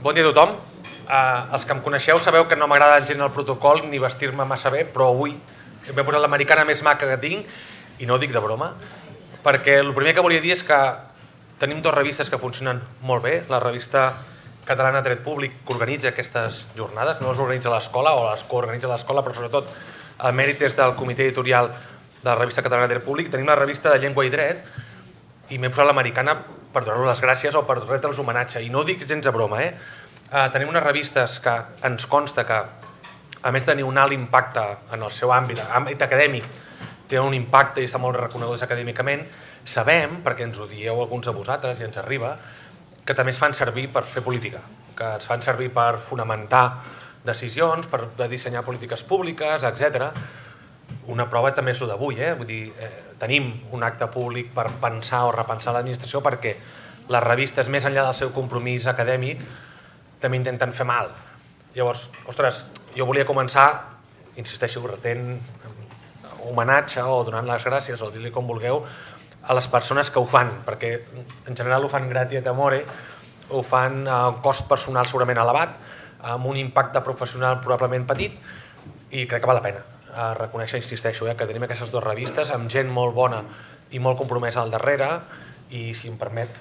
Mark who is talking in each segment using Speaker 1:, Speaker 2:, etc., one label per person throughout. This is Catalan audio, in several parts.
Speaker 1: Bon dia a tothom. Els que em coneixeu sabeu que no m'agrada gens el protocol ni vestir-me massa bé, però avui m'he posat l'americana més maca que tinc, i no ho dic de broma, perquè el primer que volia dir és que tenim dues revistes que funcionen molt bé. La revista catalana de dret públic, que organitza aquestes jornades, no les organitza l'escola o les coorganitza l'escola, però sobretot el mèrit és del comitè editorial de la revista catalana de dret públic. Tenim la revista de llengua i dret, i m'he posat l'americana per donar-los les gràcies o per retre'ls homenatge, i no ho dic gens de broma. Tenim unes revistes que ens consta que, a més de tenir un alt impacte en el seu àmbit acadèmic, tenen un impacte i estan molt reconegudes acadèmicament. Sabem, perquè ens ho dieu alguns de vosaltres i ens arriba, que també es fan servir per fer política, que es fan servir per fonamentar decisions, per dissenyar polítiques públiques, etc. Una prova també és el d'avui, vull dir, tenim un acte públic per pensar o repensar l'administració perquè les revistes, més enllà del seu compromís acadèmic, també intenten fer mal. Llavors, ostres, jo volia començar, insisteixo, retent homenatge o donant les gràcies o dir-li com vulgueu a les persones que ho fan, perquè en general ho fan gratia et amore, ho fan a un cost personal segurament elevat, amb un impacte professional probablement petit, i crec que val la pena reconèixer, insisteixo, que tenim aquestes dues revistes amb gent molt bona i molt compromesa al darrere, i si em permet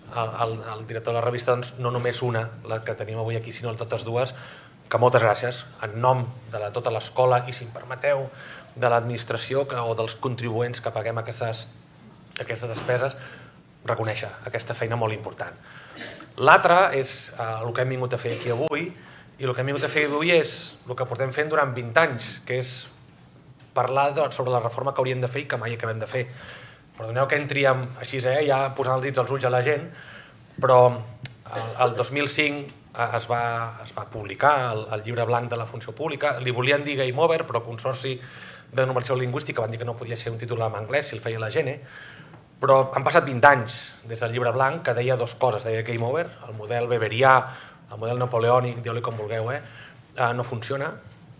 Speaker 1: el director de la revista, no només una, la que tenim avui aquí, sinó totes dues, que moltes gràcies en nom de tota l'escola i, si em permeteu, de l'administració o dels contribuents que paguem aquestes despeses, reconèixer aquesta feina molt important. L'altre és el que hem vingut a fer aquí avui, i el que hem vingut a fer avui és el que portem fent durant 20 anys, que és parlar sobre la reforma que hauríem de fer i que mai acabem de fer. Perdoneu que entri així, ja posant els dits als ulls a la gent, però el 2005 es va publicar el llibre blanc de la funció pública. Li volien dir Game Over, però el Consorci de Normalització Lingüística van dir que no podia ser un títol en anglès si el feia la gent, però han passat 20 anys des del llibre blanc que deia dues coses. Deia Game Over, el model weberià, el model napoleònic, dieu-li com vulgueu, no funciona,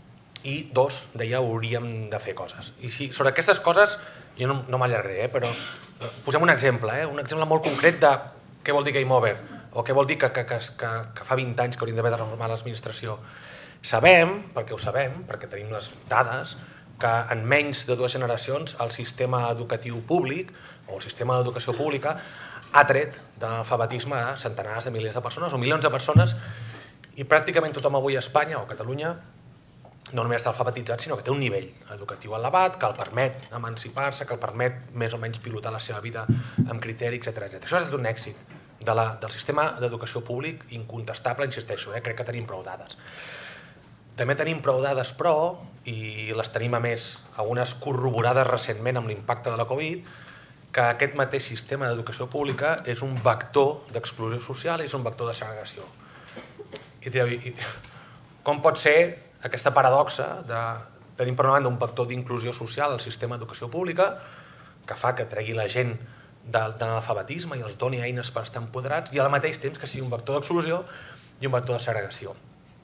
Speaker 1: i dos, deia hauríem de fer coses. I sobre aquestes coses jo no m'allargaré, però posem un exemple molt concret de què vol dir Game Over, o què vol dir que fa 20 anys que hauríem d'haver de reformar l'administració. Sabem, perquè ho sabem, perquè tenim les dades, que en menys de 2 generacions el sistema educatiu públic o el sistema d'educació pública ha tret de l'alfabetisme a centenars de milers de persones o milions de persones, i pràcticament tothom avui a Espanya o a Catalunya no només està alfabetitzat, sinó que té un nivell educatiu elevat que el permet emancipar-se, que el permet més o menys pilotar la seva vida amb criteri, etc. Això ha estat un èxit del sistema d'educació públic incontestable, insisteixo, crec que tenim prou dades. També tenim prou dades, però, i les tenim a més algunes corroborades recentment amb l'impacte de la Covid, que aquest mateix sistema d'educació pública és un vector d'exclusió social i és un vector de segregació. I direu, com pot ser aquesta paradoxa de tenir per una banda un vector d'inclusió social al sistema d'educació pública que fa que tregui la gent de l'alfabetisme i els doni eines per estar empoderats, i al mateix temps que sigui un vector d'exclusió i un vector de segregació?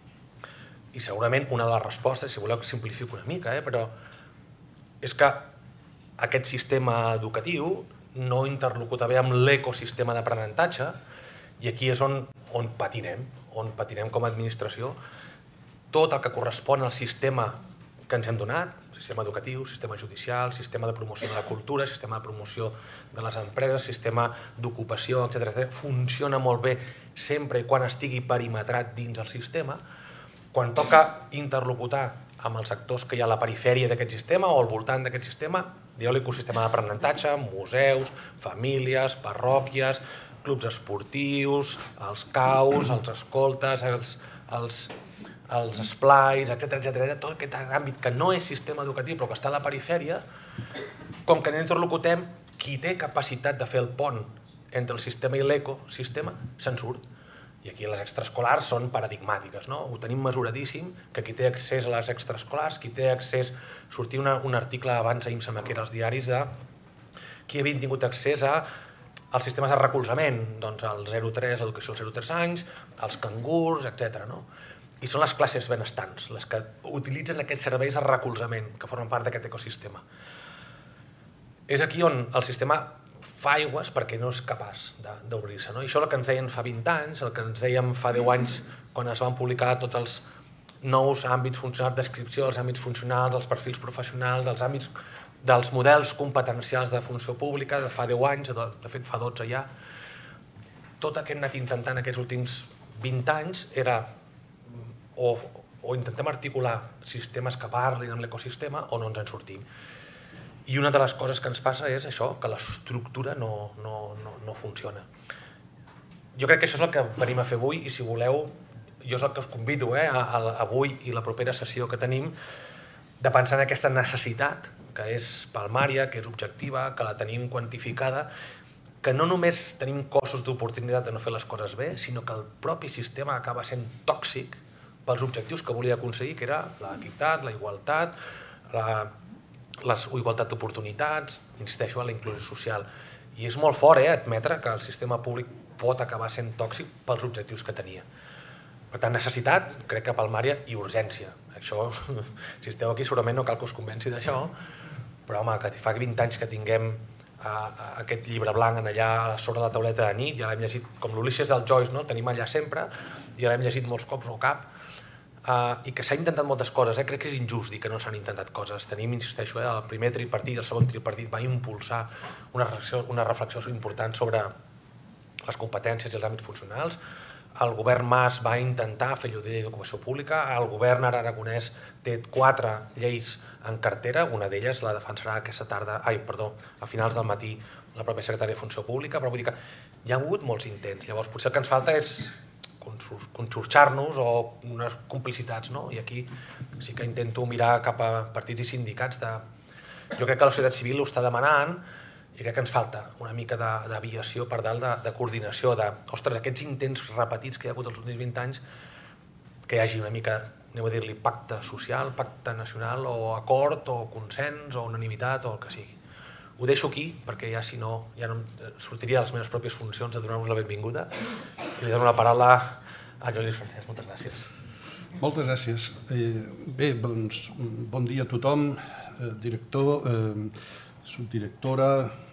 Speaker 1: I segurament una de les respostes, si voleu que simplifico una mica, però és que aquest sistema educatiu no interlocuta bé amb l'ecosistema d'aprenentatge, i aquí és on patinem com a administració. Tot el que correspon al sistema que ens hem donat, sistema educatiu, sistema judicial, sistema de promoció de la cultura, sistema de promoció de les empreses, sistema d'ocupació, etc., funciona molt bé sempre i quan estigui perimetrat dins el sistema. Quan toca interlocutar amb els actors que hi ha a la perifèria d'aquest sistema o al voltant d'aquest sistema, dieu l'ecosistema d'aprenentatge, museus, famílies, parròquies, clubs esportius, els caus, els escoltes, els esplais, etc., tot aquest àmbit que no és sistema educatiu però que està a la perifèria, com que no interlocutem, qui té capacitat de fer el pont entre el sistema i l'ecosistema se'n surt. I aquí les extraescolars són paradigmàtiques, ho tenim mesuradíssim, que qui té accés a les extraescolars, qui té accés... Sortia un article abans, ahir em sembla que era als diaris, de qui havia tingut accés als sistemes de recolzament, doncs el 0-3, l'educació als 0-3 anys, els cangurs, etc. I són les classes benestants, les que utilitzen aquests serveis de recolzament que formen part d'aquest ecosistema. És aquí on el sistema fa aigües perquè no és capaç d'obrir-se. I això és el que ens deien fa 20 anys, el que ens deien fa 10 anys quan es van publicar tots els nous àmbits funcionals, descripció dels àmbits funcionals, dels perfils professionals, dels àmbits dels models competencials de funció pública de fa 10 anys, de fet fa 12 ja. Tot el que hem anat intentant aquests últims 20 anys era o intentem articular sistemes que parlin amb l'ecosistema o no ens en sortim. I una de les coses que ens passa és això, que l'estructura no funciona. Jo crec que això és el que venim a fer avui i si voleu, jo és el que us convido avui i la propera sessió que tenim de pensar en aquesta necessitat que és palmària, que és objectiva, que la tenim quantificada, que no només tenim cossos d'oportunitat de no fer les coses bé, sinó que el propi sistema acaba sent tòxic pels objectius que volia aconseguir, que era l'equitat, la igualtat, la igualtat d'oportunitats, insisteixo, la inclusió social. I és molt fort admetre que el sistema públic pot acabar sent tòxic pels objectius que tenia. Per tant, necessitat, crec que palmària i urgència. Això, si esteu aquí, segurament no cal que us convenci d'això, però home, que fa 20 anys que tinguem aquest llibre blanc allà sobre la tauleta de nit, ja l'hem llegit com l'Ulisses del Joyce, el tenim allà sempre, ja l'hem llegit molts cops o cap, i que s'ha intentat moltes coses, crec que és injust dir que no s'han intentat coses. Tenim, insisteixo, el primer tripartit i el segon tripartit va impulsar una reflexió important sobre les competències i els àmbits funcionals. El govern Mas va intentar fer allò de llei d'ocupació pública, el govern aragonès té 4 lleis en cartera, una d'elles la defensarà aquesta tarda, a finals del matí la pròpia secretària de Funció Pública, però vull dir que hi ha hagut molts intents, llavors potser el que ens falta és conxorxar-nos o unes complicitats, i aquí sí que intento mirar cap a partits i sindicats. Jo crec que la societat civil ho està demanant i crec que ens falta una mica d'aviació per dalt, de coordinació, ostres, aquests intents repetits que hi ha hagut els últims 20 anys, que hi hagi una mica, anem a dir-li, pacte social, pacte nacional, o acord, o consens, o unanimitat, o el que sigui. Ho deixo aquí, perquè ja si no, ja no sortiria de les meves pròpies funcions de donar-vos la benvinguda i li dono la paraula a Joan Lluís Francesc. Moltes gràcies.
Speaker 2: Moltes gràcies. Bé, doncs, bon dia a tothom, director, subdirectora,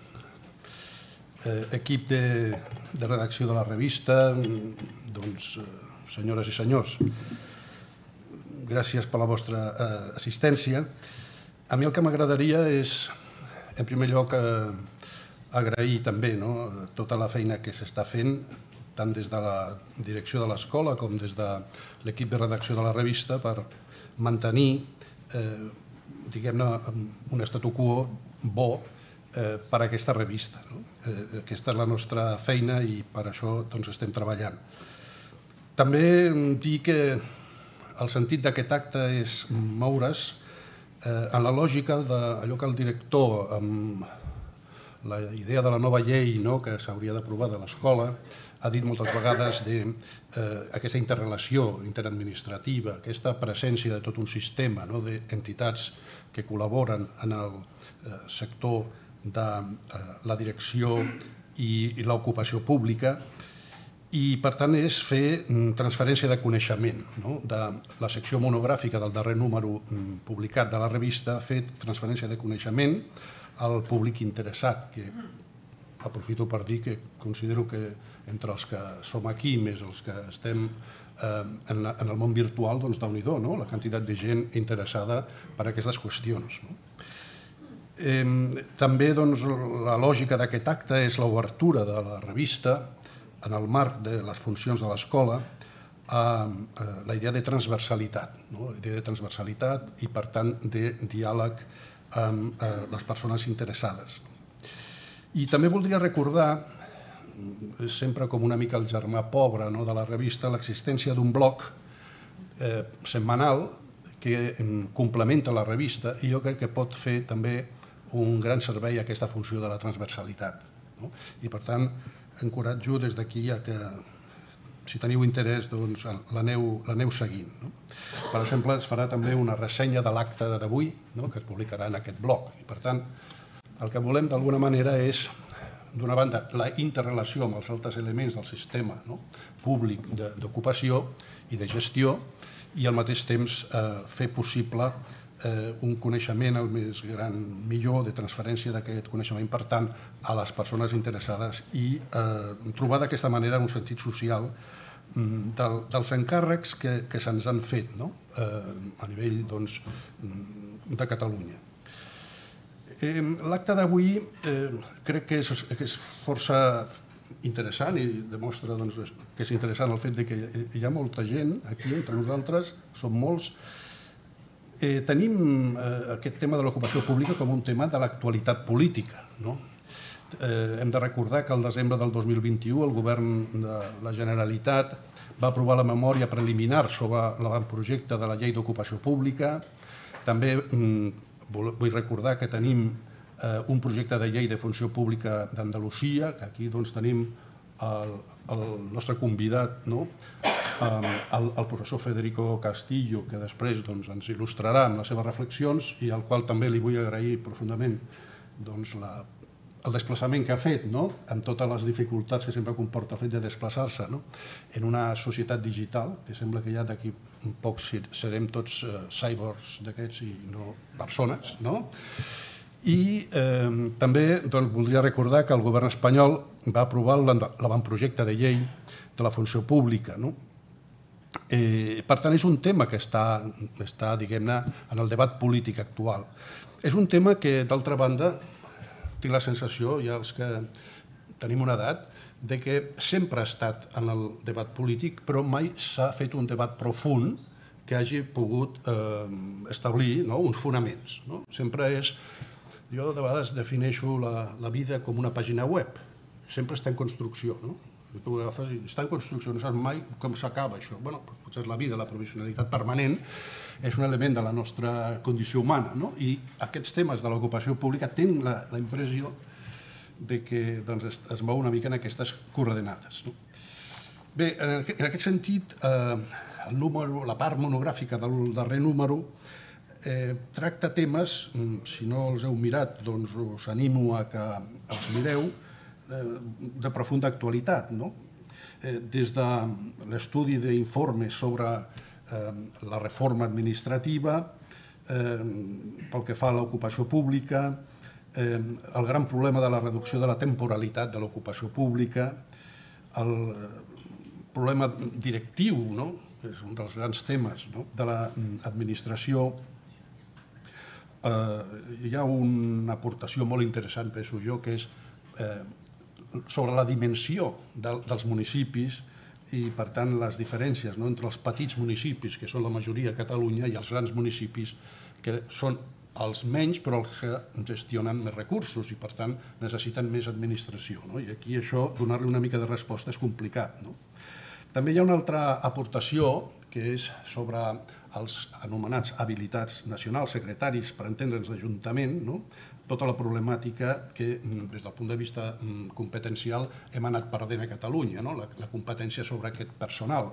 Speaker 2: equip de redacció de la revista, doncs, senyores i senyors, gràcies per la vostra assistència. A mi el que m'agradaria és, en primer lloc, agrair també tota la feina que s'està fent, tant des de la direcció de l'escola com des de l'equip de redacció de la revista, per mantenir, diguem-ne, un statu quo bo per a aquesta revista. Aquesta és la nostra feina i per això estem treballant. També dir que el sentit d'aquest acte és moure's en la lògica d'allò que el director, amb la idea de la nova llei que s'hauria d'aprovar de l'escola, ha dit moltes vegades d'aquesta interrelació interadministrativa, aquesta presència de tot un sistema d'entitats que col·laboren en el sector de la direcció i l'ocupació pública, i per tant és fer transferència de coneixement. De la secció monogràfica del darrer número publicat de la revista ha fet transferència de coneixement al públic interessat, que aprofito per dir que considero que entre els que som aquí més els que estem en el món virtual, doncs déu-n'hi-do, la quantitat de gent interessada per aquestes qüestions. També la lògica d'aquest acte és l'obertura de la revista en el marc de les funcions de l'escola a la idea de transversalitat, la idea de transversalitat i, per tant, de diàleg amb les persones interessades. I també voldria recordar, sempre com una mica el germà pobre de la revista, l'existència d'un bloc setmanal que complementa la revista i jo crec que pot fer també un gran servei a aquesta funció de la transversalitat. I, per tant, encoratjo des d'aquí que, si teniu interès, l'aneu seguint. Per exemple, es farà també una ressenya de l'acte d'avui, que es publicarà en aquest blog. I, per tant, el que volem d'alguna manera és, d'una banda, la interrelació amb els altres elements del sistema públic d'ocupació i de gestió i al mateix temps fer possible un coneixement el més gran, millor, de transferència d'aquest coneixement, per tant, a les persones interessades i trobar d'aquesta manera un sentit social dels encàrrecs que se'ns han fet a nivell de Catalunya. L'acte d'avui crec que és força interessant i demostra que és interessant el fet que hi ha molta gent aquí entre nosaltres, som molts. Tenim aquest tema de l'ocupació pública com un tema de l'actualitat política. Hem de recordar que al desembre del 2021 el govern de la Generalitat va aprovar la memòria preliminar sobre l'avantprojecte de la llei d'ocupació pública. També vull recordar que tenim un projecte de llei de funció pública d'Andalusia, que aquí tenim el nostre convidat, el professor Federico Castillo, que després ens il·lustrarà amb les seves reflexions i al qual també li vull agrair profundament el desplaçament que ha fet, amb totes les dificultats que sempre comporta el fet de desplaçar-se en una societat digital, que sembla que ja d'aquí poc serem tots cyborgs d'aquests i no persones. I també voldria recordar que el govern espanyol va aprovar l'avantprojecte de llei de la funció pública. Per tant, és un tema que està, diguem-ne, en el debat polític actual. És un tema que, d'altra banda, tinc la sensació, ja els que tenim una edat, de que sempre ha estat en el debat polític, però mai s'ha fet un debat profund que hagi pogut establir uns fonaments. Sempre és... Jo de vegades defineixo la vida com una pàgina web. Sempre està en construcció. Tu agafes i està en construcció, no saps mai com s'acaba això. Potser la vida, la provisionalitat permanent, és un element de la nostra condició humana. I aquests temes de l'ocupació pública tenen la impressió que es mou una mica en aquestes coordenades. Bé, en aquest sentit, la part monogràfica del darrer número tracta temes, si no els heu mirat, us animo a que els mireu, de profunda actualitat. Des de l'estudi d'informes sobre la reforma administrativa, pel que fa a l'ocupació pública, el gran problema de la reducció de la temporalitat de l'ocupació pública, el problema directiu, que és un dels grans temes de l'administració. Hi ha una aportació molt interessant, penso jo, que és sobre la dimensió dels municipis i, per tant, les diferències entre els petits municipis, que són la majoria a Catalunya, i els grans municipis, que són els menys, però els que gestionen més recursos i, per tant, necessiten més administració. I aquí això, donar-li una mica de resposta és complicat. També hi ha una altra aportació, que és sobre els anomenats habilitats nacionals, secretaris, per entendre'ns, d'Ajuntament, tota la problemàtica que, des del punt de vista competencial, hem anat perdent a Catalunya, la competència sobre aquest personal.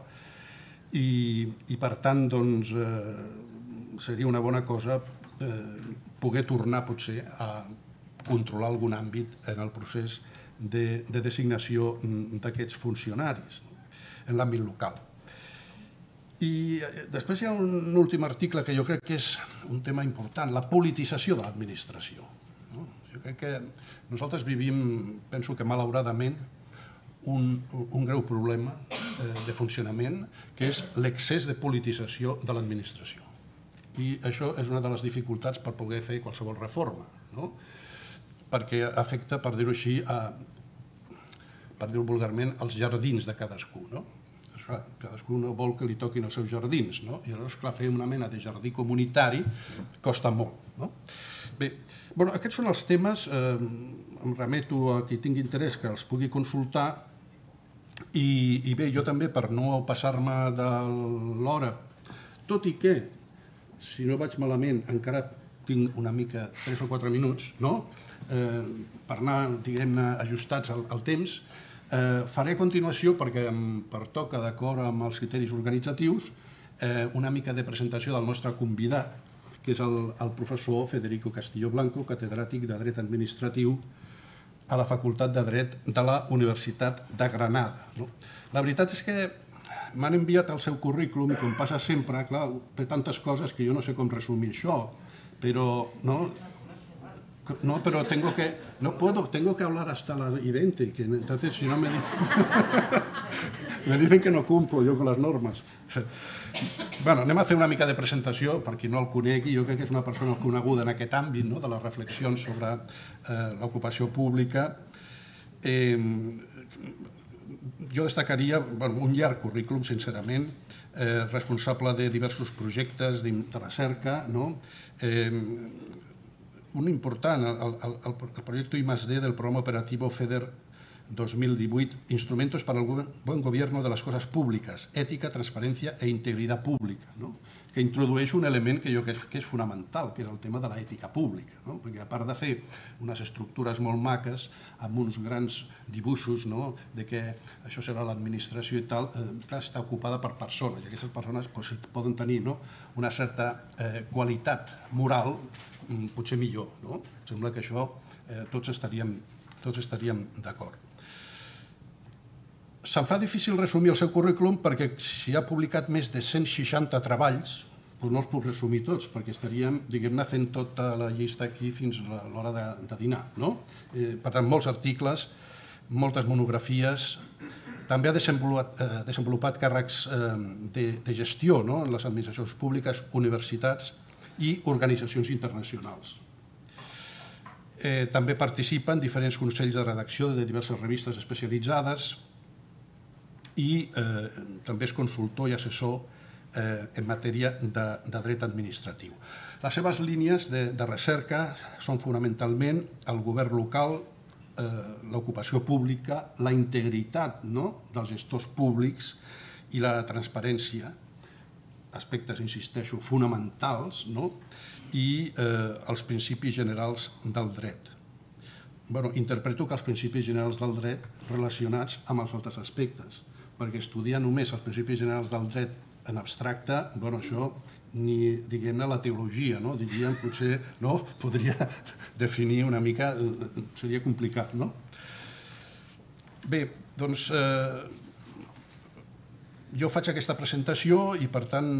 Speaker 2: I, per tant, seria una bona cosa poder tornar, potser, a controlar algun àmbit en el procés de designació d'aquests funcionaris en l'àmbit local. I després hi ha un últim article que jo crec que és un tema important, la politització de l'administració. Jo crec que nosaltres vivim, penso que malauradament, un greu problema de funcionament, que és l'excés de politització de l'administració. I això és una de les dificultats per poder fer qualsevol reforma, perquè afecta, per dir-ho així, per dir-ho vulgarment, els jardins de cadascú. Cadascú no vol que li toquin els seus jardins, i llavors, clar, fer una mena de jardí comunitari costa molt. Bé, aquests són els temes, em remeto a qui tingui interès que els pugui consultar, i bé, jo també, per no passar-me de l'hora, tot i que, si no vaig malament, encara tinc una mica 3 o 4 minuts, per anar, diguem-ne, ajustats al temps, faré a continuació, perquè em pertoca d'acord amb els criteris organitzatius, una mica de presentació del nostre convidat, que és el professor Federico Castillo Blanco, catedràtic de Dret Administratiu a la Facultat de Dret de la Universitat de Granada. La veritat és que m'han enviat el seu currículum i com passa sempre, clar, té tantes coses que jo no sé com resumir això, però no, pero tengo que hablar hasta las y 20, que entonces si no me dicen que no cumplo yo con las normes. Bueno, anem a fer una mica de presentació, per qui no el conegui, jo crec que és una persona coneguda en aquest àmbit, de les reflexions sobre l'ocupació pública. Jo destacaria un llarg currículum, sincerament, responsable de diversos projectes de recerca, un important, el projecte I+D del programa operativo FEDER 2018, Instrumentos para el buen gobierno de las cosas públicas, ètica, transparència e integritat pública, que introdueix un element que jo crec que és fonamental, que és el tema de l'ètica pública, perquè a part de fer unes estructures molt maques, amb uns grans dibuixos de que això serà l'administració i tal, clar, està ocupada per persones, i aquestes persones poden tenir una certa qualitat moral potser millor. Sembla que això tots estaríem d'acord. Se'm fa difícil resumir el seu currículum perquè si ha publicat més de 160 treballs, no els puc resumir tots, perquè estaríem, diguem-ne, fent tota la llista aquí fins a l'hora de dinar. Per tant, molts articles, moltes monografies. També ha desenvolupat càrrecs de gestió en les administracions públiques, universitats i organitzacions internacionals. També participa en diferents consells de redacció de diverses revistes especialitzades i també és consultor i assessor en matèria de dret administratiu. Les seves línies de recerca són fonamentalment el govern local, l'ocupació pública, la integritat dels gestors públics i la transparència, aspectes, insisteixo, fonamentals, i els principis generals del dret. Interpreto que els principis generals del dret relacionats amb els altres aspectes, perquè estudiar només els principis generals del dret en abstracte, això ni, diguem-ne, la teologia, diríem, potser podria definir una mica, seria complicat, no? Bé, doncs, jo faig aquesta presentació i, per tant,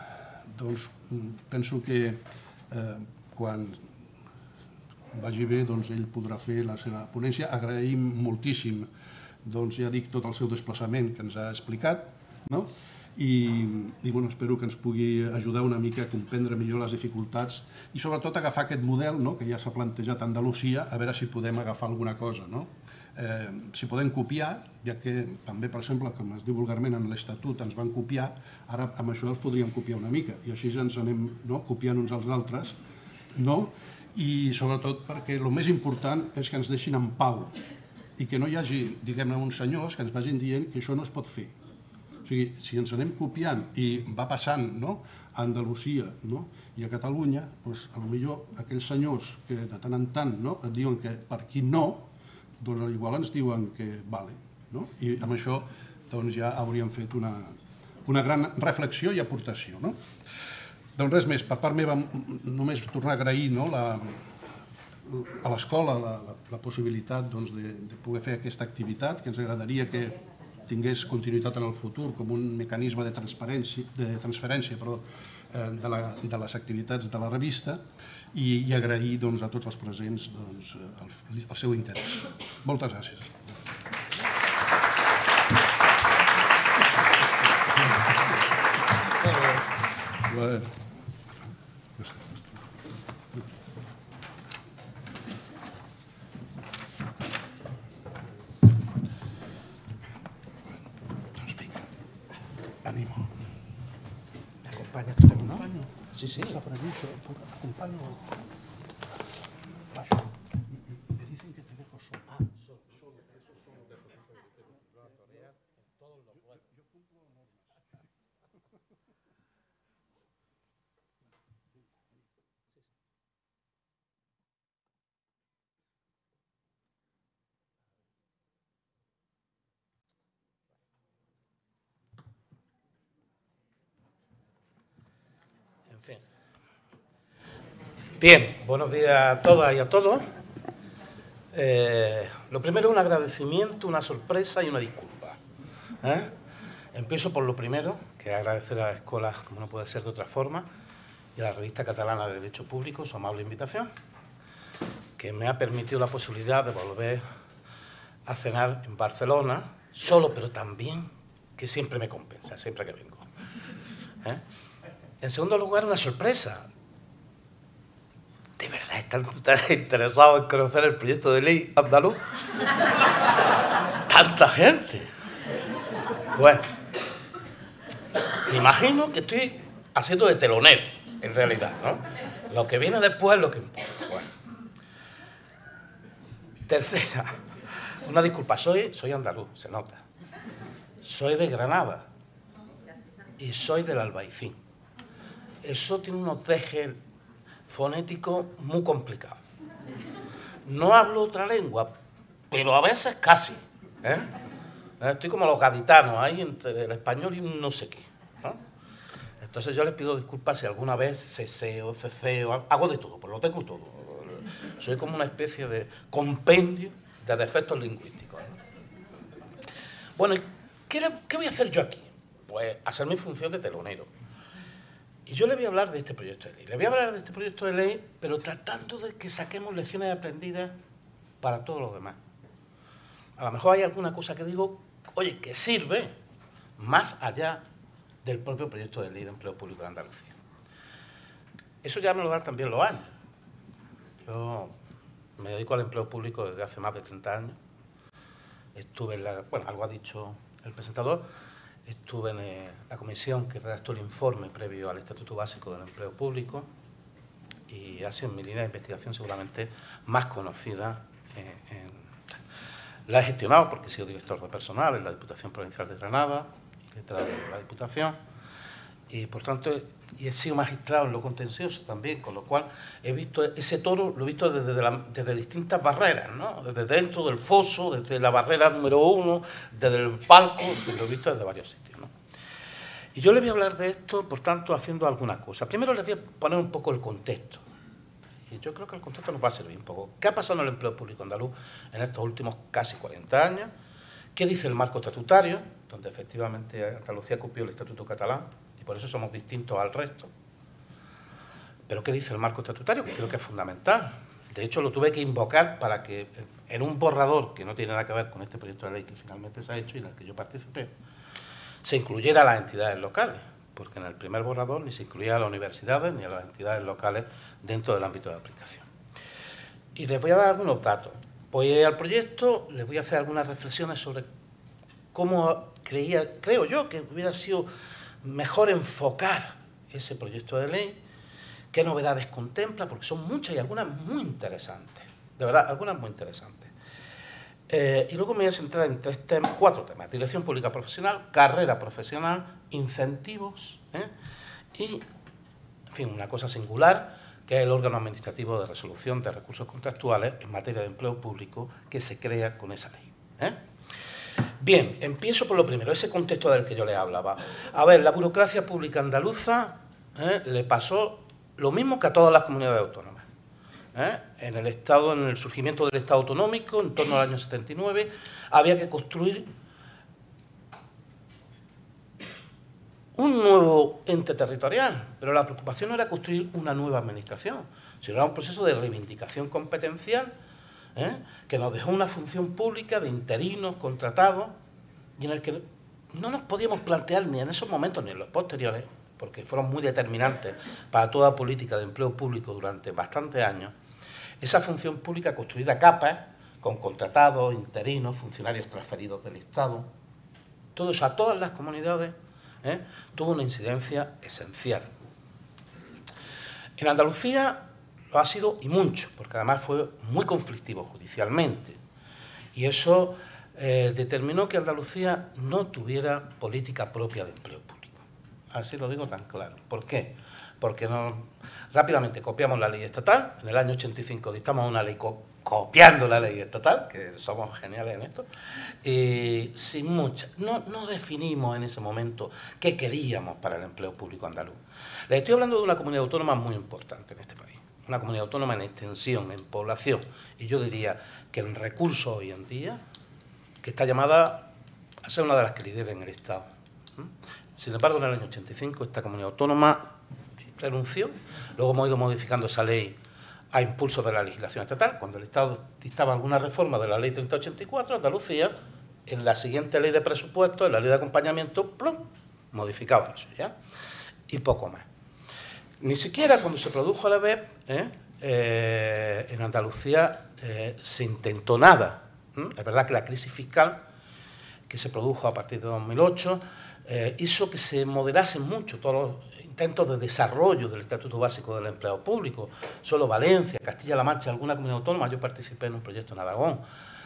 Speaker 2: penso que quan vagi bé ell podrà fer la seva ponència. Agraïm moltíssim, ja dic, tot el seu desplaçament que ens ha explicat i espero que ens pugui ajudar una mica a comprendre millor les dificultats i sobretot agafar aquest model que ja s'ha plantejat a Andalusia, a veure si podem agafar alguna cosa. Si podem copiar, ja que també, per exemple, com es diu vulgarment en l'Estatut, ens van copiar, ara amb això els podríem copiar una mica i així ens anem copiant uns als altres i sobretot perquè el més important és que ens deixin en pau i que no hi hagi, diguem-ne, uns senyors que ens vagin dient que això no es pot fer. O sigui, si ens anem copiant i va passant a Andalusia i a Catalunya, doncs potser aquells senyors que de tant en tant et diuen que per aquí no, doncs potser ens diuen que vale. I amb això ja hauríem fet una gran reflexió i aportació. Doncs res més, per part meva només tornar a agrair a l'escola la possibilitat de poder fer aquesta activitat, que ens agradaria que tingués continuïtat en el futur com un mecanisme de transferència de les activitats de la revista i agrair a tots els presents el seu interès. Moltes gràcies.
Speaker 3: Animo. ¿Me acompañas tú? ¿No? Sí, sí.
Speaker 2: Está previsto. Acompaño. Paso. Me dicen que te dejo solo.
Speaker 3: Ah, solo. Eso solo. Lo torear en todos los lugares.
Speaker 2: Yo cumplo normas.
Speaker 3: En fin. Bien, buenos días a todas y a todos. Lo primero, un agradecimiento, una sorpresa y una disculpa.
Speaker 4: Empiezo por lo primero, que es agradecer a las escuelas, como no puede ser de otra forma, y a la Revista Catalana de Derecho Público su amable invitación, que me ha permitido la posibilidad de volver a cenar en Barcelona, solo, pero también que siempre me compensa, siempre que vengo. En segundo lugar, una sorpresa. ¿De verdad están ustedes interesados en conocer el proyecto de ley andaluz? ¡Tanta gente! Bueno, me imagino que estoy haciendo de telonero, en realidad, ¿no? Lo que viene después es lo que importa. Bueno. Tercera, una disculpa, soy andaluz, se nota. Soy de Granada y soy del Albaicín. Eso tiene unos dejes fonéticos muy complicados. No hablo otra lengua, pero a veces casi. Estoy como los gaditanos, ahí entre el español y un no sé qué. Entonces yo les pido disculpas si alguna vez ceseo, hago de todo, pues lo tengo todo. Soy como una especie de compendio de defectos lingüísticos. Bueno, ¿qué voy a hacer yo aquí? Pues hacer mi función de telonero. Y yo le voy a hablar de este proyecto de ley. Le voy a hablar de este proyecto de ley, pero tratando de que saquemos lecciones aprendidas para todos los demás. A lo mejor hay alguna cosa que digo, oye, que sirve más allá del propio proyecto de ley de empleo público de Andalucía. Eso ya me lo dan también los años. Yo me dedico al empleo público desde hace más de 30 años. Estuve en bueno, algo ha dicho el presentador, estuve en la comisión que redactó el informe previo al Estatuto Básico del Empleo Público y ha sido mi línea de investigación seguramente más conocida. La he gestionado porque he sido director de personal en la Diputación Provincial de Granada, letrado de la Diputación, y por tanto he sido magistrado en lo contencioso también, con lo cual he visto ese toro, lo he visto desde distintas barreras, ¿no? Desde dentro del foso, desde la barrera número 1, desde el palco, lo he visto desde varios sitios, ¿no? Y yo les voy a hablar de esto, por tanto, haciendo alguna cosa. Primero les voy a poner un poco el contexto. Y yo creo que el contexto nos va a servir un poco. ¿Qué ha pasado en el empleo público andaluz en estos últimos casi 40 años? ¿Qué dice el marco estatutario? Donde efectivamente Andalucía copió el Estatuto catalán y por eso somos distintos al resto. Pero ¿qué dice el marco estatutario? Que creo que es fundamental. De hecho, lo tuve que invocar para que en un borrador que no tiene nada que ver con este proyecto de ley que finalmente se ha hecho y en el que yo participé, se incluyera a las entidades locales, porque en el primer borrador ni se incluía a las universidades ni a las entidades locales dentro del ámbito de aplicación. Y les voy a dar algunos datos. Voy al proyecto, les voy a hacer algunas reflexiones sobre cómo creo yo que hubiera sido mejor enfocar ese proyecto de ley, qué novedades contempla, porque son muchas y algunas muy interesantes, de verdad, algunas muy interesantes. Y luego me voy a centrar en cuatro temas: dirección pública profesional, carrera profesional, incentivos y, en fin, una cosa singular, que es el órgano administrativo de resolución de recursos contractuales en materia de empleo público que se crea con esa ley. Bien, empiezo por lo primero, ese contexto del que yo les hablaba. A ver, la burocracia pública andaluza le pasó lo mismo que a todas las comunidades autónomas. En el surgimiento del Estado autonómico, en torno al año 79, había que construir un nuevo ente territorial, pero la preocupación no era construir una nueva administración, sino era un proceso de reivindicación competencial que nos dejó una función pública de interinos, contratados, y en el que no nos podíamos plantear ni en esos momentos ni en los posteriores, porque fueron muy determinantes para toda política de empleo público durante bastantes años, esa función pública construida a capas, con contratados, interinos, funcionarios transferidos del Estado. Todo eso a todas las comunidades tuvo una incidencia esencial. En Andalucía lo ha sido y mucho, porque además fue muy conflictivo judicialmente. Y eso determinó que Andalucía no tuviera política propia de empleo público. Así lo digo tan claro. ¿Por qué? Porque rápidamente copiamos la ley estatal. En el año 85 dictamos una ley copiando la ley estatal, que somos geniales en esto, y sin mucha. No definimos en ese momento qué queríamos para el empleo público andaluz. Les estoy hablando de una comunidad autónoma muy importante en este país. Una comunidad autónoma en extensión, en población, y yo diría que en recursos hoy en día, que está llamada a ser una de las que lidera en el Estado. Sin embargo, en el año 85 esta comunidad autónoma renunció. Luego hemos ido modificando esa ley a impulso de la legislación estatal. Cuando el Estado dictaba alguna reforma de la ley 3084, Andalucía, en la siguiente ley de presupuestos, en la ley de acompañamiento, ¡plum!, modificaba eso ya. Y poco más. Ni siquiera cuando se produjo la BEP, en Andalucía se intentó nada. Es verdad que la crisis fiscal que se produjo a partir de 2008 hizo que se moderasen mucho todos los intentos de desarrollo del Estatuto Básico del Empleado Público. Solo Valencia, Castilla-La Mancha, alguna comunidad autónoma. Yo participé en un proyecto en Aragón,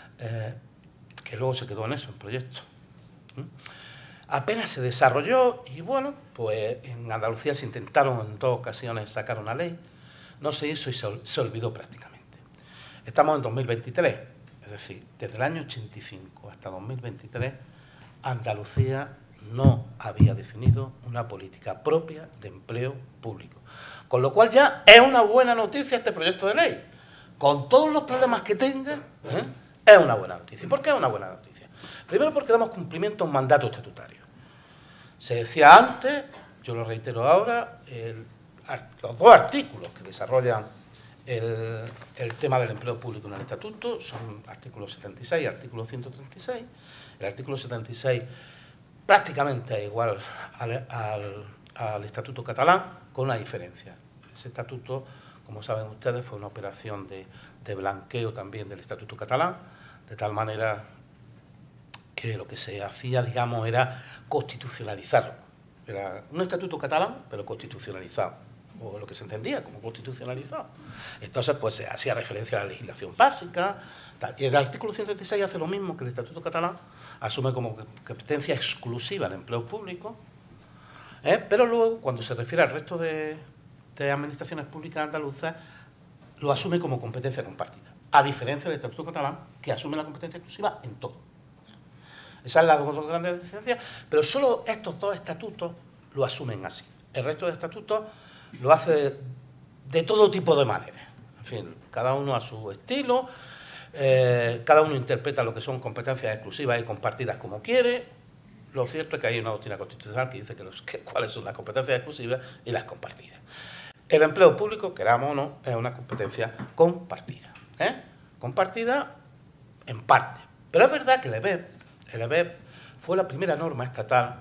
Speaker 4: que luego se quedó en eso, en proyecto. Apenas se desarrolló y, bueno, pues en Andalucía se intentaron en dos ocasiones sacar una ley. No se hizo y se olvidó prácticamente. Estamos en 2023, es decir, desde el año 85 hasta 2023, Andalucía no había definido una política propia de empleo público. Con lo cual ya es una buena noticia este proyecto de ley. Con todos los problemas que tenga, es una buena noticia. ¿Y por qué es una buena noticia? Primero porque damos cumplimiento a un mandato estatutario. Se decía antes, yo lo reitero ahora, los dos artículos que desarrollan el tema del empleo público en el Estatuto son artículo 76 y artículo 136. El artículo 76 prácticamente es igual al Estatuto catalán, con una diferencia. Ese Estatuto, como saben ustedes, fue una operación de blanqueo también del Estatuto catalán, de tal manera que lo que se hacía, digamos, era constitucionalizarlo. Era un Estatuto catalán, pero constitucionalizado, o lo que se entendía como constitucionalizado. Entonces, pues se hacía referencia a la legislación básica, tal. Y el artículo 136 hace lo mismo que el Estatuto catalán, asume como competencia exclusiva el empleo público, pero luego, cuando se refiere al resto de administraciones públicas andaluzas, lo asume como competencia compartida, a diferencia del Estatuto catalán, que asume la competencia exclusiva en todo. Esas son las dos grandes diferencias, pero solo estos dos estatutos lo asumen así. El resto de estatutos lo hace de todo tipo de maneras. En fin, cada uno a su estilo, cada uno interpreta lo que son competencias exclusivas y compartidas como quiere. Lo cierto es que hay una doctrina constitucional que dice cuáles son las competencias exclusivas y las compartidas. El empleo público, queramos o no, es una competencia compartida. Compartida en parte. Pero es verdad que el EBEP fue la primera norma estatal,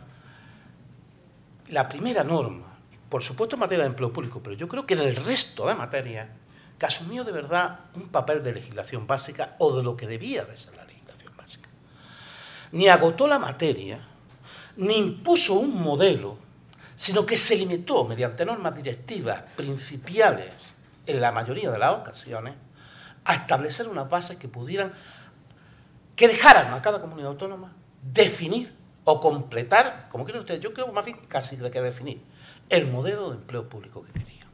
Speaker 4: la primera norma, por supuesto en materia de empleo público, pero yo creo que en el resto de materias, que asumió de verdad un papel de legislación básica o de lo que debía de ser la legislación básica. Ni agotó la materia, ni impuso un modelo, sino que se limitó mediante normas directivas principiales, en la mayoría de las ocasiones, a establecer unas bases que dejaran a cada comunidad autónoma definir o completar, como quieren ustedes, yo creo más bien casi que definir, el modelo de empleo público que querían.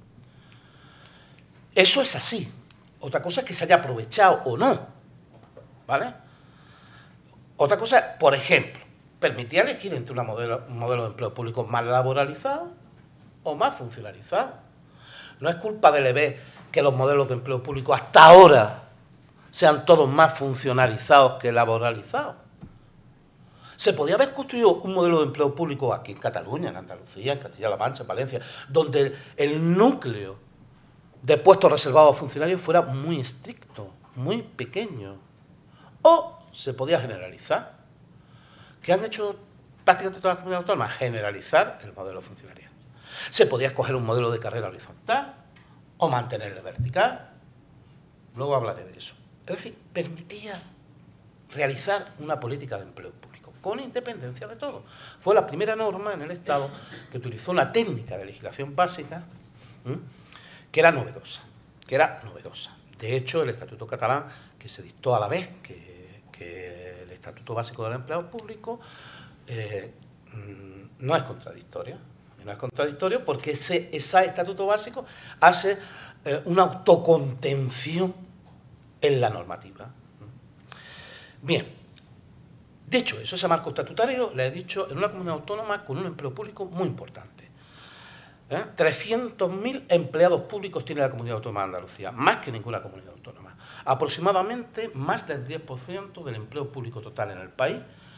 Speaker 4: Eso es así. Otra cosa es que se haya aprovechado o no, ¿vale? Otra cosa, por ejemplo, permitía elegir entre un modelo de empleo público más laboralizado o más funcionalizado. No es culpa del EBE que los modelos de empleo público hasta ahora sean todos más funcionalizados que laboralizados. Se podía haber construido un modelo de empleo público aquí en Cataluña, en Andalucía, en Castilla-La Mancha, en Valencia, donde el núcleo de puestos reservados a funcionarios fuera muy estricto, muy pequeño. O se podía generalizar. ¿Qué han hecho prácticamente todas las comunidades autónomas? Generalizar el modelo funcionarial. Se podía escoger un modelo de carrera horizontal o mantenerlo vertical. Luego hablaré de eso. Es decir, permitía realizar una política de empleo público, con independencia de todo. Fue la primera norma en el Estado que utilizó una técnica de legislación básica que era novedosa. De hecho, el Estatuto catalán, que se dictó a la vez que el Estatuto Básico del Empleo Público, no es contradictorio. No es contradictorio porque ese Estatuto Básico hace una autocontención en la normativa. Bien, dicho eso, ese marco estatutario, le he dicho, en una comunidad autónoma con un empleo público muy importante. 300.000 empleados públicos tiene la comunidad autónoma de Andalucía, más que ninguna comunidad autónoma. Aproximadamente más del 10% del empleo público total en el país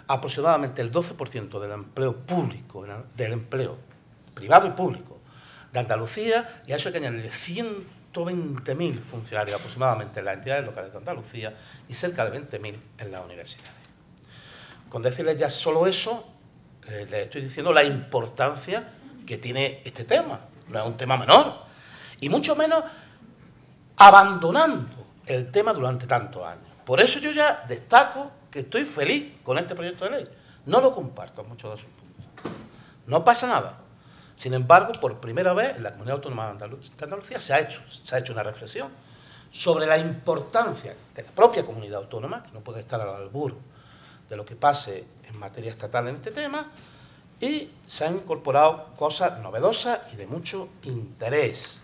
Speaker 4: aproximadamente el 12% del empleo público, del empleo privado y público de Andalucía, y a eso hay que añadirle 120.000 funcionarios aproximadamente en las entidades locales de Andalucía y cerca de 20.000 en las universidades. Con decirles ya solo eso, les estoy diciendo la importancia que tiene este tema. No es un tema menor, y mucho menos abandonando el tema durante tantos años. Por eso yo ya destaco que estoy feliz con este proyecto de ley. No lo comparto en muchos de sus puntos. No pasa nada. Sin embargo, por primera vez en la Comunidad Autónoma de Andalucía se ha hecho una reflexión sobre la importancia de la propia comunidad autónoma, que no puede estar al albur de lo que pase en materia estatal en este tema, y se han incorporado cosas novedosas y de mucho interés.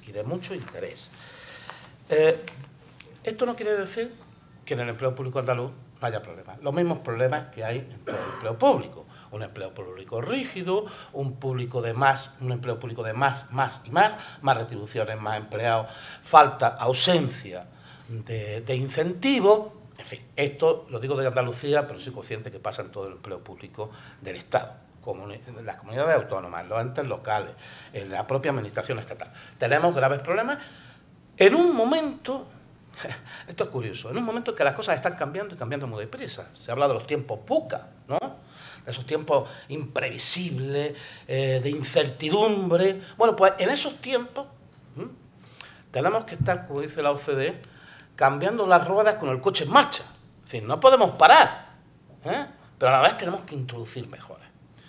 Speaker 4: Esto no quiere decir que en el empleo público andaluz no haya problemas. Los mismos problemas que hay en todo el empleo público. Un empleo público rígido, un empleo público de más retribuciones, más empleados, falta, ausencia de incentivos. En fin, esto lo digo de Andalucía, pero soy consciente que pasa en todo el empleo público del Estado, en las comunidades autónomas, en los entes locales, en la propia administración estatal. Tenemos graves problemas en un momento, esto es curioso, en un momento en que las cosas están cambiando y cambiando muy deprisa. Se habla de los tiempos VUCA, ¿no? De esos tiempos imprevisibles, de incertidumbre. Bueno, pues en esos tiempos tenemos que estar, como dice la OCDE, cambiando las ruedas con el coche en marcha. Es decir, no podemos parar, pero a la vez tenemos que introducir mejoras.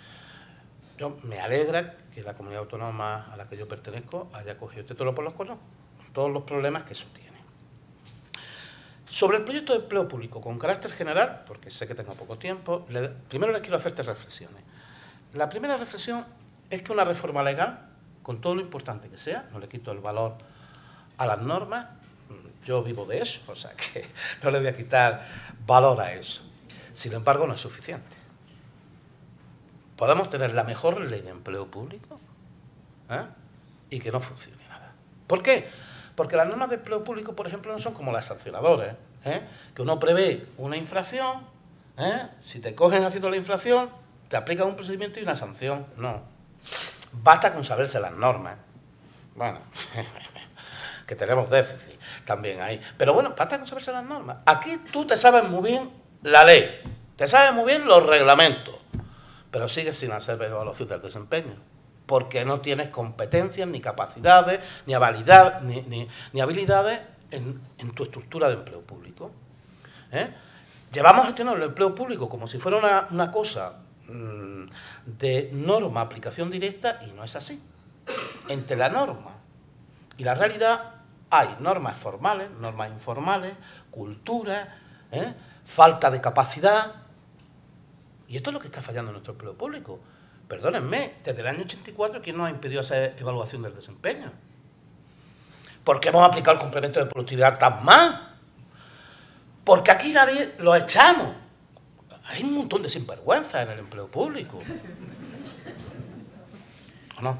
Speaker 4: Me alegra que la comunidad autónoma a la que yo pertenezco haya cogido este toro por los cuernos, todos los problemas que eso tiene. Sobre el proyecto de empleo público, con carácter general, porque sé que tengo poco tiempo, primero les quiero hacer 3 reflexiones. La primera reflexión es que una reforma legal, con todo lo importante que sea, no le quito el valor a las normas, yo vivo de eso, o sea que no le voy a quitar valor a eso. Sin embargo, no es suficiente. Podemos tener la mejor ley de empleo público y que no funcione nada. ¿Por qué? Porque las normas de empleo público, por ejemplo, no son como las sancionadoras, que uno prevé una infracción, si te cogen haciendo la infracción, te aplican un procedimiento y una sanción. No. Basta con saberse las normas. Bueno, que tenemos déficit también ahí. Pero bueno, basta con saberse las normas. Aquí tú te sabes muy bien la ley, te sabes muy bien los reglamentos, pero sigues sin hacer evaluación del desempeño, porque no tienes competencias, ni capacidades, ni habilidades en tu estructura de empleo público. Llevamos gestionando el empleo público como si fuera una cosa de norma, aplicación directa, y no es así. Entre la norma y la realidad hay normas formales, normas informales, cultura, falta de capacidad. Y esto es lo que está fallando en nuestro empleo público. Perdónenme, desde el año 84, ¿quién nos ha impedido hacer evaluación del desempeño? ¿Por qué hemos aplicado el complemento de productividad tan mal? Porque aquí nadie lo echamos. Hay un montón de sinvergüenza en el empleo público. ¿O no?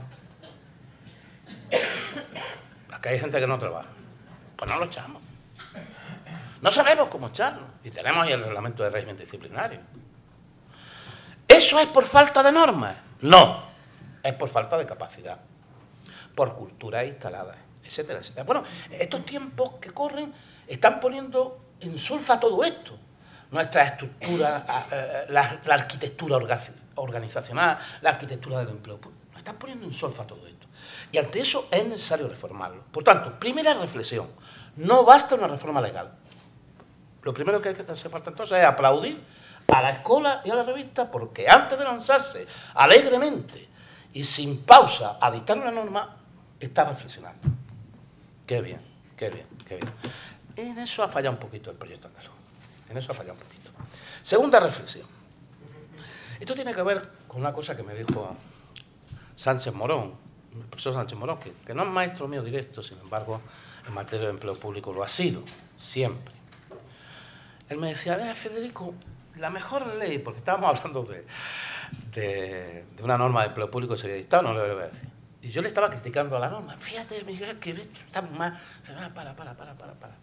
Speaker 4: Aquí hay gente que no trabaja. Pues no lo echamos. No sabemos cómo echarlo. Y tenemos ahí el reglamento de régimen disciplinario. ¿Eso es por falta de normas? No. Es por falta de capacidad. Por culturas instaladas, etcétera, etcétera. Bueno, estos tiempos que corren están poniendo en solfa todo esto. Nuestra estructura, la arquitectura organizacional, la arquitectura del empleo público. Nos están poniendo en solfa todo esto. Y ante eso es necesario reformarlo. Por tanto, primera reflexión. No basta una reforma legal. Lo primero que hace falta entonces es aplaudir a la escuela y a la revista, porque antes de lanzarse alegremente y sin pausa a dictar una norma, está reflexionando. Qué bien, qué bien, qué bien. En eso ha fallado un poquito el proyecto andaluz. En eso ha fallado un poquito. Segunda reflexión. Esto tiene que ver con una cosa que me dijo Sánchez Morón, el profesor Sánchez Morón, que no es maestro mío directo, sin embargo, en materia de empleo público lo ha sido, siempre. Él me decía, a ver, Federico, la mejor ley, porque estábamos hablando de una norma de empleo público que se había dictado, no le voy a decir. Y yo le estaba criticando a la norma. Fíjate, Miguel, que está mal. Para.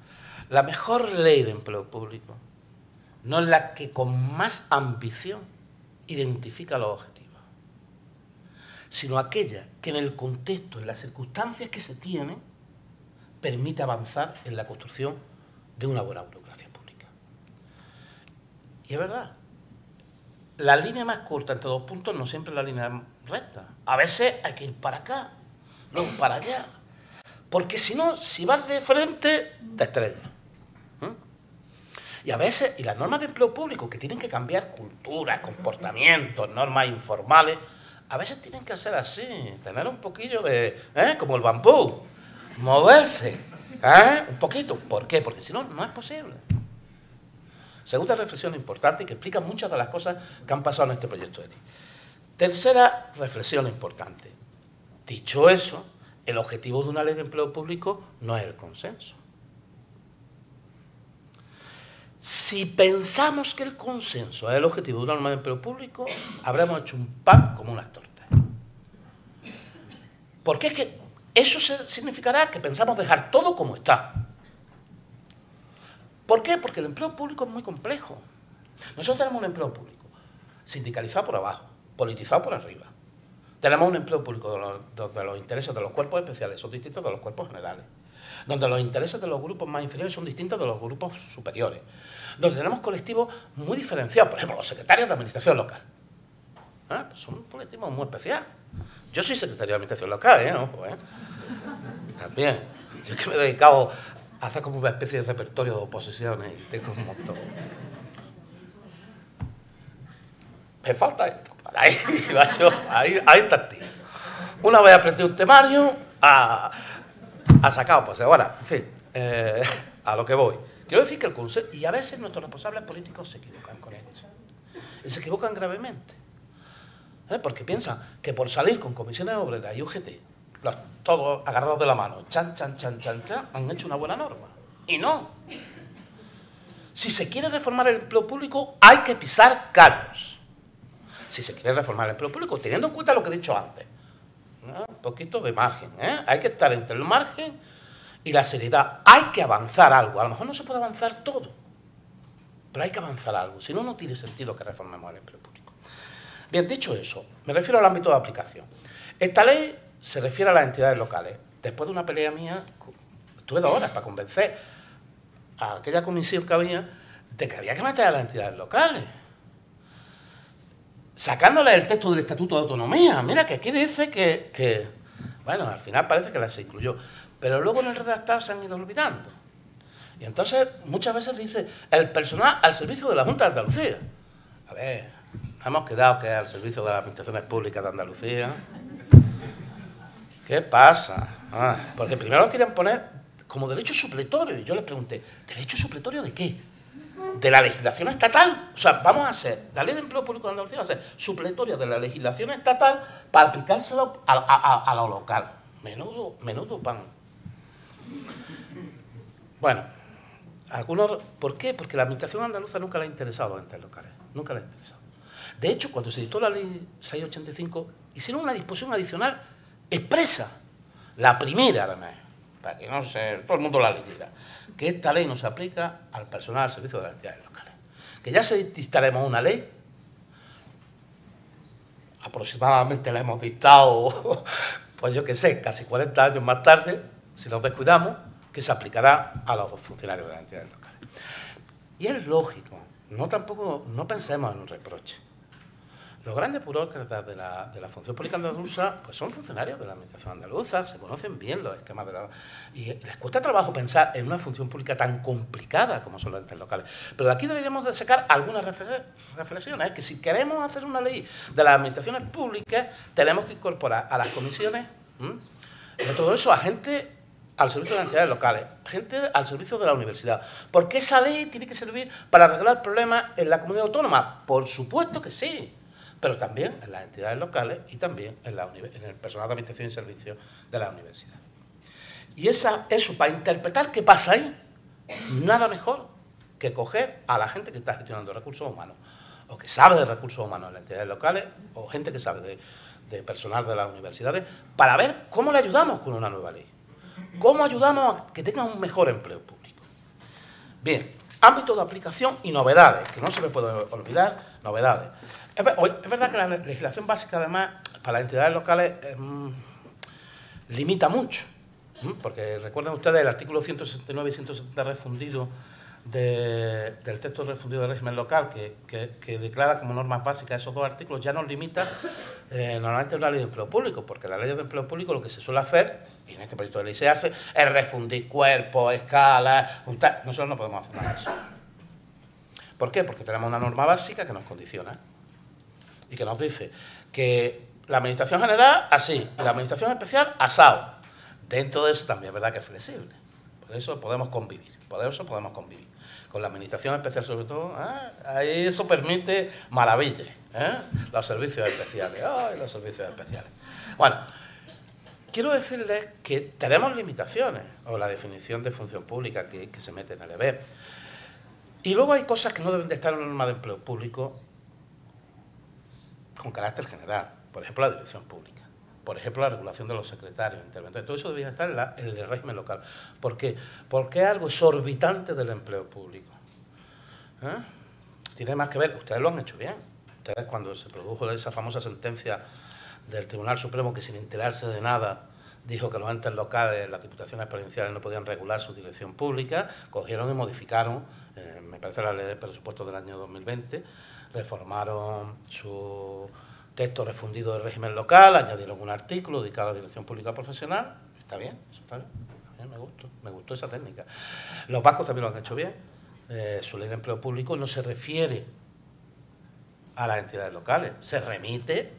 Speaker 4: La mejor ley de empleo público no es la que con más ambición identifica los objetivos, sino aquella que en el contexto, en las circunstancias que se tienen, permite avanzar en la construcción de una buena burocracia pública. Y es verdad, la línea más corta entre dos puntos no siempre es la línea recta. A veces hay que ir para acá, luego para allá, porque si no, si vas de frente, te estrellas. Y a veces, y las normas de empleo público, que tienen que cambiar culturas, comportamientos, normas informales, a veces tienen que ser así, tener un poquillo de, como el bambú, moverse, un poquito. ¿Por qué? Porque si no, no es posible. Segunda reflexión importante y que explica muchas de las cosas que han pasado en este proyecto de ley. Tercera reflexión importante. Dicho eso, el objetivo de una ley de empleo público no es el consenso. Si pensamos que el consenso es el objetivo de una norma de empleo público, habremos hecho un pan como unas tortas. Porque es que eso significará que pensamos dejar todo como está. ¿Por qué? Porque el empleo público es muy complejo. Nosotros tenemos un empleo público sindicalizado por abajo, politizado por arriba. Tenemos un empleo público donde los intereses de los cuerpos especiales son distintos de los cuerpos generales, donde los intereses de los grupos más inferiores son distintos de los grupos superiores, donde tenemos colectivos muy diferenciados, por ejemplo, los secretarios de administración local. Pues son un colectivo muy especial. Yo soy secretario de administración local, ojo, también. Yo es que me he dedicado a hacer como una especie de repertorio de oposiciones y tengo un montón. Me falta esto. Ahí está el tío. Una vez aprendí un temario, ha sacado, pues ahora, en fin, a lo que voy. Quiero decir que el Consejo, y a veces nuestros responsables políticos se equivocan con esto. Y se equivocan gravemente. Porque piensan que por salir con comisiones obreras y UGT, todos agarrados de la mano, chan, han hecho una buena norma. Y no. Si se quiere reformar el empleo público, hay que pisar callos. Si se quiere reformar el empleo público, teniendo en cuenta lo que he dicho antes, un poquito de margen, hay que estar entre el margen y la seriedad. Hay que avanzar algo. A lo mejor no se puede avanzar todo, pero hay que avanzar algo. Si no, no tiene sentido que reformemos el empleo público. Bien, dicho eso, me refiero al ámbito de aplicación. Esta ley se refiere a las entidades locales. Después de una pelea mía, tuve 2 horas para convencer a aquella comisión que había de que había que meter a las entidades locales, sacándole el texto del Estatuto de Autonomía. Mira, que aquí dice que bueno, al final parece que las incluyó, pero luego en el redactado se han ido olvidando. Y entonces muchas veces dice el personal al servicio de la Junta de Andalucía. A ver, hemos quedado que es al servicio de las administraciones públicas de Andalucía. ¿Qué pasa? Porque primero lo querían poner como derecho supletorio. Y yo les pregunté, ¿derecho supletorio de qué? ¿De la legislación estatal? O sea, vamos a hacer, la ley de empleo público de Andalucía va a ser supletoria de la legislación estatal para aplicárselo a lo local. Menudo pan. Bueno, ¿por qué? Porque la administración andaluza nunca le ha interesado a entes locales. Nunca le ha interesado. De hecho, cuando se dictó la ley 685, hicieron una disposición adicional expresa, la primera además, para que no todo el mundo la leyera, que esta ley no se aplica al personal al servicio de las entidades locales. Que ya se dictaremos una ley, aproximadamente la hemos dictado, pues yo qué sé, casi 40 años más tarde, si nos descuidamos, que se aplicará a los funcionarios de las entidades locales. Y es lógico, no pensemos en un reproche. Los grandes burócratas de la función pública andaluza pues son funcionarios de la administración andaluza, se conocen bien los esquemas y les cuesta trabajo pensar en una función pública tan complicada como son los entes locales. Pero de aquí deberíamos de sacar algunas reflexiones, que si queremos hacer una ley de las administraciones públicas, tenemos que incorporar a las comisiones de todo eso a gente al servicio de las entidades locales, gente al servicio de la universidad. Porque esa ley tiene que servir para arreglar problemas en la comunidad autónoma. Por supuesto que sí, pero también en las entidades locales y también en el personal de administración y servicios de la universidad. Y eso, para interpretar qué pasa ahí, nada mejor que coger a la gente que está gestionando recursos humanos, o que sabe de recursos humanos en las entidades locales, o gente que sabe de personal de las universidades, para ver cómo le ayudamos con una nueva ley. ¿Cómo ayudamos a que tengan un mejor empleo público? Bien, ámbito de aplicación y novedades, que no se me puede olvidar, novedades. Es verdad que la legislación básica, además, para las entidades locales limita mucho, porque recuerden ustedes el artículo 169 y 170 refundido del texto refundido del régimen local, que declara como normas básicas esos dos artículos, ya nos limita normalmente una ley de empleo público, porque la ley de empleo público lo que se suele hacer, y en este proyecto de ley se hace, es refundir cuerpos, escalas, nosotros no podemos hacer nada de eso. ¿Por qué? Porque tenemos una norma básica que nos condiciona y que nos dice que la administración general así, y la administración especial asado. Dentro de eso también es verdad que es flexible. Por eso podemos convivir. Con la administración especial sobre todo, ahí eso permite maravillas. Los servicios especiales. ¡Ay, los servicios especiales! Bueno, quiero decirles que tenemos limitaciones, o la definición de función pública que se mete en el EBER. Y luego hay cosas que no deben de estar en una norma de empleo público con carácter general. Por ejemplo, la dirección pública. Por ejemplo, la regulación de los secretarios, interventores. Todo eso debería estar en el régimen local. ¿Por qué? Porque es algo exorbitante del empleo público. Tiene más que ver, ustedes lo han hecho bien. Ustedes, cuando se produjo esa famosa sentencia del Tribunal Supremo que sin enterarse de nada dijo que los entes locales, las diputaciones provinciales no podían regular su dirección pública, cogieron y modificaron, me parece la ley de presupuestos del año 2020, reformaron su texto refundido del régimen local, añadieron un artículo dedicado a la dirección pública profesional. Está bien, eso está bien. A mí me gustó esa técnica. Los vascos también lo han hecho bien. Su ley de empleo público no se refiere a las entidades locales, se remite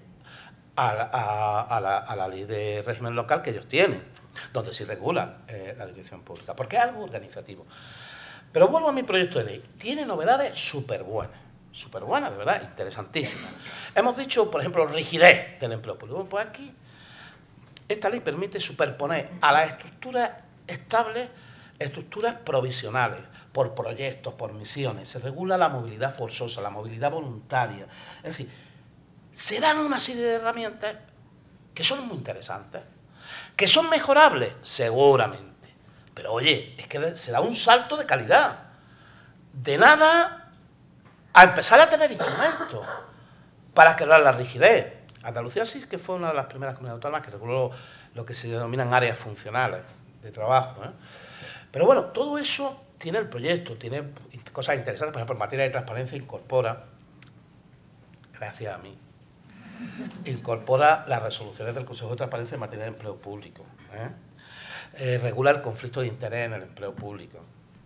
Speaker 4: a la ley de régimen local que ellos tienen, donde sí regulan la dirección pública, porque es algo organizativo. Pero vuelvo a mi proyecto de ley. Tiene novedades súper buenas, de verdad, interesantísimas. Hemos dicho, por ejemplo, rigidez del empleo público. Bueno, pues aquí esta ley permite superponer a las estructuras estables estructuras provisionales, por proyectos, por misiones. Se regula la movilidad forzosa, la movilidad voluntaria. Es decir, se dan una serie de herramientas que son muy interesantes, que son mejorables, seguramente. Pero oye, es que se da un salto de calidad. De nada a empezar a tener instrumentos para crear la rigidez. Andalucía sí que fue una de las primeras comunidades autónomas que reguló lo que se denominan áreas funcionales de trabajo. Pero bueno, todo eso tiene el proyecto, tiene cosas interesantes. Por ejemplo, en materia de transparencia incorpora, gracias a mí, incorpora las resoluciones del Consejo de Transparencia en materia de empleo público. Regula el conflicto de interés en el empleo público.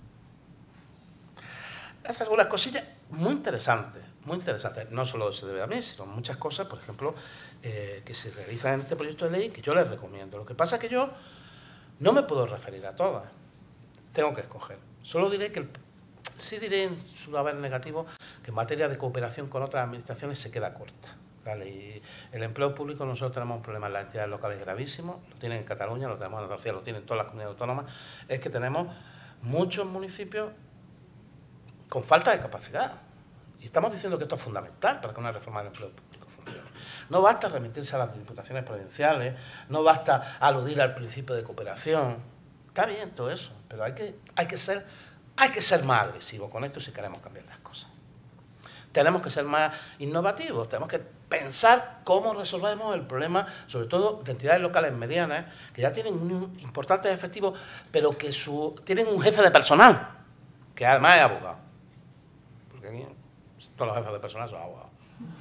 Speaker 4: Hace algunas cosillas muy interesantes, no solo se debe a mí, sino muchas cosas, por ejemplo, que se realizan en este proyecto de ley que yo les recomiendo. Lo que pasa es que yo no me puedo referir a todas, tengo que escoger. Solo diré que, sí diré en su haber negativo, que en materia de cooperación con otras administraciones se queda corta. ¿Vale? El empleo público, nosotros tenemos un problema en las entidades locales gravísimo, lo tienen en Cataluña, lo tenemos en Andalucía, lo tienen todas las comunidades autónomas, es que tenemos muchos municipios con falta de capacidad. Y estamos diciendo que esto es fundamental para que una reforma del empleo público funcione. No basta remitirse a las diputaciones provinciales, no basta aludir al principio de cooperación. Está bien todo eso, pero hay que ser más agresivos con esto si queremos cambiar las cosas. Tenemos que ser más innovativos, tenemos que pensar cómo resolvemos el problema, sobre todo de entidades locales medianas, que ya tienen un importantes efectivos, pero que tienen un jefe de personal, que además es abogado. Porque aquí todos los jefes de personal son abogados.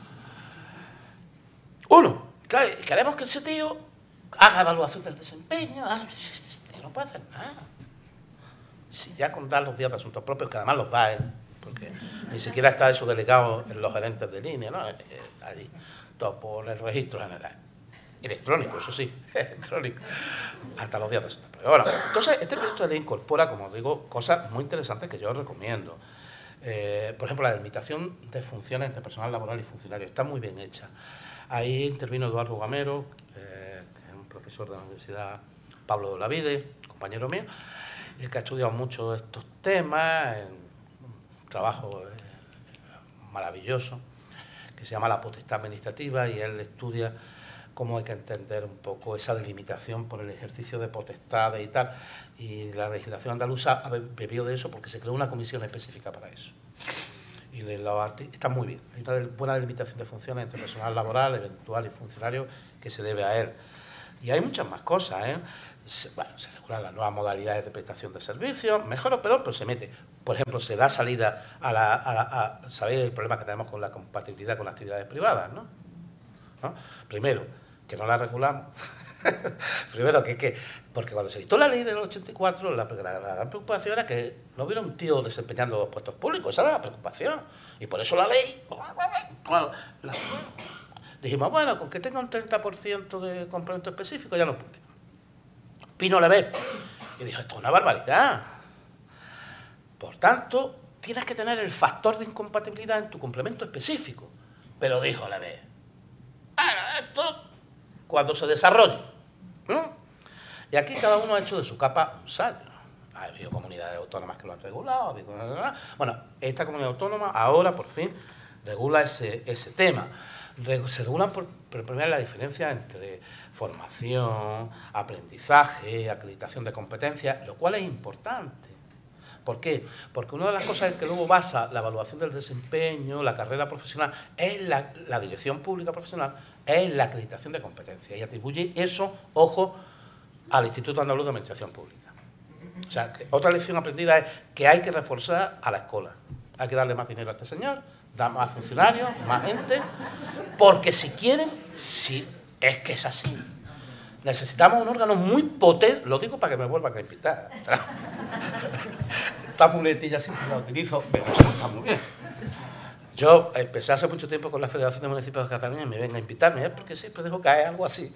Speaker 4: Uno, claro, queremos que ese tío haga evaluación del desempeño, no puede hacer nada. Si ya con dar los días de asuntos propios, que además los da él, porque ni siquiera está eso delegado en los gerentes de línea, ¿no? Allí, todo por el registro general. Electrónico, eso sí, electrónico. Hasta los días de asuntos propios. Bueno, entonces, este proyecto de ley incorpora, como digo, cosas muy interesantes que yo recomiendo. Por ejemplo, la delimitación de funciones entre personal laboral y funcionario está muy bien hecha. Ahí intervino Eduardo Gamero, que es un profesor de la Universidad Pablo de Olavide, compañero mío, que ha estudiado mucho estos temas, en un trabajo maravilloso, que se llama La potestad administrativa, y él estudia cómo hay que entender un poco esa delimitación por el ejercicio de potestades y tal. Y la legislación andaluza ha bebido de eso porque se creó una comisión específica para eso. y está muy bien. Hay una buena delimitación de funciones entre personal laboral, eventual y funcionario que se debe a él. Y hay muchas más cosas, ¿eh? Bueno, se regulan las nuevas modalidades de prestación de servicios, mejor o peor, pero se mete. Por ejemplo, se da salida ¿sabéis el problema que tenemos con la compatibilidad con las actividades privadas, ¿no? Primero, que no la regulamos. Primero, porque cuando se dictó la ley del 84, la gran preocupación era que no hubiera un tío desempeñando 2 puestos públicos. Esa era la preocupación. Y por eso la ley... Dijimos, bueno, con que tenga un 30% de complemento específico ya no puede. Pino Levet. Y dijo, esto es una barbaridad. Por tanto, tienes que tener el factor de incompatibilidad en tu complemento específico. Pero dijo Levet, esto cuando se desarrolle. Y aquí cada uno ha hecho de su capa un salto. Ha habido comunidades autónomas que lo han regulado. Bueno, esta comunidad autónoma ahora por fin regula ese tema. Se regulan por primero la diferencia entre formación, aprendizaje, acreditación de competencias, lo cual es importante. ¿Por qué? Porque una de las cosas en que luego basa la evaluación del desempeño, la carrera profesional, es la dirección pública profesional, es la acreditación de competencias y atribuye eso, ojo, al Instituto Andaluz de Administración Pública. O sea, que otra lección aprendida es que hay que reforzar a la escuela. Hay que darle más dinero a este señor, dar más funcionarios, más gente, porque si quieren, sí, es que es así. Necesitamos un órgano muy potente, lo digo para que me vuelvan a invitar. Esta muletilla siempre la utilizo, pero eso está muy bien. Yo empecé hace mucho tiempo con la Federación de Municipios de Cataluña y me venga a invitarme, es porque siempre dejo caer algo así.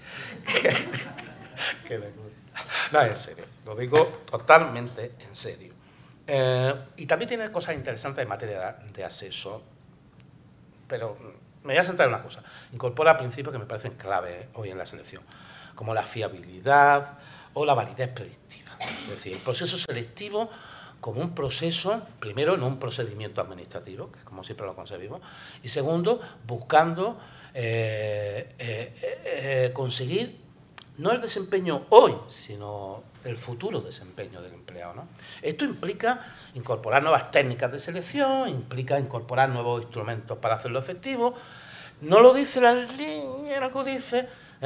Speaker 4: No, en serio, lo digo totalmente en serio. Y también tiene cosas interesantes en materia de acceso, pero me voy a centrar en una cosa. Incorpora principios que me parecen clave hoy en la selección, como la fiabilidad o la validez predictiva. Es decir, el proceso selectivo como un proceso, primero, no un procedimiento administrativo, que es como siempre lo concebimos, y segundo, buscando conseguir no el desempeño hoy, sino el futuro desempeño del empleado, ¿no? Esto implica incorporar nuevas técnicas de selección, implica incorporar nuevos instrumentos para hacerlo efectivo. No lo dice la ley, algo dice,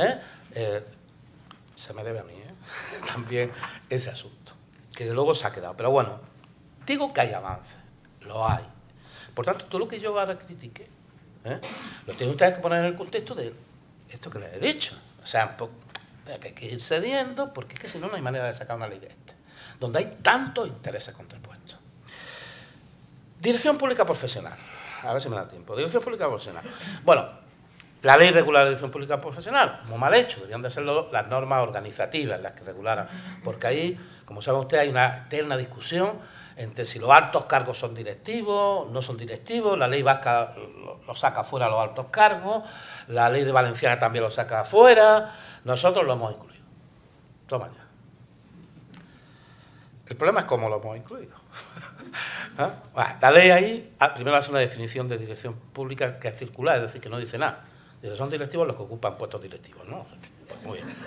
Speaker 4: se me debe a mí, también ese asunto, que luego se ha quedado. Pero bueno, digo que hay avances, lo hay. Por tanto, todo lo que yo ahora critique, lo tienen ustedes que poner en el contexto de esto que les he dicho. O sea, que hay que ir cediendo, porque es que si no, no hay manera de sacar una ley de esta, donde hay tantos intereses contrapuestos. Dirección pública profesional. A ver si me da tiempo. Dirección pública profesional. Bueno, la ley regula la dirección pública profesional, muy mal hecho, deberían de ser las normas organizativas las que regularan, porque ahí, como saben ustedes, hay una eterna discusión entre si los altos cargos son directivos, no son directivos, la ley vasca lo saca fuera a los altos cargos, la ley de Valenciana también lo saca afuera, nosotros lo hemos incluido. Toma ya. El problema es cómo lo hemos incluido. Bueno, la ley ahí, primero hace una definición de dirección pública que es circular, es decir, que no dice nada. Dice, son directivos los que ocupan puestos directivos, ¿no? Pues muy bien.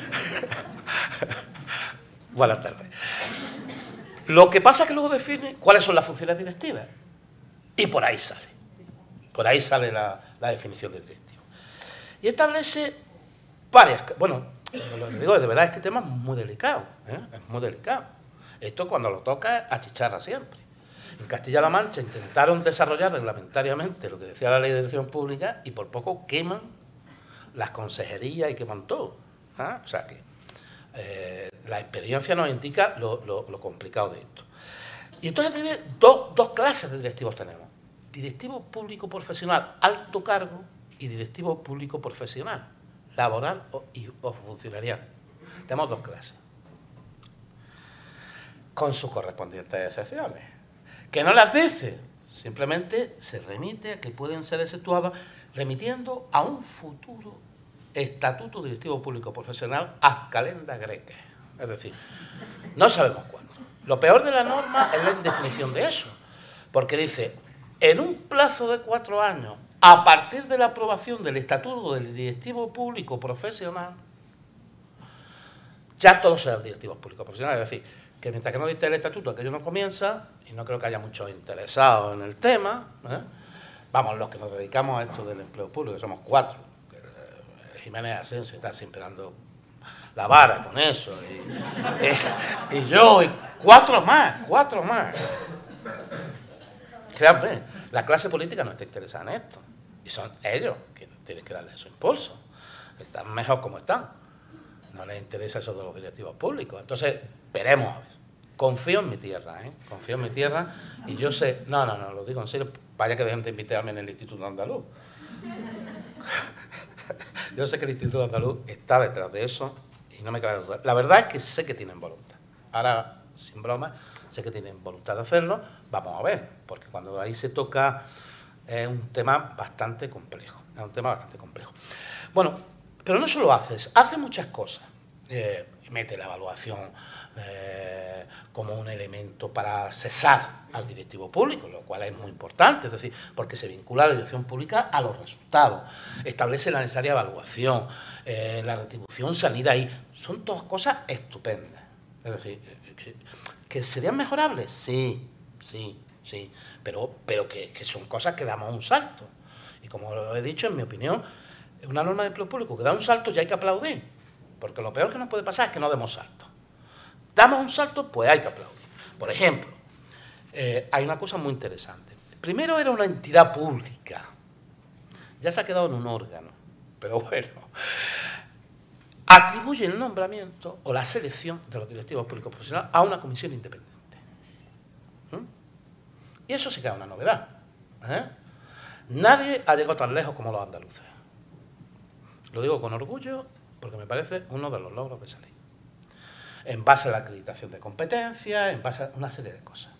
Speaker 4: Buenas tardes. Lo que pasa es que luego define cuáles son las funciones directivas. Y por ahí sale. Por ahí sale la definición de directivo. Y establece varias... Bueno, lo que digo, de verdad, este tema es muy delicado. Es muy delicado. Esto cuando lo toca achicharra siempre. En Castilla-La Mancha intentaron desarrollar reglamentariamente lo que decía la ley de dirección pública y por poco queman las consejerías y queman todo. O sea que la experiencia nos indica lo complicado de esto. Y entonces dos clases de directivos tenemos. Directivo público profesional alto cargo y directivo público profesional laboral o funcionarial. Tenemos dos clases. Con sus correspondientes excepciones. Que no las dice, simplemente se remite a que pueden ser exceptuadas remitiendo a un futuro estatuto directivo público profesional ad calenda greca. Es decir, no sabemos cuándo. Lo peor de la norma es la indefinición de eso, porque dice, en un plazo de 4 años, a partir de la aprobación del estatuto del directivo público profesional, ya todos serán directivos públicos profesionales. Es decir, que mientras que no dicte el estatuto aquello no comienza, y no creo que haya muchos interesados en el tema, vamos, los que nos dedicamos a esto del empleo público, que somos 4, Jiménez Asensio está siempre dando la vara con eso, y yo, y 4 más. Créanme, la clase política no está interesada en esto, y son ellos quienes tienen que darle su impulso. Están mejor como están, no les interesa eso de los directivos públicos. Entonces, veremos a ver. Confío en mi tierra, confío en mi tierra, y yo sé, no, lo digo en serio, vaya que dejen de invitarme en el Instituto Andaluz. Yo sé que el Instituto Andaluz está detrás de eso, y no me cabe duda. La verdad es que sé que tienen voluntad. Ahora, sin broma, sé que tienen voluntad de hacerlo. Vamos a ver, porque cuando ahí se toca es un tema bastante complejo. Bueno, pero no solo hace muchas cosas. Mete la evaluación como un elemento para cesar al directivo público, lo cual es muy importante, es decir, porque se vincula la dirección pública a los resultados, establece la necesaria evaluación, la retribución, sanidad ahí, son todas cosas estupendas. Es decir, ¿que serían mejorables? Sí, pero que son cosas que damos un salto. Y como lo he dicho, en mi opinión, una norma de empleo público que da un salto ya hay que aplaudir, porque lo peor que nos puede pasar es que no demos salto. Damos un salto, pues hay que aplaudir. Por ejemplo, hay una cosa muy interesante. Primero era una entidad pública, ya se ha quedado en un órgano, pero bueno, atribuye el nombramiento o la selección de los directivos públicos profesionales a una comisión independiente. Y eso sí que es una novedad. Nadie ha llegado tan lejos como los andaluces. Lo digo con orgullo porque me parece uno de los logros de esa ley. En base a la acreditación de competencias, en base a una serie de cosas.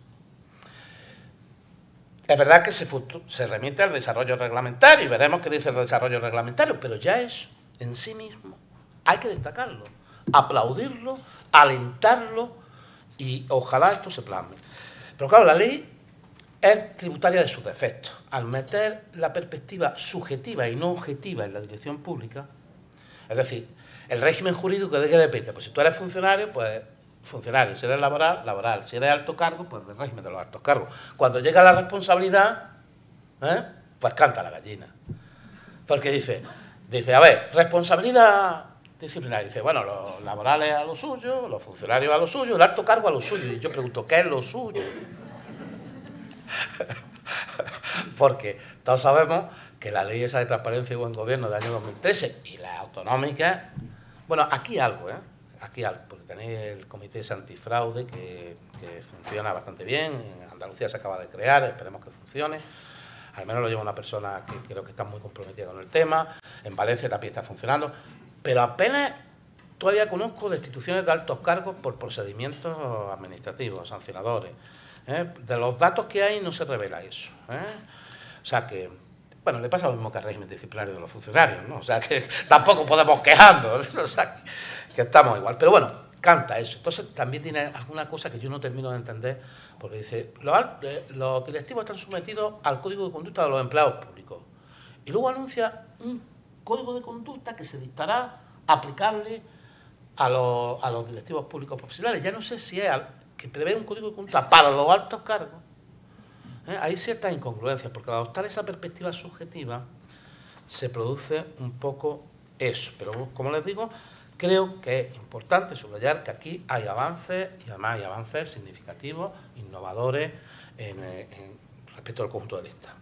Speaker 4: Es verdad que se remite al desarrollo reglamentario y veremos qué dice el desarrollo reglamentario, pero ya eso en sí mismo hay que destacarlo, aplaudirlo, alentarlo y ojalá esto se plasme. Pero claro, la ley es tributaria de sus defectos. Al meter la perspectiva subjetiva y no objetiva en la dirección pública, es decir, el régimen jurídico ¿de qué depende? Pues si tú eres funcionario, pues funcionario. Si eres laboral, laboral. Si eres alto cargo, pues del régimen de los altos cargos. Cuando llega la responsabilidad, pues canta la gallina. Porque dice, a ver, responsabilidad disciplinaria. Dice, bueno, los laborales a lo suyo, los funcionarios a lo suyo, el alto cargo a lo suyo. Y yo pregunto, ¿qué es lo suyo? Porque todos sabemos que la ley esa de transparencia y buen gobierno del año 2013 y la autonómica, bueno, aquí algo, porque tenéis el comité antifraude que funciona bastante bien, en Andalucía se acaba de crear, esperemos que funcione, al menos lo lleva una persona que creo que está muy comprometida con el tema, en Valencia también está funcionando, pero apenas todavía conozco destituciones de altos cargos por procedimientos administrativos, sancionadores. De los datos que hay no se revela eso. O sea que, bueno, le pasa lo mismo que al régimen disciplinario de los funcionarios, ¿no? O sea que tampoco podemos quejarnos, o sea que estamos igual. Pero bueno, canta eso. Entonces también tiene alguna cosa que yo no termino de entender, porque dice, los directivos están sometidos al Código de Conducta de los Empleados Públicos. Y luego anuncia un Código de Conducta que se dictará aplicable a los directivos públicos profesionales. Ya no sé si es que prevé un código de conducta para los altos cargos. Hay ciertas incongruencias, porque al adoptar esa perspectiva subjetiva se produce un poco eso. Pero, como les digo, creo que es importante subrayar que aquí hay avances, y además hay avances significativos, innovadores, respecto al conjunto de listas.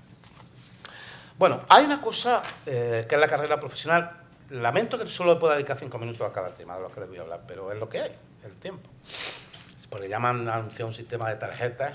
Speaker 4: Bueno, hay una cosa que es la carrera profesional. Lamento que solo pueda dedicar 5 minutos a cada tema de los que les voy a hablar, pero es lo que hay, el tiempo. Porque ya me han anunciado un sistema de tarjetas,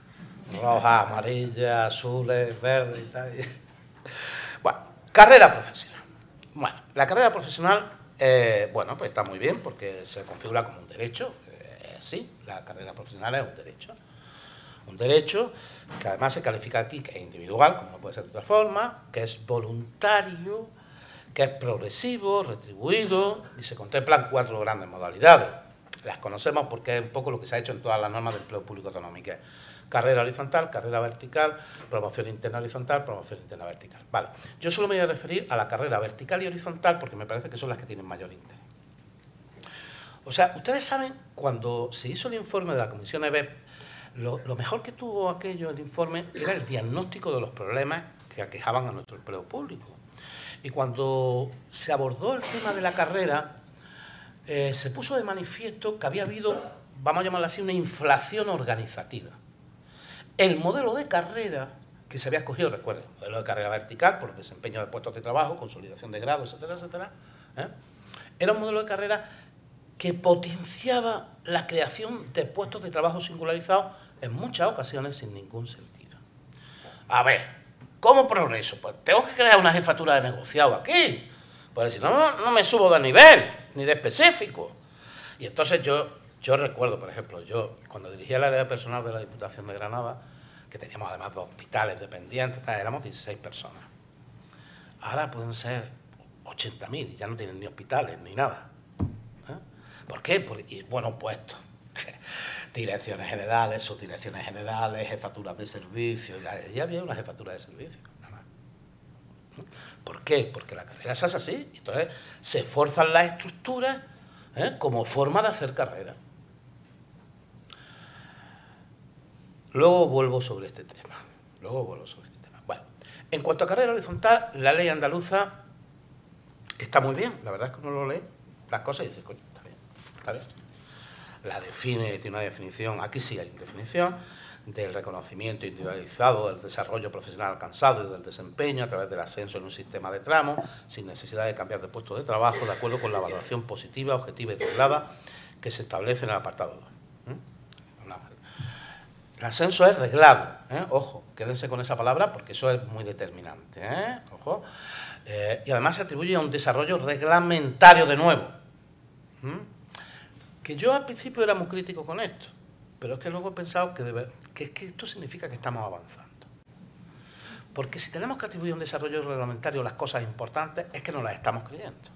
Speaker 4: rojas, amarillas, azules, verdes y tal. Bueno, carrera profesional. Bueno, la carrera profesional, bueno, pues está muy bien porque se configura como un derecho. Sí, la carrera profesional es un derecho. Un derecho que además se califica aquí que es individual, como no puede ser de otra forma, que es voluntario, que es progresivo, retribuido, y se contemplan 4 grandes modalidades. Las conocemos porque es un poco lo que se ha hecho en todas las normas del empleo público autonómico. Carrera horizontal, carrera vertical, promoción interna horizontal, promoción interna vertical. Vale, yo solo me voy a referir a la carrera vertical y horizontal porque me parece que son las que tienen mayor interés. O sea, ustedes saben, cuando se hizo el informe de la Comisión EBEP, lo mejor que tuvo aquello, el informe, era el diagnóstico de los problemas que aquejaban a nuestro empleo público. Y cuando se abordó el tema de la carrera, se puso de manifiesto que había habido, vamos a llamarlo así, una inflación organizativa. El modelo de carrera que se había escogido, recuerden, modelo de carrera vertical por el desempeño de puestos de trabajo, consolidación de grados, etcétera, etcétera, era un modelo de carrera que potenciaba la creación de puestos de trabajo singularizados en muchas ocasiones sin ningún sentido. A ver, ¿cómo progreso? Pues tengo que crear una jefatura de negociado aquí, porque si no, no me subo de nivel, ni de específico. Y entonces yo recuerdo, por ejemplo, yo cuando dirigía el área de personal de la Diputación de Granada, que teníamos además 2 hospitales dependientes, éramos 16 personas. Ahora pueden ser 80.000 y ya no tienen ni hospitales ni nada. ¿Por qué? Porque, bueno, puestos. Direcciones generales, subdirecciones generales, jefaturas de servicio. Ya había una jefatura de servicio. Nada más. ¿Por qué? Porque la carrera se hace así. Entonces se esfuerzan las estructuras como forma de hacer carrera. Luego vuelvo sobre este tema. Bueno, en cuanto a carrera horizontal, la ley andaluza está muy bien. La verdad es que uno lo lee las cosas y dice, coño, está bien. La define, tiene una definición, aquí sí hay una definición, del reconocimiento individualizado, del desarrollo profesional alcanzado y del desempeño a través del ascenso en un sistema de tramos, sin necesidad de cambiar de puesto de trabajo, de acuerdo con la evaluación positiva, objetiva y reglada que se establece en el apartado 2. El ascenso es reglado, ojo, quédense con esa palabra porque eso es muy determinante, ojo. Y además se atribuye a un desarrollo reglamentario de nuevo. Que yo al principio era muy crítico con esto, pero es que luego he pensado que es que esto significa que estamos avanzando. Porque si tenemos que atribuir un desarrollo reglamentario a las cosas importantes, es que no las estamos creyendo.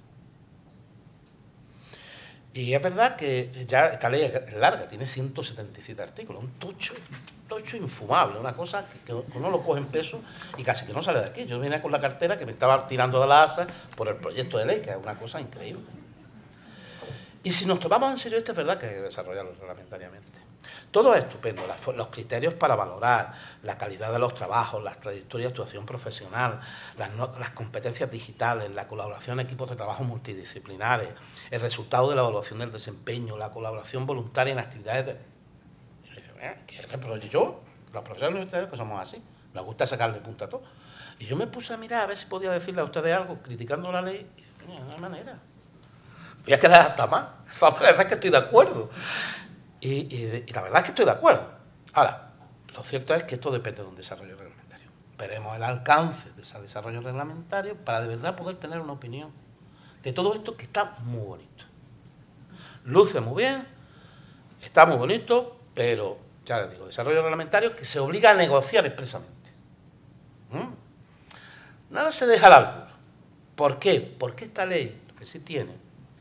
Speaker 4: Y es verdad que ya esta ley es larga, tiene 177 artículos, un tocho infumable, una cosa que uno lo coge en peso y casi que no sale de aquí. Yo venía con la cartera que me estaba tirando de la asa por el proyecto de ley, que es una cosa increíble. Y si nos tomamos en serio esto, es verdad que hay que desarrollarlo reglamentariamente. Todo es estupendo, los criterios para valorar la calidad de los trabajos, las trayectorias de actuación profesional, las competencias digitales, la colaboración en equipos de trabajo multidisciplinares, el resultado de la evaluación del desempeño, la colaboración voluntaria en actividades de... Y dice, ¿qué reprocho yo? Los profesores universitarios que somos así, nos gusta sacarle punta a todo. Y yo me puse a mirar a ver si podía decirle a ustedes algo criticando la ley, y de una manera. Voy a quedar hasta más. La verdad es que estoy de acuerdo. Y la verdad es que estoy de acuerdo. Ahora, lo cierto es que esto depende de un desarrollo reglamentario. Veremos el alcance de ese desarrollo reglamentario para de verdad poder tener una opinión de todo esto que está muy bonito. Luce muy bien, está muy bonito, pero, ya les digo, desarrollo reglamentario que se obliga a negociar expresamente. Nada se deja al albur. ¿Por qué? Porque esta ley, lo que sí tiene,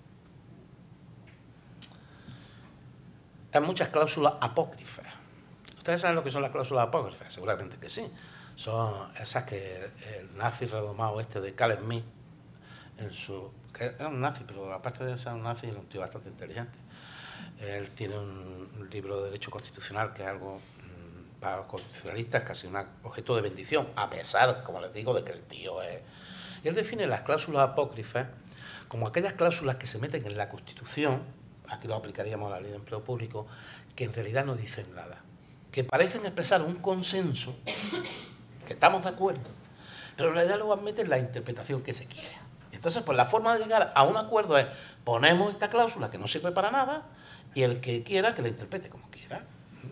Speaker 4: hay muchas cláusulas apócrifas. ¿Ustedes saben lo que son las cláusulas apócrifas? Seguramente que sí. Son esas que el nazi redomado de Carl Schmitt, que era un nazi, pero aparte de ser un nazi, era un tío bastante inteligente. Él tiene un libro de Derecho Constitucional que es algo, para los constitucionalistas, casi un objeto de bendición, a pesar, como les digo, de que el tío es... Y él define las cláusulas apócrifas como aquellas cláusulas que se meten en la Constitución, aquí lo aplicaríamos a la ley de empleo público, que en realidad no dicen nada, que parecen expresar un consenso, que estamos de acuerdo, pero en realidad luego admiten la interpretación que se quiere. Entonces, pues la forma de llegar a un acuerdo es, ponemos esta cláusula que no sirve para nada, y el que quiera que la interprete como quiera.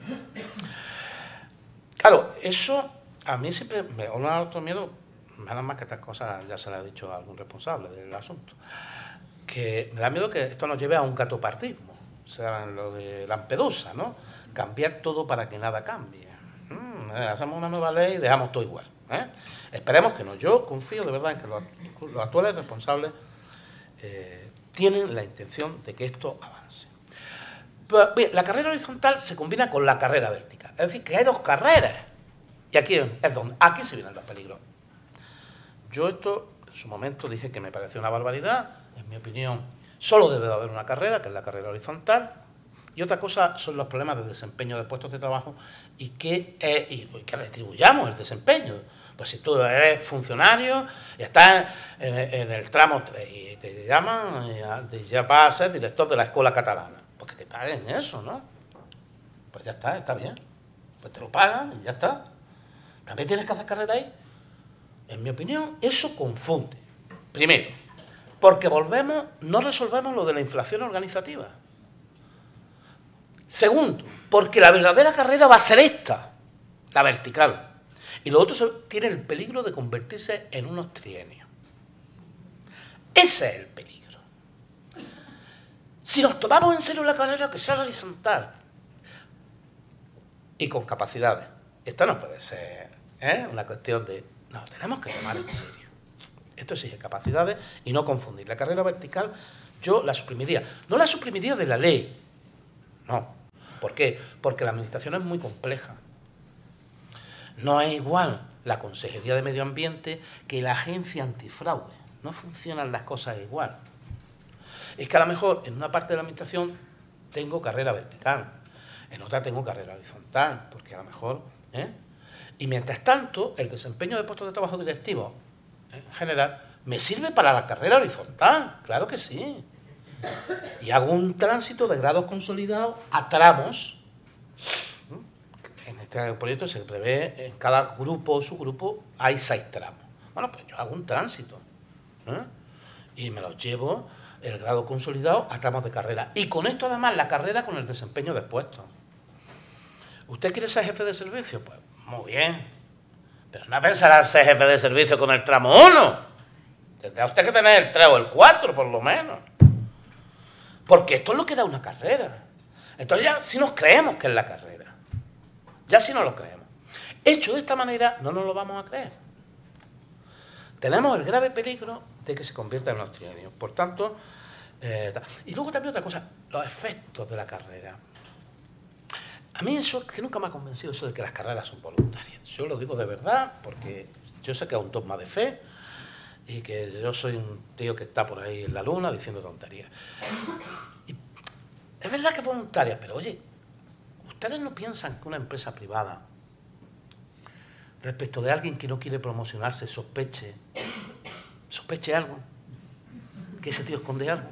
Speaker 4: Claro, eso a mí siempre me da un alto miedo, nada más que estas cosas ya se las ha dicho a algún responsable del asunto, que me da miedo que esto nos lleve a un gatopardismo, o sea, lo de Lampedusa, ¿no? Cambiar todo para que nada cambie. Hacemos una nueva ley y dejamos todo igual. Esperemos que no. Yo confío de verdad en que los actuales responsables tienen la intención de que esto avance. Pero, bien, la carrera horizontal se combina con la carrera vertical. Es decir, que hay dos carreras. Y aquí es donde aquí se vienen los peligros. Yo esto, en su momento, dije que me parecía una barbaridad. En mi opinión, Solo debe de haber una carrera, que es la carrera horizontal, y otra cosa son los problemas de desempeño de puestos de trabajo y que retribuyamos el desempeño. Pues si tú eres funcionario y estás en el tramo 3 y te llaman y ya vas a ser director de la escuela catalana, pues que te paguen eso, ¿no? Pues ya está bien. Pues te lo pagan y ya está. ¿También tienes que hacer carrera ahí? En mi opinión, eso confunde. Primero, porque no resolvemos lo de la inflación organizativa. Segundo, porque la verdadera carrera va a ser esta, la vertical. Y lo otro tiene el peligro de convertirse en unos trienios. Ese es el peligro. Si nos tomamos en serio la carrera, que sea horizontal y con capacidades, esta no puede ser una cuestión de... No, tenemos que tomar en serio. Esto exige capacidades y no confundir. La carrera vertical yo la suprimiría. No la suprimiría de la ley. No. ¿Por qué? Porque la administración es muy compleja. No es igual la Consejería de Medio Ambiente que la Agencia Antifraude. No funcionan las cosas igual. Es que a lo mejor en una parte de la administración tengo carrera vertical, en otra tengo carrera horizontal, porque a lo mejor... Y mientras tanto, el desempeño de puestos de trabajo directivos, en general, me sirve para la carrera horizontal, claro que sí. Y hago un tránsito de grados consolidados a tramos. En este proyecto se prevé, en cada grupo o subgrupo hay 6 tramos. Bueno, pues yo hago un tránsito. Y me los llevo el grado consolidado a tramos de carrera. Y con esto además la carrera con el desempeño de puestos. ¿Usted quiere ser jefe de servicio? Pues muy bien. Pero no pensará ser jefe de servicio con el tramo 1. Tendrá usted que tener el 3 o el 4 por lo menos. Porque esto es lo que da una carrera. Entonces ya sí nos creemos que es la carrera. Ya sí nos lo creemos. Hecho de esta manera, no nos lo vamos a creer. Tenemos el grave peligro de que se convierta en unos trienios. Por tanto, y luego también otra cosa, los efectos de la carrera. A mí eso que nunca me ha convencido, eso de que las carreras son voluntarias. Yo lo digo de verdad, porque yo sé que es un dogma de fe y que yo soy un tío que está por ahí en la luna diciendo tonterías. Y es verdad que es voluntaria, pero oye, ¿ustedes no piensan que una empresa privada, respecto de alguien que no quiere promocionarse, sospeche algo? ¿Que ese tío esconde algo?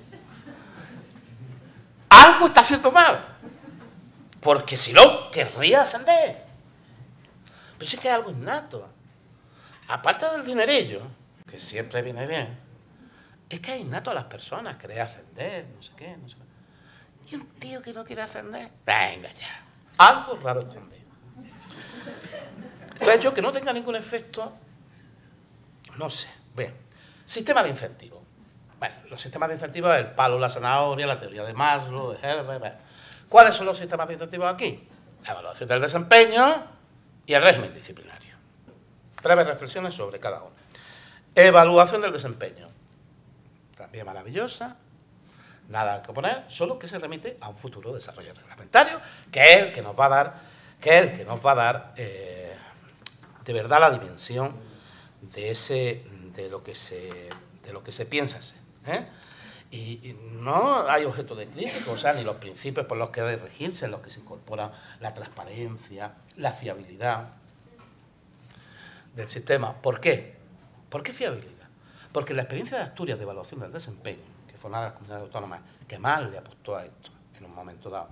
Speaker 4: Algo está haciendo mal. Porque si no, querría ascender. Pero sí que es algo innato. Aparte del dinerillo, que siempre viene bien, es que es innato a las personas querer ascender, no sé qué, no sé qué. Y un tío que no quiere ascender, venga ya. Algo raro esconde. Entonces yo que no tenga ningún efecto, no sé. Bien, sistema de incentivos. Bueno, los sistemas de incentivos es el palo, la zanahoria, la teoría de Maslow, de Herbert. ¿Cuáles son los sistemas de incentivos aquí? La evaluación del desempeño y el régimen disciplinario. Breves reflexiones sobre cada uno. Evaluación del desempeño. También maravillosa. Nada que poner, solo que se remite a un futuro desarrollo reglamentario, que es el que nos va a dar, de verdad la dimensión de lo que se piensa ser. Y no hay objeto de crítica, o sea, ni los principios por los que debe regirse, en los que se incorpora la transparencia, la fiabilidad del sistema. ¿Por qué? ¿Por qué fiabilidad? Porque la experiencia de Asturias de evaluación del desempeño, que fue una de las comunidades autónomas que más le apostó a esto en un momento dado,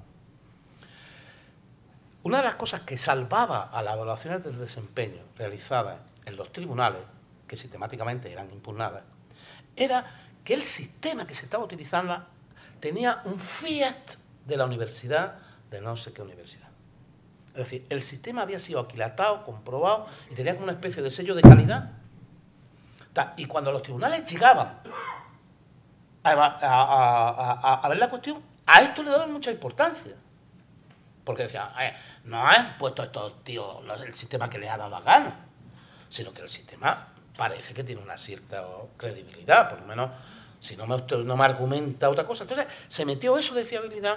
Speaker 4: una de las cosas que salvaba a las evaluaciones del desempeño realizadas en los tribunales, que sistemáticamente eran impugnadas, era que el sistema que se estaba utilizando tenía un fiat de la universidad, de no sé qué universidad. Es decir, el sistema había sido aquilatado, comprobado y tenía como una especie de sello de calidad. Y cuando los tribunales llegaban a ver la cuestión, a esto le daban mucha importancia. Porque decían, no han puesto estos tíos el sistema que les ha dado la gana, sino que el sistema parece que tiene una cierta credibilidad, por lo menos si no me argumenta otra cosa. Entonces se metió eso de fiabilidad,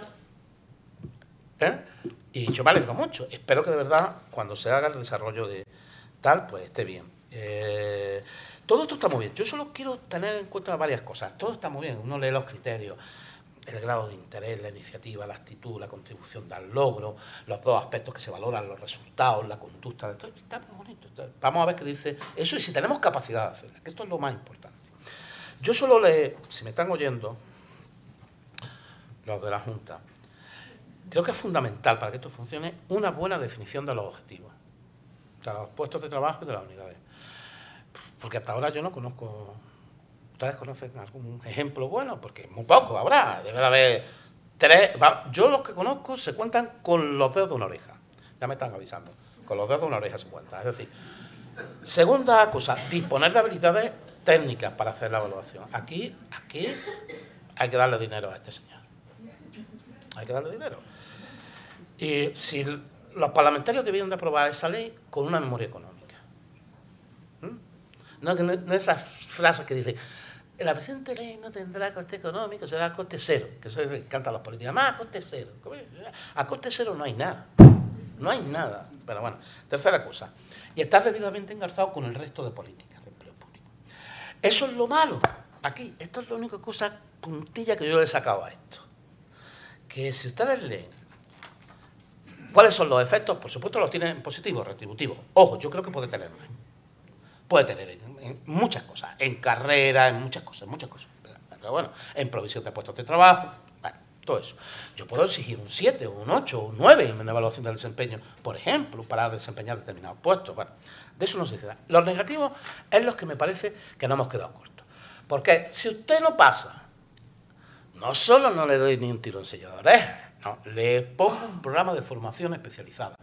Speaker 4: y yo me alegro mucho. Espero que de verdad cuando se haga el desarrollo de tal, pues esté bien. Todo esto está muy bien. Yo solo quiero tener en cuenta varias cosas. Todo está muy bien. Uno lee los criterios, el grado de interés, la iniciativa, la actitud, la contribución al logro, los dos aspectos que se valoran, los resultados, la conducta. Esto está muy bonito. Vamos a ver qué dice eso y si tenemos capacidad de hacerlo, que esto es lo más importante. Yo solo le, si me están oyendo, los de la Junta, creo que es fundamental para que esto funcione una buena definición de los objetivos, de los puestos de trabajo y de las unidades. Porque hasta ahora yo no conozco. ¿Ustedes conocen algún ejemplo bueno? Porque muy poco habrá, debe de haber 3. Yo los que conozco se cuentan con los dedos de una oreja. Ya me están avisando. Con los dedos de una oreja se cuentan. Es decir, segunda cosa, disponer de habilidades técnicas para hacer la evaluación. Aquí hay que darle dinero a este señor. Hay que darle dinero. Y si los parlamentarios debieron de aprobar esa ley con una memoria económica. No esas frases que dicen la presente ley no tendrá coste económico, será a coste cero, que eso le encanta a los políticos. Más a coste cero. A coste cero no hay nada. No hay nada. Pero bueno, tercera cosa. Y estar debidamente engarzado con el resto de políticas de empleo público. Eso es lo malo. Aquí, esto es la única cosa puntilla que yo le he sacado a esto. Que si ustedes leen cuáles son los efectos, por supuesto los tienen positivos, retributivos. Ojo, yo creo que puede tener más. Puede tener en muchas cosas, en carrera, en muchas cosas. Pero bueno, en provisión de puestos de trabajo, bueno, todo eso. Yo puedo exigir un 7, un 8, un 9 en una evaluación del desempeño, por ejemplo, para desempeñar determinados puestos. Bueno, de eso no se trata. Los negativos es los que me parece que no hemos quedado cortos. Porque si usted no pasa, no solo no le doy ni un tironcillo de oreja, no, le pongo un programa de formación especializada.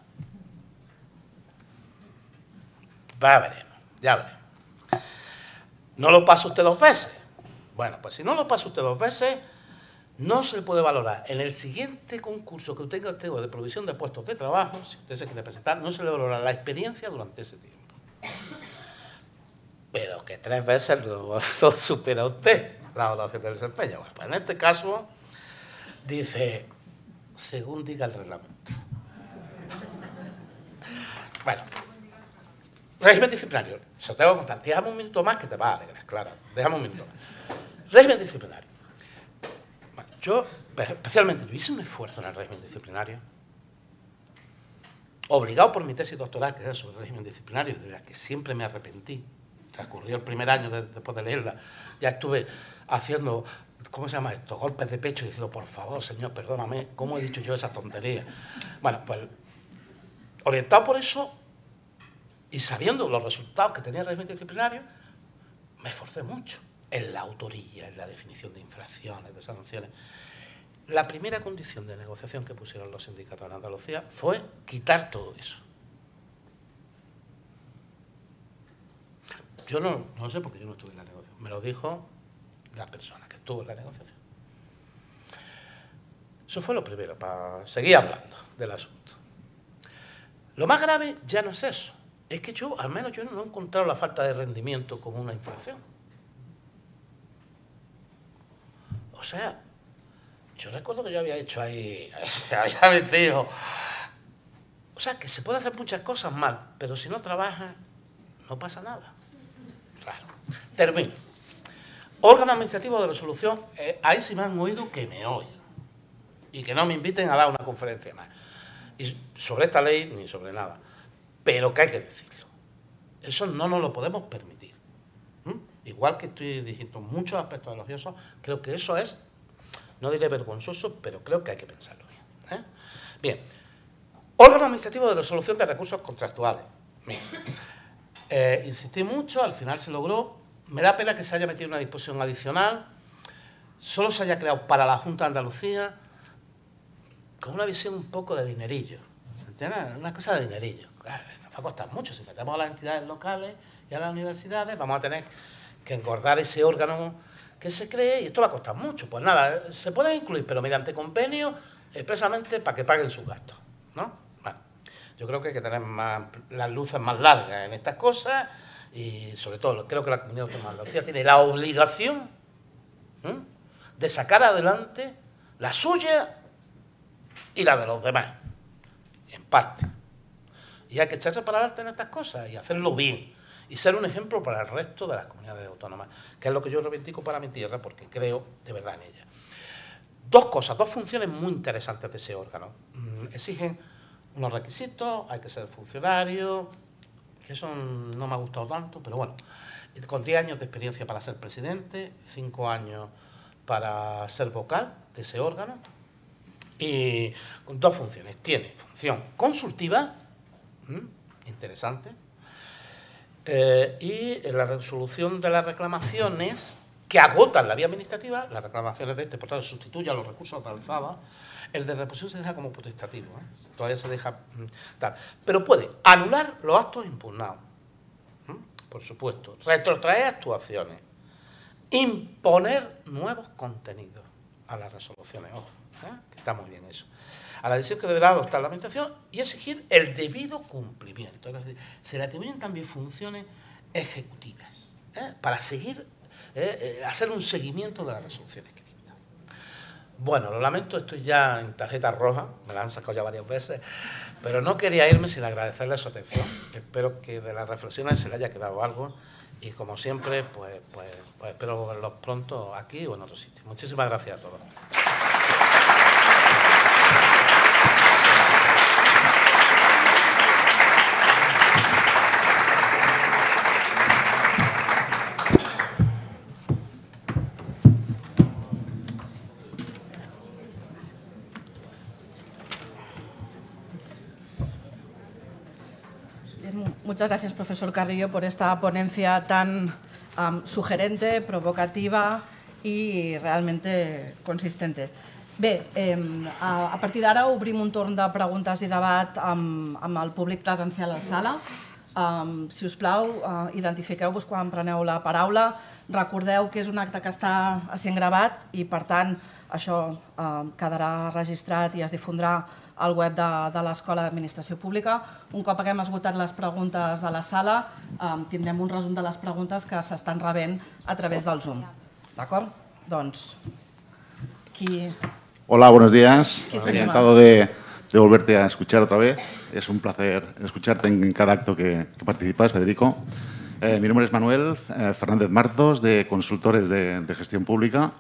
Speaker 4: Ya veremos. ¿No lo pasa usted 2 veces? Bueno, pues si no lo pasa usted 2 veces, no se le puede valorar. En el siguiente concurso que usted tenga de provisión de puestos de trabajo, si usted se quiere presentar, no se le valora la experiencia durante ese tiempo. Pero que 3 veces lo supera usted la evaluación del desempeño. Bueno, pues en este caso dice, según diga el reglamento. Bueno. Régimen disciplinario. Se lo tengo que contar. Déjame un minuto más que te va a alegrar, claro. Déjame un minuto más. Régimen disciplinario. Bueno, yo, especialmente, yo hice un esfuerzo en el régimen disciplinario, obligado por mi tesis doctoral, que era sobre el régimen disciplinario, de la que siempre me arrepentí. Transcurrió el primer año después de leerla. Ya estuve haciendo, ¿cómo se llama esto? Golpes de pecho diciendo, por favor, señor, perdóname, ¿cómo he dicho yo esa tontería? Bueno, pues, orientado por eso, y sabiendo los resultados que tenía el régimen disciplinario, me esforcé mucho en la autoría, en la definición de infracciones, de sanciones. La primera condición de negociación que pusieron los sindicatos en Andalucía fue quitar todo eso. Yo no sé porque yo no estuve en la negociación. Me lo dijo la persona que estuvo en la negociación. Eso fue lo primero, para seguir hablando del asunto. Lo más grave ya no es eso. Es que yo, al menos yo no he encontrado la falta de rendimiento como una infracción. O sea, yo recuerdo que yo había hecho ahí, se había metido. O sea, que se puede hacer muchas cosas mal, pero si no trabaja, no pasa nada. Claro. Termino. Órgano administrativo de resolución, ahí sí me han oído que me oigan. Y que no me inviten a dar una conferencia más. Y sobre esta ley, ni sobre nada. Pero que hay que decirlo. Eso no nos lo podemos permitir. Igual que estoy diciendo muchos aspectos elogiosos, creo que eso es, no diré vergonzoso, pero creo que hay que pensarlo bien. Bien, órgano administrativo de resolución de recursos contractuales. Insistí mucho, al final se logró. Me da pena que se haya metido una disposición adicional, solo se haya creado para la Junta de Andalucía, con una visión un poco de dinerillo. ¿Entiendes? Una cosa de dinerillo. Nos va a costar mucho. Si metemos a las entidades locales y a las universidades, vamos a tener que engordar ese órgano que se cree y esto va a costar mucho. Pues nada, se pueden incluir, pero mediante convenio, expresamente para que paguen sus gastos, ¿no? Bueno, yo creo que hay que tener las luces más largas en estas cosas y sobre todo creo que la Comunidad Autónoma de Andalucía tiene la obligación de sacar adelante la suya y la de los demás, en parte. Y hay que echarse para adelante en estas cosas y hacerlo bien. y ser un ejemplo para el resto de las comunidades autónomas, que es lo que yo reivindico para mi tierra, porque creo de verdad en ella. Dos cosas, dos funciones muy interesantes de ese órgano. Exigen unos requisitos, hay que ser funcionario, que eso no me ha gustado tanto, pero bueno, con 10 años de experiencia para ser presidente, 5 años para ser vocal de ese órgano, y con dos funciones. Tiene función consultiva, interesante, y la resolución de las reclamaciones que agotan la vía administrativa, las reclamaciones de por tanto, sustituye a los recursos autorizados. El de reposición se deja como potestativo, todavía se deja tal. Pero puede anular los actos impugnados, por supuesto, retrotraer actuaciones, imponer nuevos contenidos a las resoluciones, ojo, que está muy bien eso, a la decisión que deberá adoptar la Administración y exigir el debido cumplimiento. Es decir, se le atribuyen también funciones ejecutivas para seguir, hacer un seguimiento de las resoluciones que dicta. Bueno, lo lamento, estoy ya en tarjeta roja, me la han sacado ya varias veces, pero no quería irme sin agradecerle su atención. Espero que de las reflexiones se le haya quedado algo y, como siempre, pues espero verlos pronto aquí o en otro sitio. Muchísimas gracias a todos.
Speaker 5: Muchas gracias, profesor Carrillo, por esta ponencia tan sugerente, provocativa i realmente consistente. Bé, a partir d'ara obrim un torn de preguntes i debat amb el públic presencial a la sala. Si us plau, identifiqueu-vos quan preneu la paraula. Recordeu que és un acte que està sent gravat i, per tant, això quedarà registrat i es difondrà al web de l'Escola d'Administració Pública. Un cop haguem esgotat les preguntes a la sala, tindrem un resum de les preguntes que s'estan rebent a través del Zoom. D'acord? Doncs, qui...
Speaker 6: Hola, buenos días.
Speaker 5: ¿Qué
Speaker 6: Encantado de volverte a escuchar otra vez. Es un placer escucharte en cada acto que participas, Federico. Mi nombre es Manuel Fernández Martos, de Consultores de Gestión Pública.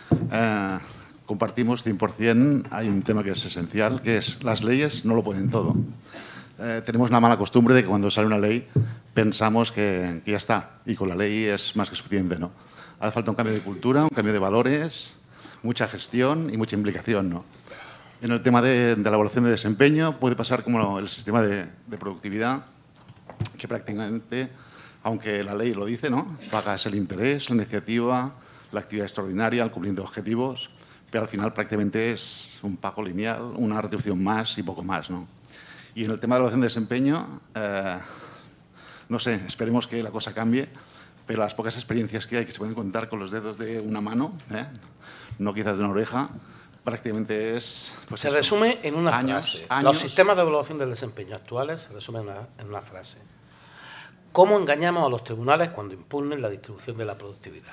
Speaker 6: Compartimos 100%, hay un tema que es esencial, que es las leyes no lo pueden todo. Tenemos la mala costumbre de que cuando sale una ley pensamos que ya está, y con la ley es más que suficiente, ¿no? Hace falta un cambio de cultura, un cambio de valores, mucha gestión y mucha implicación, ¿no? En el tema de la evaluación de desempeño puede pasar como el sistema de productividad, que prácticamente, aunque la ley lo dice, ¿no? Pagas el interés, la iniciativa, la actividad extraordinaria, el cumplimiento de objetivos, pero al final prácticamente es un pago lineal, una retribución más y poco más, ¿no? Y en el tema de la evaluación de desempeño, no sé, esperemos que la cosa cambie, pero las pocas experiencias que hay, que se pueden contar con los dedos de una mano, no quizás de una oreja, prácticamente es... Pues
Speaker 4: se resume en una frase. Los sistemas de evaluación del desempeño actuales se resumen en una frase. ¿Cómo engañamos a los tribunales cuando impugnen la distribución de la productividad?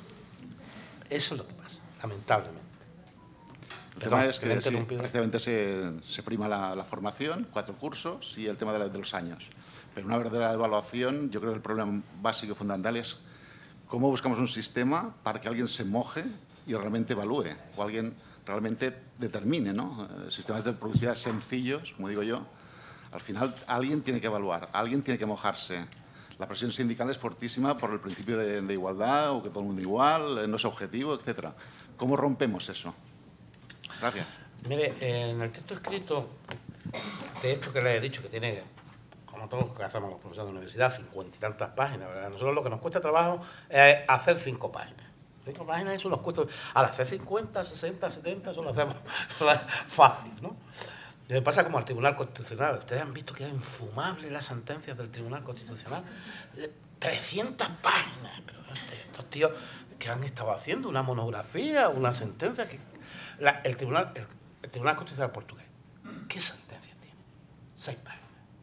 Speaker 4: Eso es lo que pasa, lamentablemente.
Speaker 6: El tema es que prácticamente se prima la formación, 4 cursos, y el tema de los años. Pero una verdadera evaluación, yo creo que el problema básico y fundamental es cómo buscamos un sistema para que alguien se moje y realmente evalúe, o alguien realmente determine, ¿no? Sistemas de productividad sencillos, como digo yo. Al final, alguien tiene que evaluar, alguien tiene que mojarse. La presión sindical es fortísima por el principio de igualdad, o que todo el mundo igual, no es objetivo, etc. ¿Cómo rompemos eso? Gracias.
Speaker 4: Mire, en el texto escrito de esto que le he dicho, que tiene, como todos los que hacemos los profesores de universidad, 50 y tantas páginas, ¿verdad? Nosotros lo que nos cuesta trabajo es hacer 5 páginas. 5 páginas, eso nos cuesta. Al hacer 50, 60, 70, eso lo hacemos fácil, ¿no? Me pasa como al Tribunal Constitucional. Ustedes han visto que es infumable las sentencias del Tribunal Constitucional. 300 páginas. Pero estos tíos que han estado haciendo una monografía, una sentencia que... El Tribunal Constitucional portugués, ¿qué sentencia tiene? 6 páginas.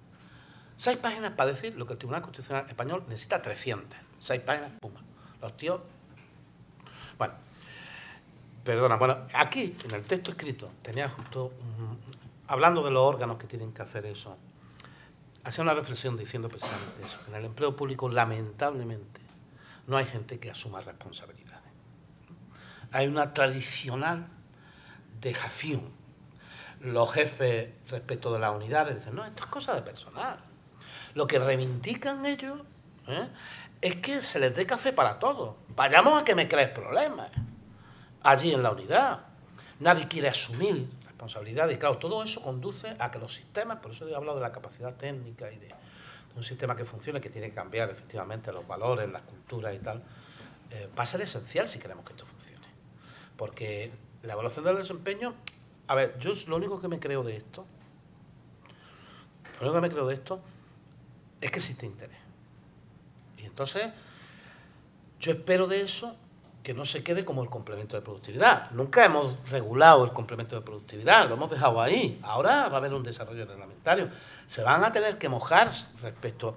Speaker 4: 6 páginas para decir lo que el Tribunal Constitucional español necesita 300. 6 páginas, pum. Los tíos... Bueno, perdona. Bueno, aquí, en el texto escrito, tenía justo... hablando de los órganos que tienen que hacer eso, hacía una reflexión diciendo precisamente eso, que en el empleo público, lamentablemente, no hay gente que asuma responsabilidades. Hay una tradicional dejación. Los jefes respecto de las unidades dicen, no, esto es cosa de personal. Lo que reivindican ellos es que se les dé café para todos. Vayamos a que me crees problemas allí en la unidad. Nadie quiere asumir responsabilidades. Y claro, todo eso conduce a que los sistemas, por eso he hablado de la capacidad técnica y de un sistema que funcione, que tiene que cambiar efectivamente los valores, las culturas y tal, va a ser esencial si queremos que esto funcione. Porque la evaluación del desempeño, a ver, yo lo único que me creo de esto, es que existe interés. Y entonces, yo espero de eso que no se quede como el complemento de productividad. Nunca hemos regulado el complemento de productividad, lo hemos dejado ahí. Ahora va a haber un desarrollo reglamentario. Se van a tener que mojar respecto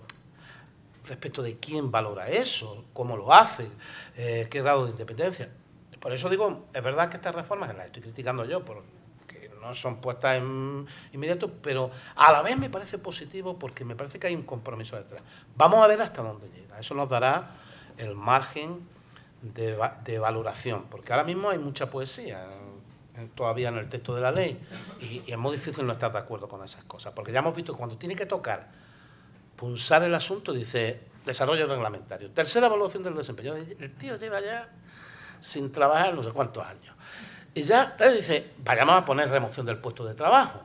Speaker 4: de quién valora eso, cómo lo hace, qué grado de independencia. Por eso digo, es verdad que estas reformas, que las estoy criticando yo, porque no son puestas en inmediato, pero a la vez me parece positivo porque me parece que hay un compromiso detrás. Vamos a ver hasta dónde llega. Eso nos dará el margen de valoración, porque ahora mismo hay mucha poesía todavía en el texto de la ley y es muy difícil no estar de acuerdo con esas cosas, porque ya hemos visto que cuando tiene que tocar, punzar el asunto, dice desarrollo reglamentario. Tercera evaluación del desempeño. El tío lleva ya sin trabajar no sé cuántos años. Y ya dice, vayamos a poner remoción del puesto de trabajo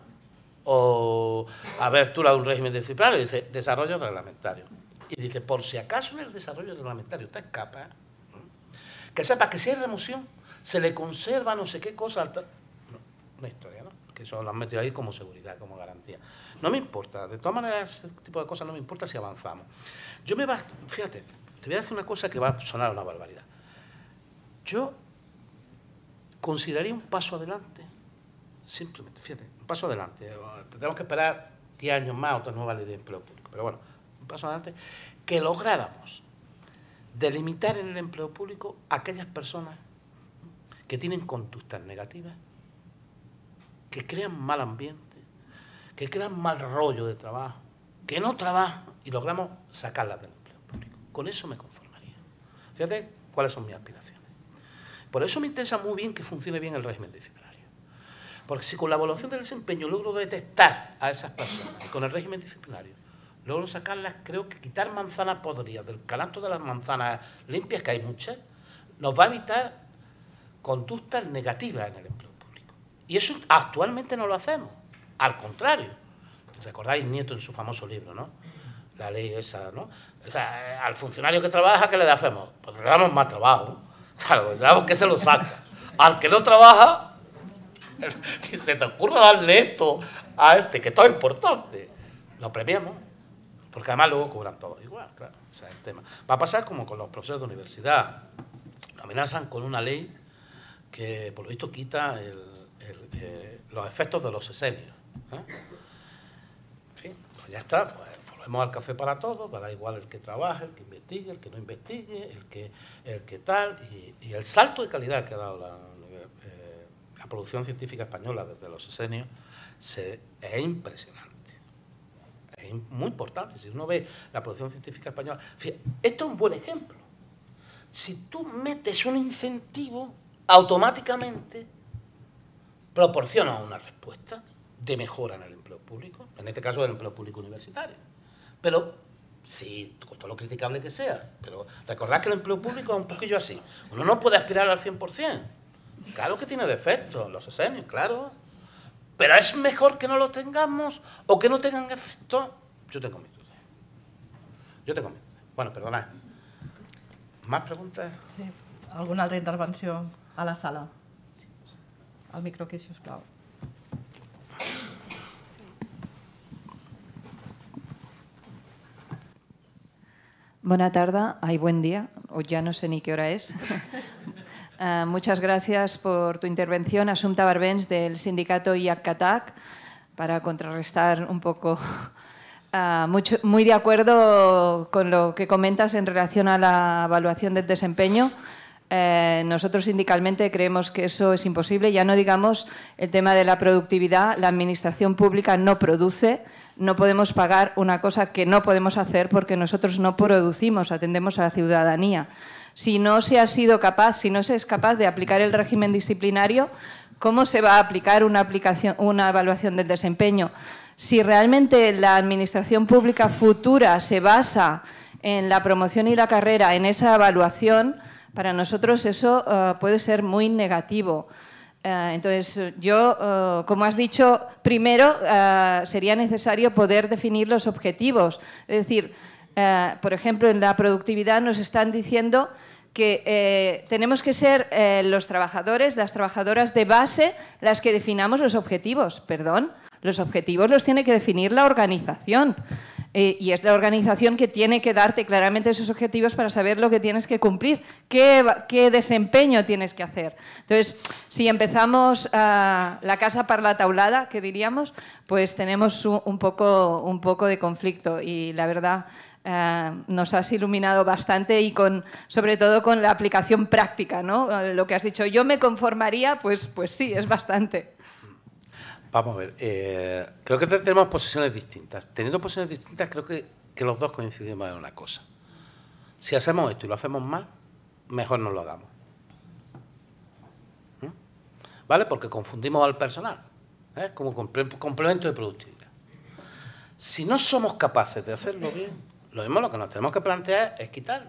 Speaker 4: o abertura de un régimen disciplinario. Dice, desarrollo reglamentario. Y dice, por si acaso en el desarrollo reglamentario te escapa, que sepa que si hay remoción, se le conserva no sé qué cosa. No, una historia, ¿no? Que eso lo han metido ahí como seguridad, como garantía. No me importa, de todas maneras, ese tipo de cosas no me importa si avanzamos. Fíjate, te voy a decir una cosa que va a sonar una barbaridad. Yo consideraría un paso adelante, simplemente, fíjate, un paso adelante. Tenemos que esperar 10 años más, otra nueva ley de empleo público, pero bueno, un paso adelante, que lográramos delimitar en el empleo público aquellas personas que tienen conductas negativas, que crean mal ambiente, que crean mal rollo de trabajo, que no trabajan y logramos sacarlas del empleo público. Con eso me conformaría. Fíjate cuáles son mis aspiraciones. Por eso me interesa muy bien que funcione bien el régimen disciplinario. Porque si con la evaluación del desempeño logro detectar a esas personas y con el régimen disciplinario logro sacarlas, creo que quitar manzanas podridas del canasto de las manzanas limpias, que hay muchas, nos va a evitar conductas negativas en el empleo público. Y eso actualmente no lo hacemos. Al contrario. Recordáis Nieto en su famoso libro, ¿no? La ley esa, ¿no? O sea, al funcionario que trabaja, ¿qué le hacemos? Pues le damos más trabajo. Claro, le damos que se lo saca. Al que no trabaja, ni se te ocurra darle esto a este, que esto es importante. Lo premiamos. Porque además luego cobran todos igual, claro. Ese es el tema. Va a pasar como con los profesores de universidad. Nos amenazan con una ley que, por lo visto, quita los efectos de los sesenios. En fin, pues ya está. Pues volvemos al café para todos. Dará igual el que trabaje, el que investigue, el que no investigue, el que tal. Y el salto de calidad que ha dado la producción científica española desde los sesenios es impresionante. Es muy importante. Si uno ve la producción científica española, fíjate, esto es un buen ejemplo. Si tú metes un incentivo, automáticamente proporciona una respuesta de mejora en el empleo público, en este caso el empleo público universitario. Pero, sí, con todo lo criticable que sea, pero recordad que el empleo público es un poquillo así. Uno no puede aspirar al 100%. Claro que tiene defectos, los sesenios, claro. Pero es mejor que no lo tengamos o que no tengan efecto. Yo tengo mis dudas. Bueno, perdonad. Más preguntes?
Speaker 5: Sí. Alguna altra intervenció a la sala? Al micro aquí, si us plau.
Speaker 7: Buena tarde, buen día, o ya no sé ni qué hora es. Muchas gracias por tu intervención, Assumpta Barbens, del sindicato IAC-CATAC, para contrarrestar un poco. Muy de acuerdo con lo que comentas en relación a la evaluación del desempeño. Nosotros sindicalmente creemos que eso es imposible. Ya no digamos el tema de la productividad. La administración pública no produce, no podemos pagar una cosa que no podemos hacer porque nosotros no producimos, atendemos a la ciudadanía. Si no se ha sido capaz, si no se es capaz de aplicar el régimen disciplinario, ¿cómo se va a aplicar una evaluación del desempeño? Si realmente la administración pública futura se basa en la promoción y la carrera, en esa evaluación, para nosotros eso puede ser muy negativo. Entonces, yo, como has dicho, primero sería necesario poder definir los objetivos. Es decir, por ejemplo, en la productividad nos están diciendo que tenemos que ser los trabajadores, las trabajadoras de base, las que definamos los objetivos. Perdón, los objetivos los tiene que definir la organización. Y es la organización que tiene que darte claramente esos objetivos para saber lo que tienes que cumplir, qué desempeño tienes que hacer. Entonces, si empezamos la casa per la taulada, que diríamos, pues tenemos un poco de conflicto y la verdad nos has iluminado bastante y sobre todo con la aplicación práctica, ¿no? Lo que has dicho, yo me conformaría, pues sí, es bastante.
Speaker 4: Vamos a ver, creo que tenemos posiciones distintas. Teniendo posiciones distintas, creo que los dos coincidimos en una cosa. Si hacemos esto y lo hacemos mal, mejor no lo hagamos. ¿Vale? Porque confundimos al personal, como complemento de productividad. Si no somos capaces de hacerlo bien, lo mismo lo que nos tenemos que plantear es quitarlo.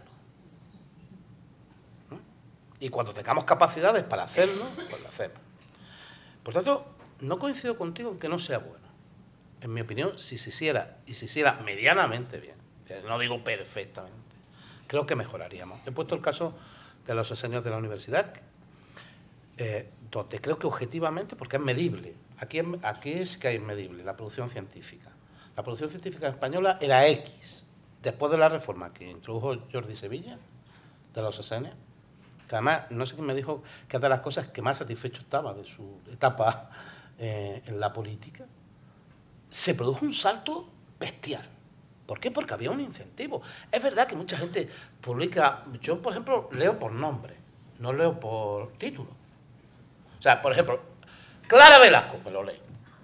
Speaker 4: Y cuando tengamos capacidades para hacerlo, pues lo hacemos. Por tanto, no coincido contigo en que no sea bueno. En mi opinión, si se hiciera, y se hiciera medianamente bien, no digo perfectamente, creo que mejoraríamos. He puesto el caso de los años de la universidad, donde creo que objetivamente, porque es medible, aquí es que es medible, la producción científica. La producción científica española era X, después de la reforma que introdujo Jordi Sevilla, de los años, que además, no sé quién me dijo que es de las cosas que más satisfecho estaba de su etapa en la política, se produjo un salto bestial. ¿Por qué? Porque había un incentivo. Es verdad que mucha gente publica, yo por ejemplo leo por nombre, no leo por título. O sea, por ejemplo, Clara Velasco, me lo leo.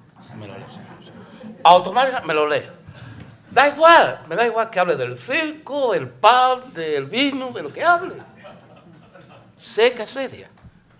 Speaker 4: Automática, me lo leo. Da igual, me da igual que hable del circo, del pan, del vino, de lo que hable. Seca, seria.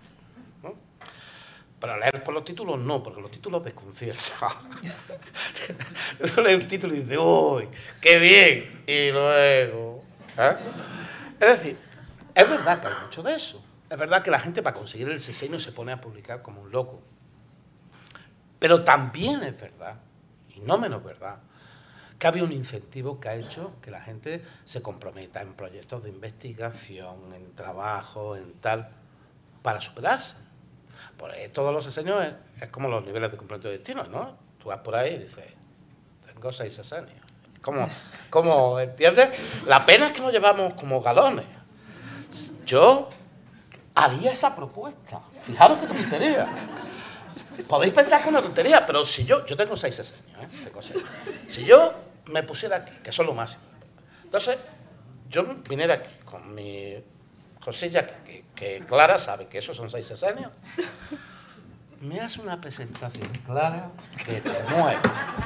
Speaker 4: Para leer por los títulos no, porque los títulos desconciertan. Uno lee un título y dice, ¡uy, qué bien! Y luego... Es decir, es verdad que hay mucho de eso. Es verdad que la gente para conseguir el sexenio se pone a publicar como un loco. Pero también es verdad, y no menos verdad, que había un incentivo que ha hecho que la gente se comprometa en proyectos de investigación, en trabajo, en tal, para superarse. Pues todos los sexenios es como los niveles de complemento de destino, ¿no? Tú vas por ahí y dices, tengo 6 sexenios. ¿Cómo entiendes? La pena es que nos llevamos como galones. Yo haría esa propuesta. Fijaros qué tontería. Podéis pensar que es una tontería, pero si yo tengo 6 sexenios, tengo 6. Si yo me pusiera aquí, que son lo máximo, entonces yo viniera aquí con mi cosilla que Clara sabe que esos son 6 sexenios, me hace una presentación clara que te mueve.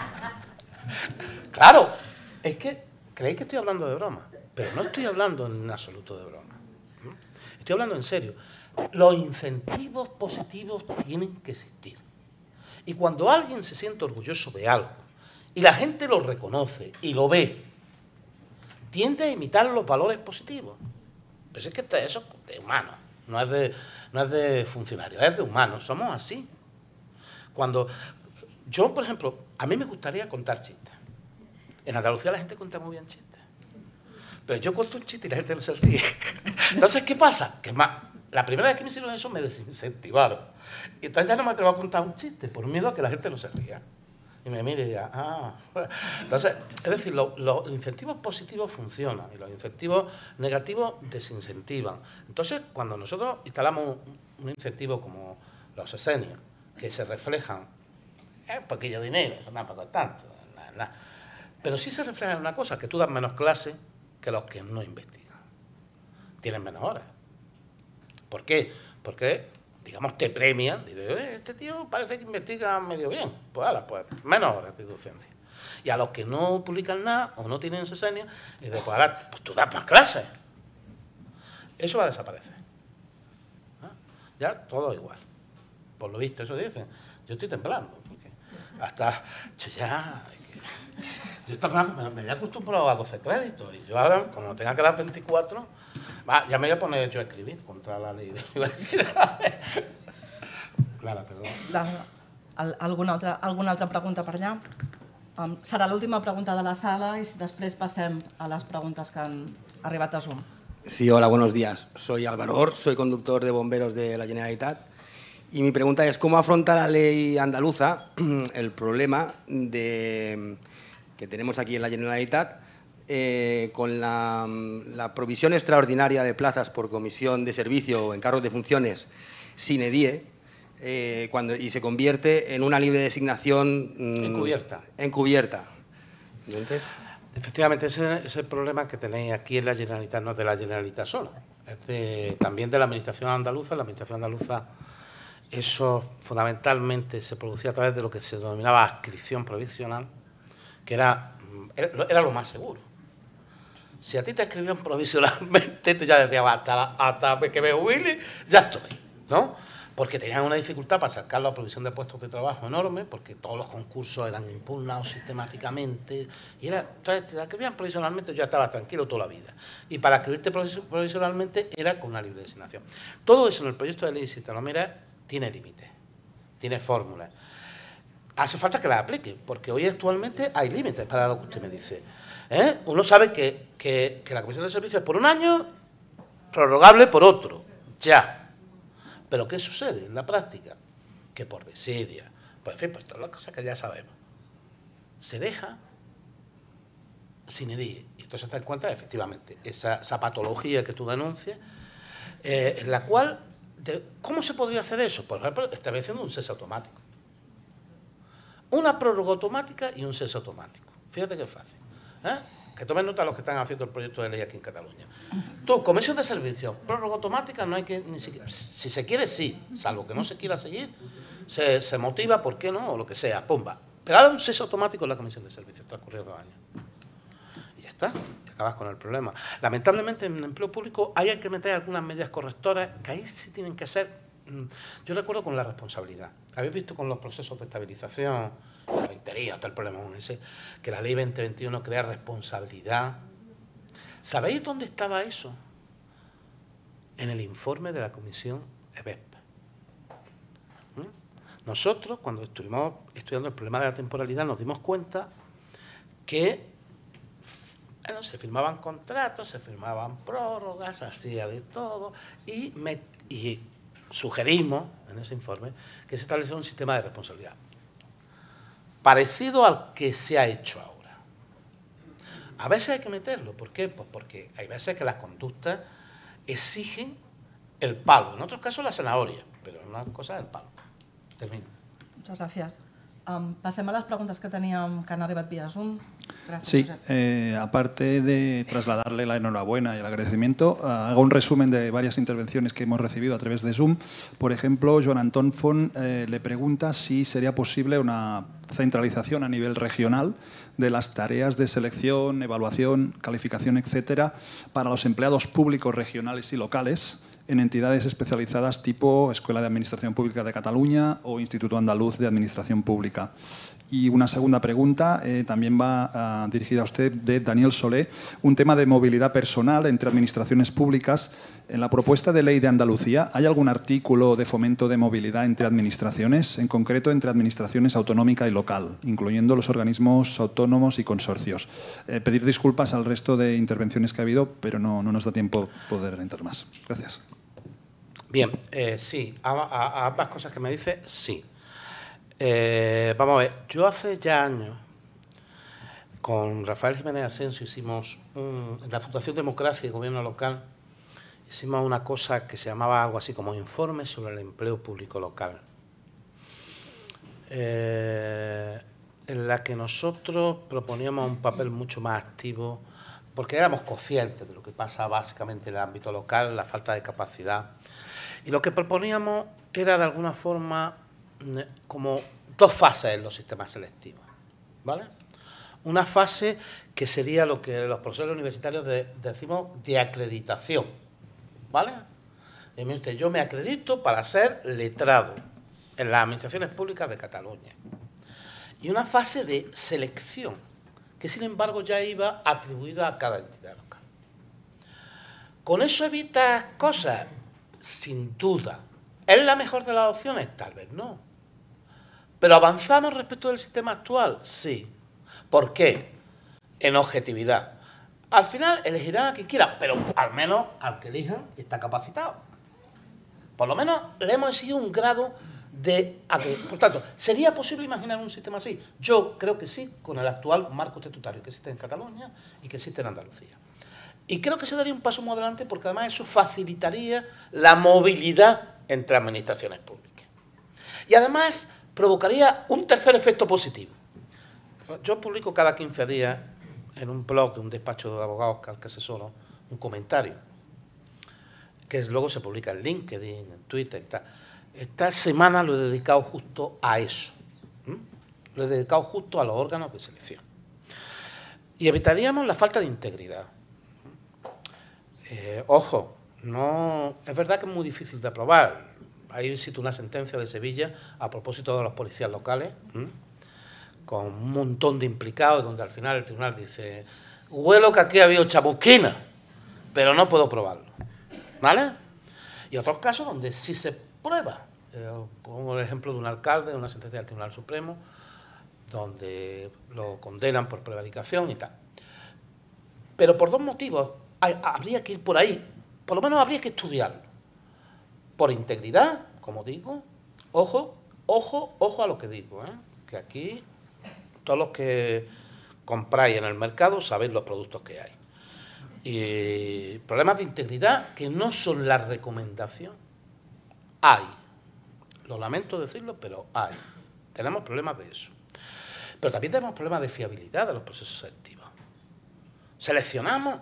Speaker 4: Claro, es que creéis que estoy hablando de broma, pero no estoy hablando en absoluto de broma. Estoy hablando en serio. Los incentivos positivos tienen que existir. Y cuando alguien se siente orgulloso de algo y la gente lo reconoce y lo ve, tiende a imitar los valores positivos. Pero es que eso es de humano, no es de funcionarios, es de humanos, somos así. Cuando yo, por ejemplo, a mí me gustaría contar chistes. En Andalucía la gente cuenta muy bien chistes. Pero yo cuento un chiste y la gente no se ríe. Entonces, ¿qué pasa? Que la primera vez que me hicieron eso me desincentivaron. Y entonces ya no me atrevo a contar un chiste por miedo a que la gente no se ría. Y me mire y diga, Entonces, es decir, los incentivos positivos funcionan y los incentivos negativos desincentivan. Entonces, cuando nosotros instalamos un incentivo como los sexenios, que se reflejan un poquillo de dinero, eso tampoco es tanto, nada. Pero sí se refleja en una cosa, que tú das menos clases que los que no investigan. Tienen menos horas. ¿Por qué? Porque, digamos, te premian. Dices, este tío parece que investiga medio bien. Pues, pues menos horas de docencia. Y a los que no publican nada o no tienen sesenia, y después ahora, pues tú das más clases. Eso va a desaparecer. Ya todo igual. Por lo visto, eso dicen. Yo estoy temblando, porque hasta yo me había acostumbrado a 12 créditos y yo ahora, como tenga que dar 24, ya me voy a poner yo a escribir contra la ley de universidades. Clara, perdó.
Speaker 5: Alguna altra pregunta per allà? Serà l'última pregunta de la sala i després passem a les preguntes que han arribat a Zoom.
Speaker 8: Sí, hola, buenos días. Soy Álvaro Or, soy conductor de bomberos de la Generalitat. Y mi pregunta es, ¿cómo afronta la ley andaluza el problema que tenemos aquí en la Generalitat con la provisión extraordinaria de plazas por comisión de servicio o encargos de funciones sine die, y se convierte en una libre designación encubierta? Entonces,
Speaker 4: efectivamente, ese es el problema que tenéis aquí en la Generalitat, no es de la Generalitat sola, es también de la Administración andaluza. La Administración andaluza, eso fundamentalmente se producía a través de lo que se denominaba adscripción provisional, que era lo más seguro. Si a ti te escribían provisionalmente, tú ya decías, hasta que me jubile, ya estoy, ¿no? Porque tenían una dificultad para sacar la provisión de puestos de trabajo enorme, porque todos los concursos eran impugnados sistemáticamente, entonces te escribían provisionalmente, yo ya estaba tranquilo toda la vida. Y para escribirte provisionalmente era con una libre designación. Todo eso en el proyecto de ley, si te lo miras, tiene límites, tiene fórmulas. Hace falta que las aplique, porque hoy actualmente hay límites para lo que usted me dice. Uno sabe que la comisión de servicios es por un año, prorrogable por otro, ya. Pero ¿qué sucede en la práctica? Que por desidia, pues en fin, pues todas las cosas que ya sabemos, se deja sine die. Y entonces te das cuenta, efectivamente, esa patología que tú denuncias, en la cual, ¿cómo se podría hacer eso? Por ejemplo, estableciendo un cese automático. Una prórroga automática y un cese automático. Fíjate qué fácil. Que tomen nota los que están haciendo el proyecto de ley aquí en Cataluña. Tú, comisión de servicios, prórroga automática, no hay que ni siquiera... Si se quiere, sí, salvo que no se quiera seguir, se motiva, ¿por qué no? O lo que sea, pumba. Pero ahora un cese automático en la comisión de servicios, transcurridos 2 años. Y ya está, y acabas con el problema. Lamentablemente, en el empleo público hay que meter algunas medidas correctoras que ahí sí tienen que ser... Yo recuerdo con la responsabilidad. Habéis visto con los procesos de estabilización, la intería, todo el problema con ese, que la ley 2021 crea responsabilidad. ¿Sabéis dónde estaba eso? En el informe de la comisión EBEP. Nosotros, cuando estuvimos estudiando el problema de la temporalidad, nos dimos cuenta que se firmaban contratos, se firmaban prórrogas, hacía de todo, y sugerimos en ese informe que se estableciera un sistema de responsabilidad parecido al que se ha hecho ahora. A veces hay que meterlo. ¿Por qué? Pues porque hay veces que las conductas exigen el palo. En otros casos la zanahoria, pero en una cosa es el palo. Termino.
Speaker 5: Muchas gracias. Passem a les preguntes que teníem que han arribat via Zoom. Gracias,
Speaker 9: Sí,
Speaker 5: Josep.
Speaker 9: aparte de trasladarle la enhorabuena y el agradecimiento, hago un resumen de varias intervenciones que hemos recibido a través de Zoom. Por ejemplo, Joan Antón Font le pregunta si sería posible una centralización a nivel regional de las tareas de selección, evaluación, calificación, etcétera, para los empleados públicos regionales y locales en entidades especializadas tipo Escuela de Administración Pública de Cataluña o Instituto Andaluz de Administración Pública. Y una segunda pregunta también va dirigida a usted, de Daniel Solé, un tema de movilidad personal entre administraciones públicas. En la propuesta de ley de Andalucía, ¿hay algún artículo de fomento de movilidad entre administraciones, en concreto entre administraciones autonómica y local, incluyendo los organismos autónomos y consorcios? Pedir disculpas al resto de intervenciones que ha habido, pero no nos da tiempo poder entrar más. Gracias.
Speaker 4: Bien, sí, a ambas cosas que me dice, sí. Vamos a ver, yo hace ya años, con Rafael Jiménez Asensio, hicimos, en la Fundación Democracia y Gobierno Local, hicimos una cosa que se llamaba algo así como Informe sobre el Empleo Público Local, en la que nosotros proponíamos un papel mucho más activo, porque éramos conscientes de lo que pasa básicamente en el ámbito local, la falta de capacidad. Y lo que proponíamos era, de alguna forma, como 2 fases en los sistemas selectivos, ¿vale? una fase que sería lo que los profesores universitarios decimos de acreditación, ¿vale? Y mire usted, yo me acredito para ser letrado en las administraciones públicas de Cataluña. Y una fase de selección, que sin embargo ya iba atribuida a cada entidad local. ¿Con eso evitas cosas? Sin duda. ¿Es la mejor de las opciones? Tal vez no. ¿Pero avanzamos respecto del sistema actual? Sí. ¿Por qué? En objetividad. Al final elegirán a quien quiera, pero al menos al que elijan está capacitado. Por lo menos le hemos exigido un grado de... Por tanto, ¿sería posible imaginar un sistema así? Yo creo que sí, con el actual marco estatutario que existe en Cataluña y que existe en Andalucía. Y creo que se daría un paso muy adelante porque además eso facilitaría la movilidad entre administraciones públicas. Y además provocaría un tercer efecto positivo. Yo publico cada 15 días en un blog de un despacho de abogados que asesoro un comentario, que luego se publica en LinkedIn, en Twitter y tal. Esta semana lo he dedicado justo a eso. Lo he dedicado justo a los órganos de selección. Y evitaríamos la falta de integridad. Ojo, no, es verdad que es muy difícil de aprobar. Ahí cito una sentencia de Sevilla a propósito de los policías locales, con un montón de implicados, donde al final el tribunal dice, huelo que aquí ha habido chamusquina, pero no puedo probarlo. ¿Vale? Y otros casos donde sí se prueba. Pongo el ejemplo de un alcalde, de una sentencia del Tribunal Supremo, donde lo condenan por prevaricación y tal. Pero por dos motivos habría que ir por ahí. Por lo menos habría que estudiarlo. Por integridad, como digo. Ojo, ojo, ojo a lo que digo, que aquí todos los que compráis en el mercado sabéis los productos que hay. Y problemas de integridad que no son la recomendación. Hay. Lo lamento decirlo, pero hay. Tenemos problemas de eso. Pero también tenemos problemas de fiabilidad de los procesos selectivos. Seleccionamos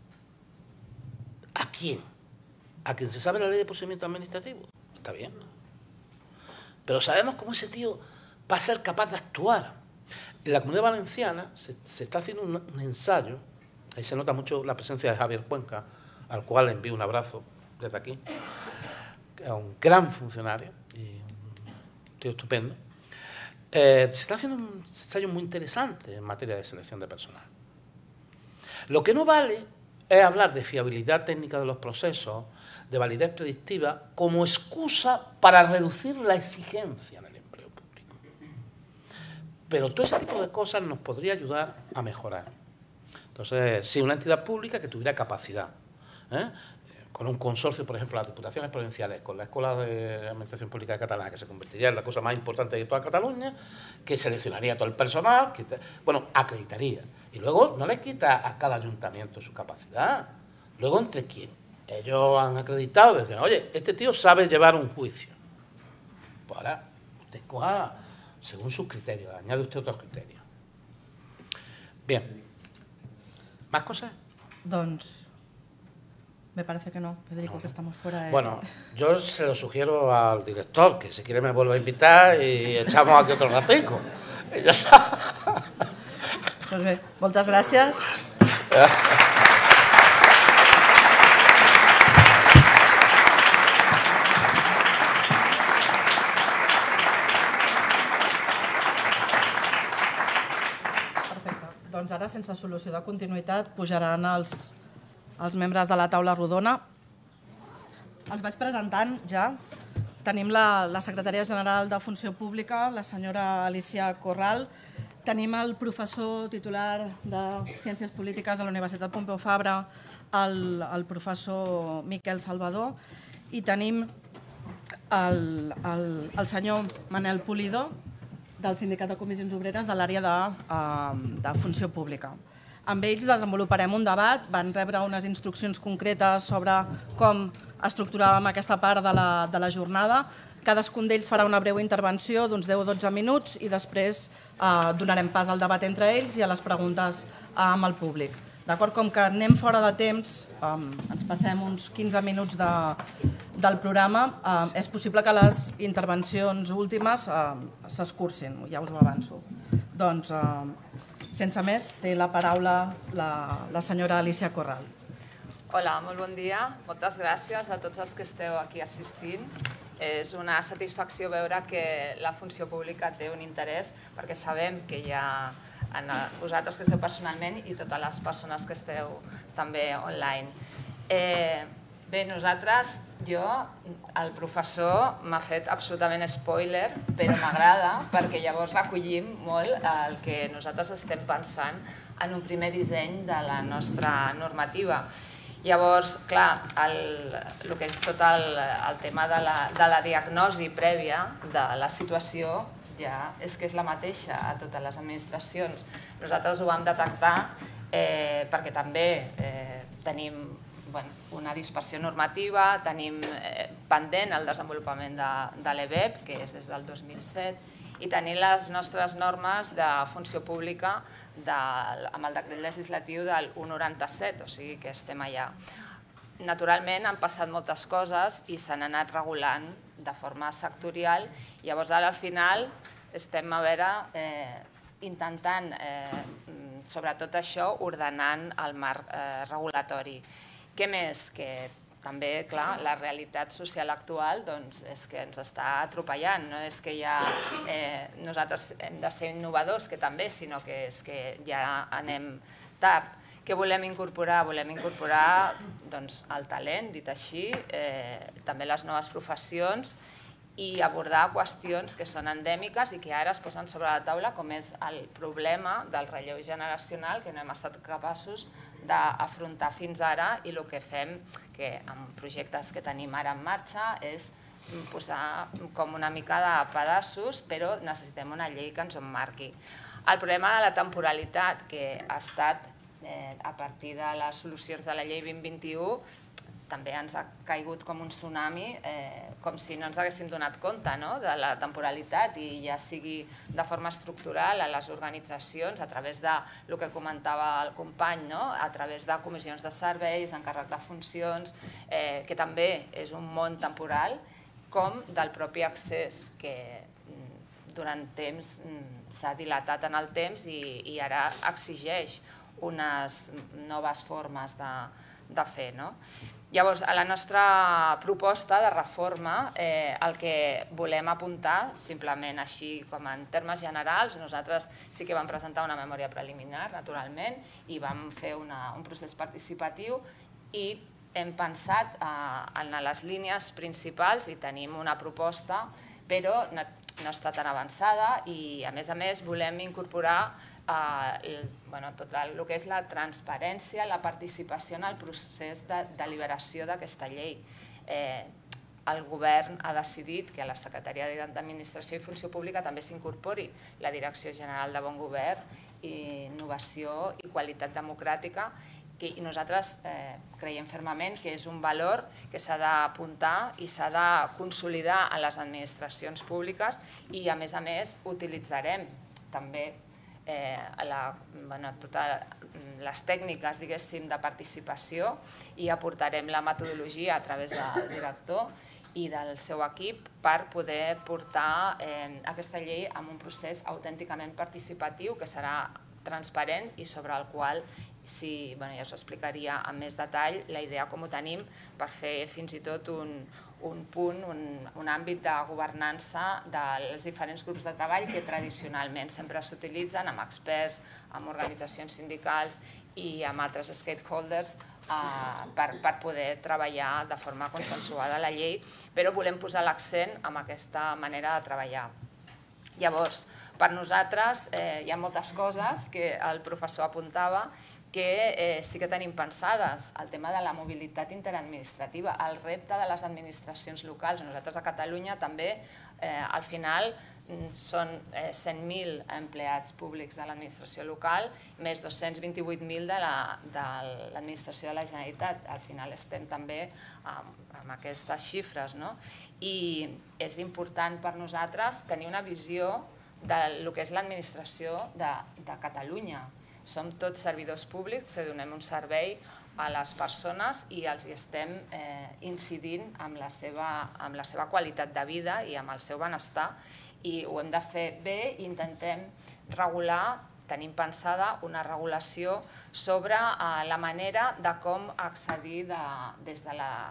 Speaker 4: ¿a quién? ¿A quien se sabe la ley de procedimiento administrativo? Está bien. Pero sabemos cómo ese tío va a ser capaz de actuar. En la Comunidad Valenciana se está haciendo un ensayo, ahí se nota mucho la presencia de Javier Cuenca, al cual le envío un abrazo desde aquí, que es un gran funcionario y un tío estupendo. Se está haciendo un ensayo muy interesante en materia de selección de personal. Lo que no vale es hablar de fiabilidad técnica de los procesos, de validez predictiva, como excusa para reducir la exigencia en el empleo público. Pero todo ese tipo de cosas nos podría ayudar a mejorar. Entonces, sí, una entidad pública que tuviera capacidad, con un consorcio, por ejemplo, las diputaciones provinciales, con la Escuela de Administración Pública de Cataluña, que se convertiría en la cosa más importante de toda Cataluña, que seleccionaría todo el personal, que, bueno, acreditaría. Y luego no le quita a cada ayuntamiento su capacidad. Luego, ¿entre quién? Ellos han acreditado, dicen, oye, este tío sabe llevar un juicio. Pues ahora, usted coja según sus criterios, añade usted otros criterios. Bien. ¿Más cosas?
Speaker 5: Doncs, me parece que no, Federico, que estamos fuera de...
Speaker 4: Bueno, yo se lo sugiero al director, que si quiere me vuelva a invitar y echamos aquí otro ratico. Y ya está.
Speaker 5: Doncs bé, moltes gràcies. Perfecte. Doncs ara, sense solució de continuïtat, pujaran els membres de la taula rodona. Els vaig presentant ja. Tenim la secretària general de Funció Pública, la senyora Alicia Corral. Tenim el professor titular de Ciències Polítiques a la Universitat Pompeu Fabra, el professor Miquel Salvador, i tenim el senyor Manel Pulido, del Sindicat de Comissions Obreres de l'àrea de Funció Pública. Amb ells desenvoluparem un debat, van rebre unes instruccions concretes sobre com estructuràvem aquesta part de la jornada. Cadascun d'ells farà una breu intervenció d'uns 10 o 12 minuts i després donarem pas al debat entre ells i a les preguntes amb el públic. D'acord? Com que anem fora de temps, ens passem uns 15 minuts del programa, és possible que les intervencions últimes s'escurcin, ja us ho avanço. Doncs Sense més, té la paraula la senyora Alicia Corral.
Speaker 10: Hola, molt bon dia. Moltes gràcies a tots els que esteu aquí assistint. És una satisfacció veure que la funció pública té un interès, perquè sabem que hi ha vosaltres que esteu personalment i totes les persones que esteu també online. Bé, nosaltres, el professor m'ha fet absolutament spoiler, però m'agrada perquè llavors recollim molt el que nosaltres estem pensant en un primer disseny de la nostra normativa. Llavors, clar, el que és tot el tema de la diagnosi prèvia de la situació ja és que és la mateixa a totes les administracions. Nosaltres ho vam detectar perquè també tenim una dispersió normativa, tenim pendent el desenvolupament de l'EBEP, que és des del 2007, i tenim les nostres normes de funció pública amb el decret legislatiu del 197, o sigui que estem allà. Naturalment han passat moltes coses i s'han anat regulant de forma sectorial, llavors ara al final estem a veure intentant, sobretot això, ordenant el marc regulatori. Què més? Que també, clar, la realitat social actual és que ens està atropellant. No és que nosaltres hem de ser innovadors, que també, sinó que és que ja anem tard. Què volem incorporar? Volem incorporar el talent, dit així, també les noves professions i abordar qüestions que són endèmiques i que ara es posen sobre la taula, com és el problema del relleu generacional que no hem estat capaços d'afrontar fins ara, i el que fem, que amb projectes que tenim ara en marxa, és posar com una mica de pedaços, però necessitem una llei que ens ho marqui. El problema de la temporalitat, que ha estat a partir de les solucions de la llei 2021, també ens ha caigut com un tsunami, com si no ens haguéssim donat compte de la temporalitat, i ja sigui de forma estructural a les organitzacions, a través del que comentava el company, a través de comissions de serveis, encàrrec de funcions, que també és un món temporal, com del propi accés, que durant temps s'ha dilatat en el temps i ara exigeix unes noves formes de fer. Llavors, a la nostra proposta de reforma, el que volem apuntar, simplement així com en termes generals, nosaltres sí que vam presentar una memòria preliminar, naturalment, i vam fer un procés participatiu i hem pensat en les línies principals i tenim una proposta, però no està tan avançada i, a més, volem incorporar tot el que és la transparència, la participació en el procés de deliberació d'aquesta llei. El govern ha decidit que a la Secretaria d'Administració i Funció Pública també s'incorpori la Direcció General de Bon Govern, Innovació i Qualitat Democràtica, i nosaltres creiem fermament que és un valor que s'ha d'apuntar i s'ha de consolidar a les administracions públiques i, a més, utilitzarem també totes les tècniques de participació i aportarem la metodologia a través del director i del seu equip per poder portar aquesta llei amb un procés autènticament participatiu que serà transparent i sobre el qual ja us explicaria amb més detall la idea com ho tenim per fer fins i tot un punt, un àmbit de governança dels diferents grups de treball que tradicionalment sempre s'utilitzen amb experts, amb organitzacions sindicals i amb altres stakeholders per poder treballar de forma consensuada la llei, però volem posar l'accent en aquesta manera de treballar. Llavors, per nosaltres hi ha moltes coses que el professor apuntava que sí que tenim pensades. El tema de la mobilitat interadministrativa, el repte de les administracions locals. Nosaltres a Catalunya també, al final, són 100.000 empleats públics de l'administració local, més 228.000 de l'administració de la Generalitat. Al final estem també amb aquestes xifres. I és important per nosaltres tenir una visió del que és l'administració de Catalunya. Som tots servidors públics que donem un servei a les persones i els estem incidint amb la seva qualitat de vida i amb el seu benestar, i ho hem de fer bé i intentem regular tenim pensada una regulació sobre la manera de com accedir des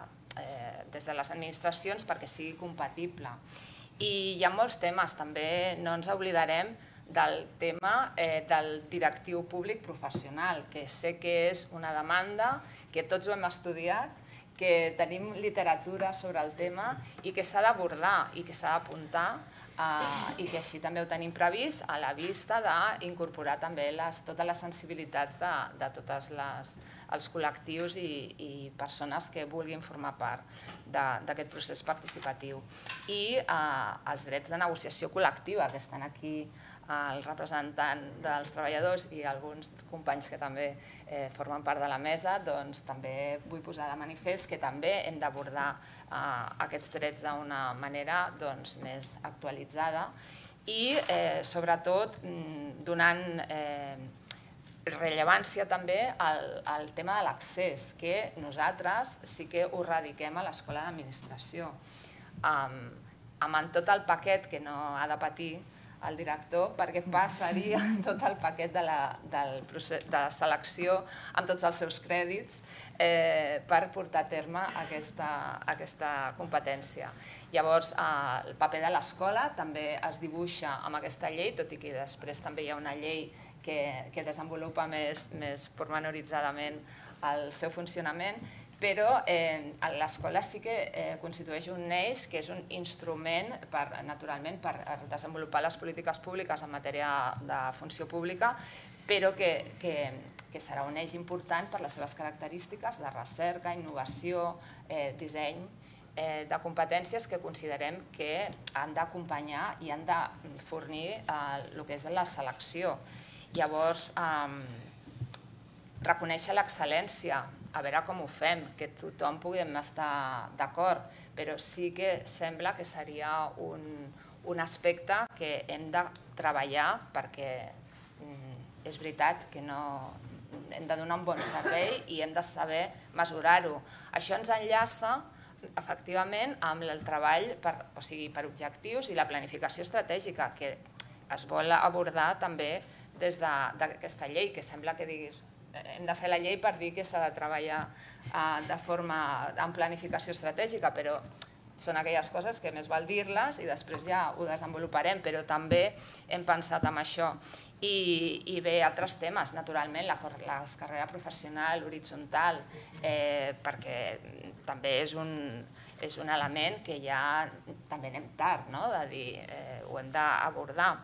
Speaker 10: de les administracions perquè sigui compatible. I hi ha molts temes, també no ens oblidarem del tema del directiu públic professional, que sé que és una demanda, que tots ho hem estudiat, que tenim literatura sobre el tema i que s'ha d'abordar i que s'ha d'apuntar i que així també ho tenim previst a la vista d'incorporar també totes les sensibilitats de tots els col·lectius i persones que vulguin formar part d'aquest procés participatiu. I els drets de negociació col·lectiva, que estan aquí el representant dels treballadors i alguns companys que també formen part de la mesa, doncs també vull posar de manifest que també hem d'abordar aquests drets d'una manera més actualitzada i sobretot donant rellevància també al tema de l'accés, que nosaltres sí que ho radiquem a l'escola d'administració. Amb tot el paquet que no ha de patir el director, perquè passaria tot el paquet de selecció amb tots els seus crèdits per portar a terme aquesta competència. Llavors, el paper de l'escola també es dibuixa amb aquesta llei, tot i que després també hi ha una llei que desenvolupa més pormenoritzadament el seu funcionament, però l'escola sí que constitueix un eix que és un instrument, naturalment, per desenvolupar les polítiques públiques en matèria de funció pública, però que serà un eix important per les seves característiques de recerca, innovació, disseny, de competències que considerem que han d'acompanyar i han de fornir el que és la selecció. Llavors, reconèixer l'excel·lència, a veure com ho fem, que tothom puguem estar d'acord, però sí que sembla que seria un aspecte que hem de treballar perquè és veritat que hem de donar un bon servei i hem de saber mesurar-ho. Això ens enllaça efectivament amb el treball per objectius i la planificació estratègica que es vol abordar també des d'aquesta llei, que sembla que diguis hem de fer la llei per dir que s'ha de treballar en planificació estratègica, però són aquelles coses que més val dir-les i després ja ho desenvoluparem, però també hem pensat en això. I bé, altres temes, naturalment, la carrera professional horitzontal, perquè també és un element que ja també anem tard, de dir, ho hem d'abordar.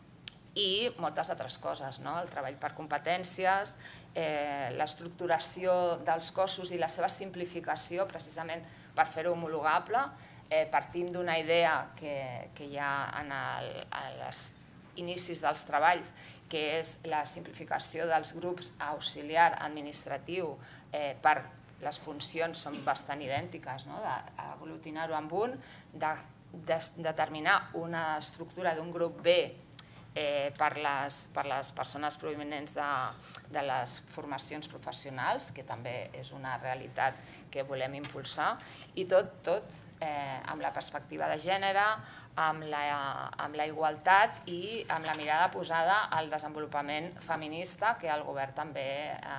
Speaker 10: I moltes altres coses, el treball per competències, l'estructuració dels cossos i la seva simplificació precisament per fer-ho homologable. Partim d'una idea que hi ha als inicis dels treballs, que és la simplificació dels grups auxiliar administratiu per les funcions són bastant idèntiques, d'aglutinar-ho amb un, de determinar una estructura d'un grup B per les persones provinents de les formacions professionals, que també és una realitat que volem impulsar, i tot amb la perspectiva de gènere, amb la igualtat i amb la mirada posada al desenvolupament feminista que el govern també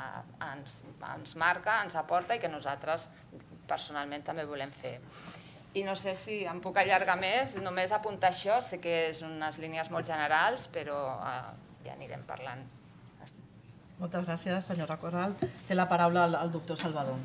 Speaker 10: ens marca, ens aporta i que nosaltres personalment també volem fer. I no sé si em puc allargar més, només apuntar això, sé que és unes línies molt generals, però ja anirem parlant.
Speaker 5: Moltes gràcies, senyora Corral. Té la paraula el doctor Salvador.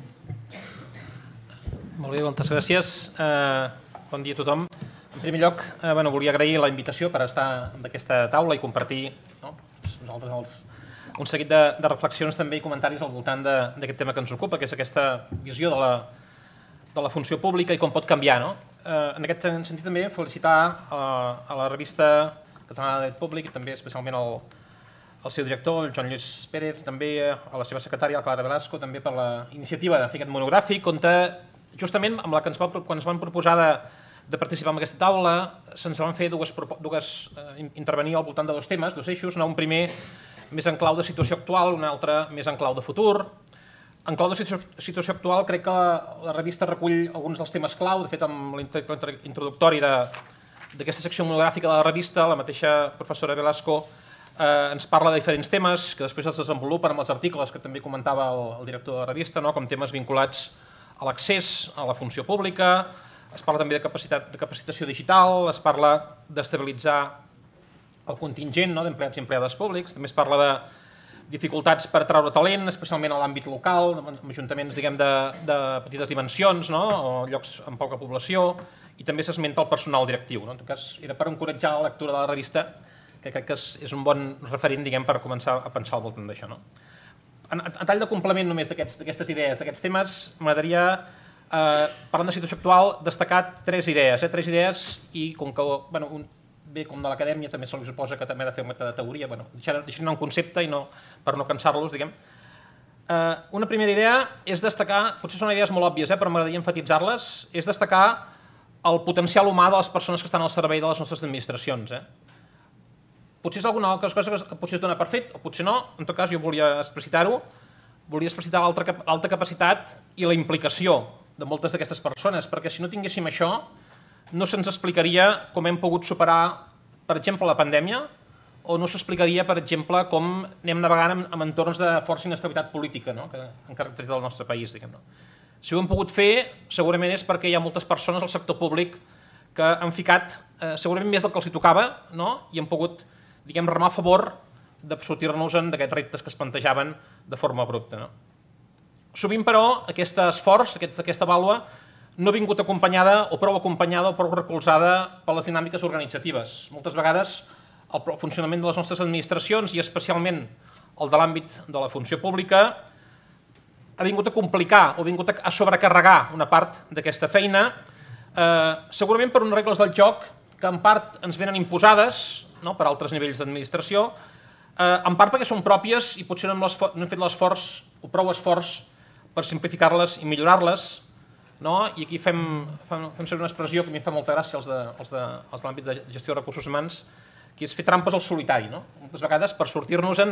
Speaker 11: Molt bé, moltes gràcies. Bon dia a tothom. En primer lloc, volia agrair la invitació per estar en aquesta taula i compartir nosaltres un seguit de reflexions també i comentaris al voltant d'aquest tema que ens ocupa, que és aquesta visió de la funció pública i com pot canviar. En aquest sentit també felicitar a la revista catalana de dret públic i també especialment al seu director, el Joan Lluís Pérez, també a la seva secretària, la Clara Velasco, també per la iniciativa de fer aquest monogràfic, on justament amb la que quan ens van proposar de participar en aquesta taula se'ns van fer intervenir al voltant de dos temes, dos eixos, un primer més en clau de situació actual, un altre més en clau de futur. En clau de situació actual crec que la revista recull alguns dels temes clau. De fet, amb l'introductori d'aquesta secció monogràfica de la revista, la mateixa professora Velasco ens parla de diferents temes que després es desenvolupen amb els articles que també comentava el director de la revista, com temes vinculats a l'accés a la funció pública, es parla també de capacitació digital, es parla d'estabilitzar el contingent d'empleats i empleades públics, també es parla de dificultats per atraure talent, especialment a l'àmbit local, en ajuntaments de petites dimensions o llocs amb poca població, i també s'esmenta el personal directiu. En tot cas, era per encoratjar la lectura de la revista, que crec que és un bon referent per començar a pensar al voltant d'això. A tall de complement només d'aquestes idees, d'aquests temes, m'agradaria, parlant de situació actual, destacar 3 idees. 3 idees i com que, bé, com de l'acadèmia també se li suposa que també ha de fer un mètode de teoria, deixar anar un concepte i per no cansar-los, diguem. Una primera idea és destacar, potser són idees molt òbvies, però m'agradaria enfatitzar-les, és destacar el potencial humà de les persones que estan al servei de les nostres administracions. Potser és alguna cosa que potser es dona per fet, o potser no, en tot cas jo volia explicitar-ho, volia explicitar l'alta capacitat i la implicació de moltes d'aquestes persones, perquè si no tinguéssim això, no se'ns explicaria com hem pogut superar, per exemple, la pandèmia, o no s'explicaria, per exemple, com anem navegant en entorns de força inestabilitat política que han caracteritzat el nostre país. Si ho hem pogut fer, segurament és perquè hi ha moltes persones al sector públic que han ficat segurament més del que els tocava i han pogut remar a favor de sortir-nos-en d'aquests reptes que es plantejaven de forma abrupta. Sovint, però, aquest esforç, aquesta vàlua, no ha vingut acompanyada o prou recolzada per les dinàmiques organitzatives. Moltes vegades el funcionament de les nostres administracions i especialment el de l'àmbit de la funció pública ha vingut a complicar o ha vingut a sobrecarregar una part d'aquesta feina, segurament per unes regles del joc que en part ens venen imposades per altres nivells d'administració, en part perquè són pròpies i potser no hem fet l'esforç o prou esforç per simplificar-les i millorar-les, i aquí fem servir una expressió que a mi em fa molta gràcia als de l'àmbit de gestió de recursos humans, que és fer trampes al solitari. Moltes vegades, per sortir-nos-en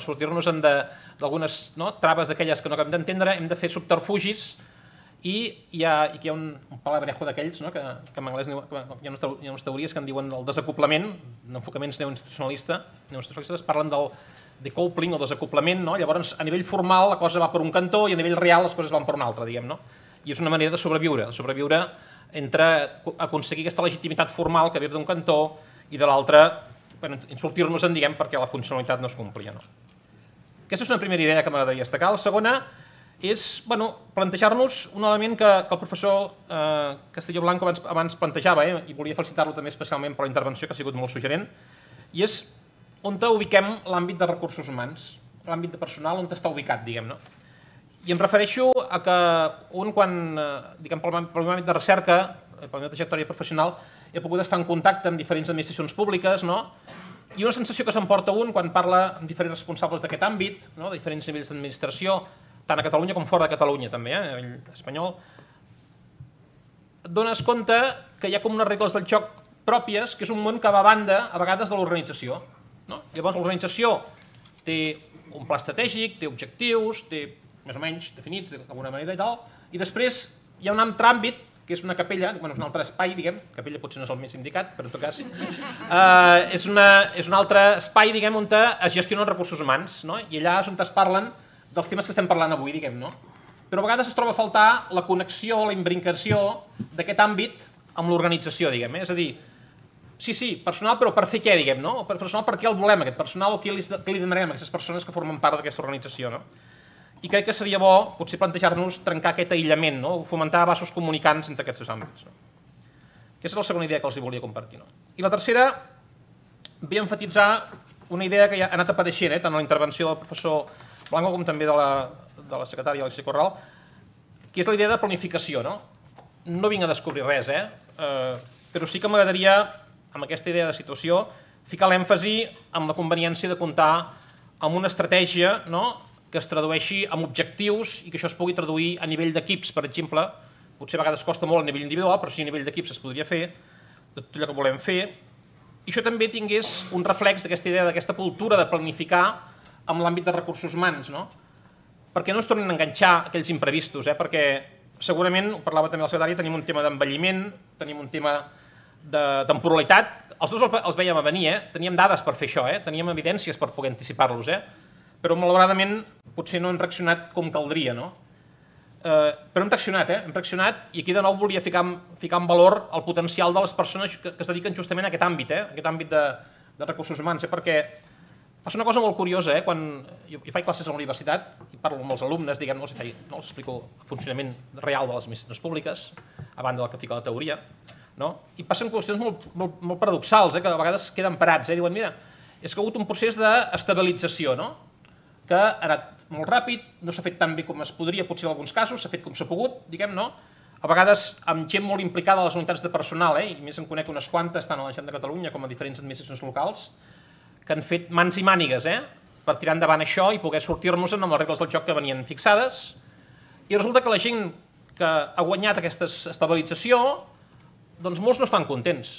Speaker 11: d'algunes traves d'aquelles que no acabem d'entendre, hem de fer subterfugis i hi ha un palabrejo d'aquells, que en anglès hi ha unes teories que en diuen el desacoplament, d'enfocaments neoinstitucionalistes, parlen del decoupling o desacoplament, llavors a nivell formal la cosa va per un cantó i a nivell real les coses van per un altre, i és una manera de sobreviure entre aconseguir aquesta legitimitat formal que ve d'un cantó i de l'altre sortir-nos-en, perquè la funcionalitat no es complia. Aquesta és una primera idea que m'agradaria destacar. La segona és plantejar-nos un element que el professor Castelló Blanco abans plantejava, i volia felicitar-lo també especialment per la intervenció, que ha sigut molt suggerent, i és on ubiquem l'àmbit de recursos humans, l'àmbit de personal, on està ubicat, I em refereixo a que un, quan, pel meu àmbit de recerca, per la meva trajectòria professional, he pogut estar en contacte amb diferents administracions públiques, i una sensació que s'emporta un quan parla amb diferents responsables d'aquest àmbit, de diferents nivells d'administració, tant a Catalunya com fora de Catalunya també, a nivell espanyol, et dones compte que hi ha com unes regles del joc pròpies, que és un món que va a banda, a vegades, de l'organització. Llavors, l'organització té un pla estratègic, té objectius, té més o menys definits d'alguna manera i tal, i després hi ha un altre àmbit, que és una capella, és un altre espai, capella potser no és el més indicat, però en tot cas és un altre espai on es gestionen els recursos humans, i allà és on es parlen dels temes que estem parlant avui, però a vegades es troba a faltar la connexió, la imbricació d'aquest àmbit amb l'organització, és a dir, sí, personal, però per fer què, personal, per què el volem, aquest personal, o què li donarem a aquestes persones que formen part d'aquesta organització, I crec que seria bo potser plantejar-nos trencar aquest aïllament, fomentar vasos comunicants entre aquests dos àmbits. Aquesta és la segona idea que els volia compartir. I la tercera, ve a enfatitzar una idea que ja ha anat apareixent, tant a la intervenció del professor Blanco com també de la secretària Alexia Corral, que és la idea de planificació. No vinc a descobrir res, però sí que m'agradaria, amb aquesta idea de situació, ficar l'èmfasi en la conveniència de comptar amb una estratègia que es tradueixi en objectius i que això es pugui traduir a nivell d'equips, per exemple. Potser a vegades costa molt a nivell individual, però sí a nivell d'equips es podria fer, de tot allò que volem fer. I això també tingués un reflex d'aquesta idea, d'aquesta cultura de planificar amb l'àmbit de recursos humans, perquè no es tornin a enganxar aquells imprevistos, perquè segurament, ho parlava també el secretari, tenim un tema d'envelliment, tenim un tema de temporalitat, els dos els veiem a venir, teníem dades per fer això, teníem evidències per poder anticipar-los, però malauradament potser no han reaccionat com caldria, no? Però hem reaccionat, i aquí de nou volia ficar en valor el potencial de les persones que es dediquen justament a aquest àmbit de recursos humans, perquè passa una cosa molt curiosa, quan jo faig classes a la universitat i parlo amb els alumnes, diguem, els explico el funcionament real de les administracions públiques, a banda del que fica la teoria, i passen qüestions molt paradoxals, que a vegades queden parats, diuen, mira, és que ha hagut un procés d'estabilització, que ha anat molt ràpid, no s'ha fet tan bé com es podria, potser en alguns casos, s'ha fet com s'ha pogut, diguem, a vegades amb gent molt implicada a les unitats de personal, i més en conec unes quantes, tant a la Generalitat de Catalunya com a diferents administracions locals, que han fet mans i mànigues per tirar endavant això i poder sortir-nos amb les regles del joc que venien fixades, i resulta que la gent que ha guanyat aquesta estabilització, doncs molts no estan contents,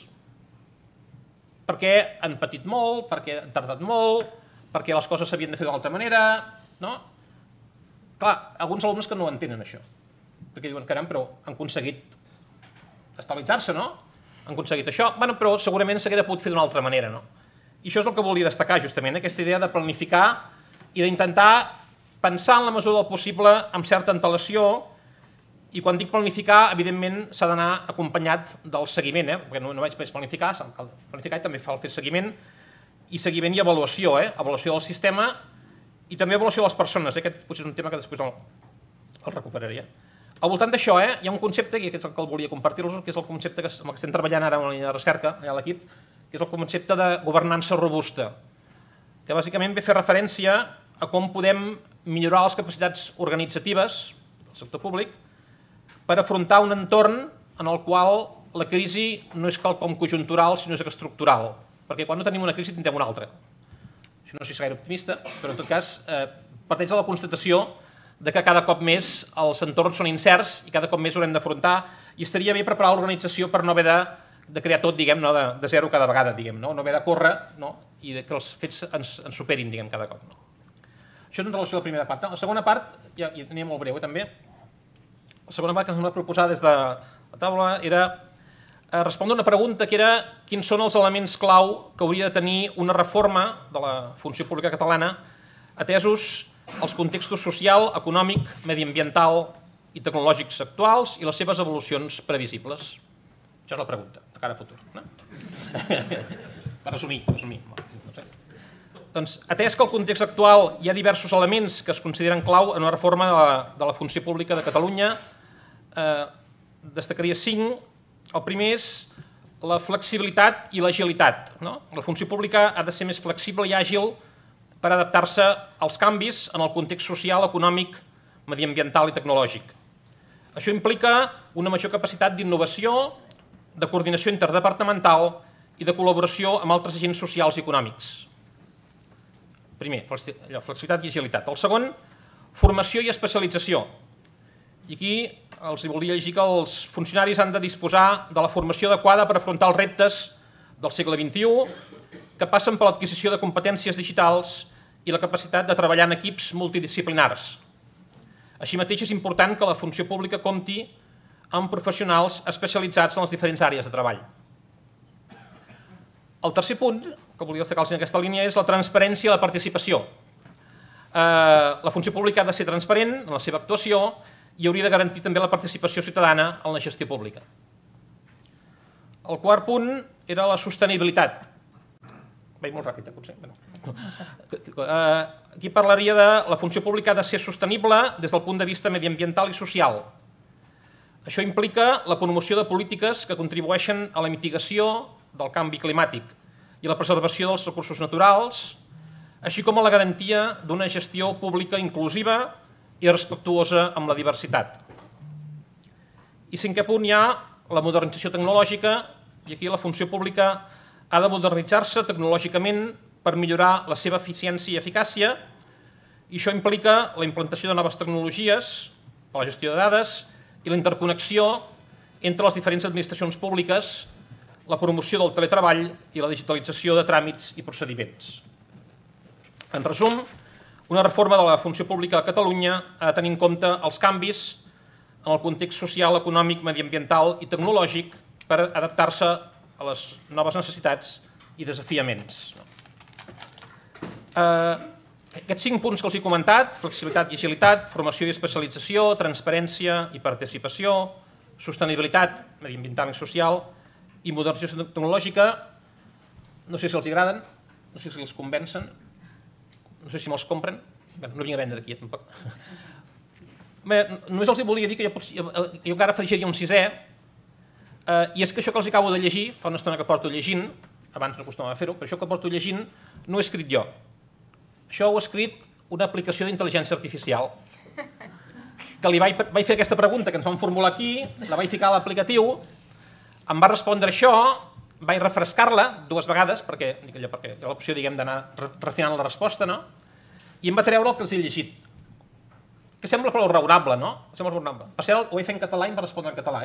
Speaker 11: perquè han patit molt, perquè han tardat molt, perquè les coses s'havien de fer d'una altra manera, no? Clar, alguns alumnes que no entenen això, perquè diuen, caram, però han aconseguit estabilitzar-se, no? Han aconseguit això, però segurament s'hauria pogut fer d'una altra manera, no? I això és el que volia destacar, justament, aquesta idea de planificar i d'intentar pensar en la mesura del possible amb certa antelació, i quan dic planificar, evidentment, s'ha d'anar acompanyat del seguiment, perquè no vaig planificar, i també fa el fer seguiment, i seguiment i avaluació, avaluació del sistema i també avaluació de les persones, aquest potser és un tema que després el recuperaria. Al voltant d'això hi ha un concepte, i aquest és el que el volia compartir-los, que és el concepte amb el que estem treballant ara en la línia de recerca, allà a l'equip, que és el concepte de governança robusta, que bàsicament ve a fer referència a com podem millorar les capacitats organitzatives del sector públic per afrontar un entorn en el qual la crisi no és quelcom conjuntural, sinó és estructural. Perquè quan no tenim una crisi tindrem una altra. Això no sé si és gaire optimista, però en tot cas parteix de la constatació que cada cop més els entorns són incerts i cada cop més haurem d'afrontar, i estaria bé preparar l'organització per no haver de crear tot, diguem, de zero cada vegada, diguem, no haver de córrer i que els fets ens superin, diguem, cada cop. Això és en relació a la primera part. La segona part, ja tenia molt breu també, la segona part que ens hem de proposar des de la taula era respondre una pregunta que era quins són els elements clau que hauria de tenir una reforma de la funció pública catalana atesos els contextos social, econòmic, mediambiental i tecnològics actuals i les seves evolucions previsibles. Això és la pregunta, de cara a futur. Per resumir. Doncs, atès que al context actual hi ha diversos elements que es consideren clau en una reforma de la funció pública de Catalunya, destacaria 5. El primer és la flexibilitat i l'agilitat. La funció pública ha de ser més flexible i àgil per adaptar-se als canvis en el context social, econòmic, mediambiental i tecnològic. Això implica una major capacitat d'innovació, de coordinació interdepartamental i de col·laboració amb altres agents socials i econòmics. Primer, flexibilitat i agilitat. El segon, formació i especialització. I aquí els volia llegir que els funcionaris han de disposar de la formació adequada per afrontar els reptes del segle XXI, que passen per l'adquisició de competències digitals i la capacitat de treballar en equips multidisciplinars. Així mateix és important que la funció pública compti amb professionals especialitzats en les diferents àrees de treball. El tercer punt que volia destacar-los en aquesta línia és la transparència i la participació. La funció pública ha de ser transparent en la seva actuació i hauria de garantir també la participació ciutadana en la gestió pública. El quart punt era la sostenibilitat. Vaig molt ràpid, potser. Aquí parlaria de la funció pública ha de ser sostenible des del punt de vista mediambiental i social. Això implica la promoció de polítiques que contribueixen a la mitigació del canvi climàtic i la preservació dels recursos naturals, així com a la garantia d'una gestió pública inclusiva i respectuosa amb la diversitat. I cinquè punt hi ha la modernització tecnològica, i aquí la funció pública ha de modernitzar-se tecnològicament per millorar la seva eficiència i eficàcia, i això implica la implantació de noves tecnologies per a la gestió de dades i la interconnexió entre les diferents administracions públiques, la promoció del teletreball i la digitalització de tràmits i procediments. En resum, una reforma de la funció pública a Catalunya ha de tenir en compte els canvis en el context social, econòmic, mediambiental i tecnològic per adaptar-se a les noves necessitats i desafiaments. Aquests 5 punts que els he comentat, flexibilitat i agilitat, formació i especialització, transparència i participació, sostenibilitat mediambiental i social i modernització tecnològica, no sé si els agraden, no sé si els convencen, no sé si me'ls compren, no vinc a vendre aquí tampoc. Només els volia dir que jo encara afegiria un 6è, i és que això que els acabo de llegir, fa una estona que porto llegint, abans no acostumava a fer-ho, però això que porto llegint no ho he escrit jo. Això ho ha escrit una aplicació d'intel·ligència artificial, que li vaig fer aquesta pregunta que ens van formular aquí, la vaig ficar a l'aplicatiu, em va respondre això, vaig refrescar-la 2 vegades, perquè hi ha l'opció d'anar refinant la resposta, i em va treure el que els he llegit, que sembla prou raonable, no? Per cert, ho vaig fer en català i em va respondre en català.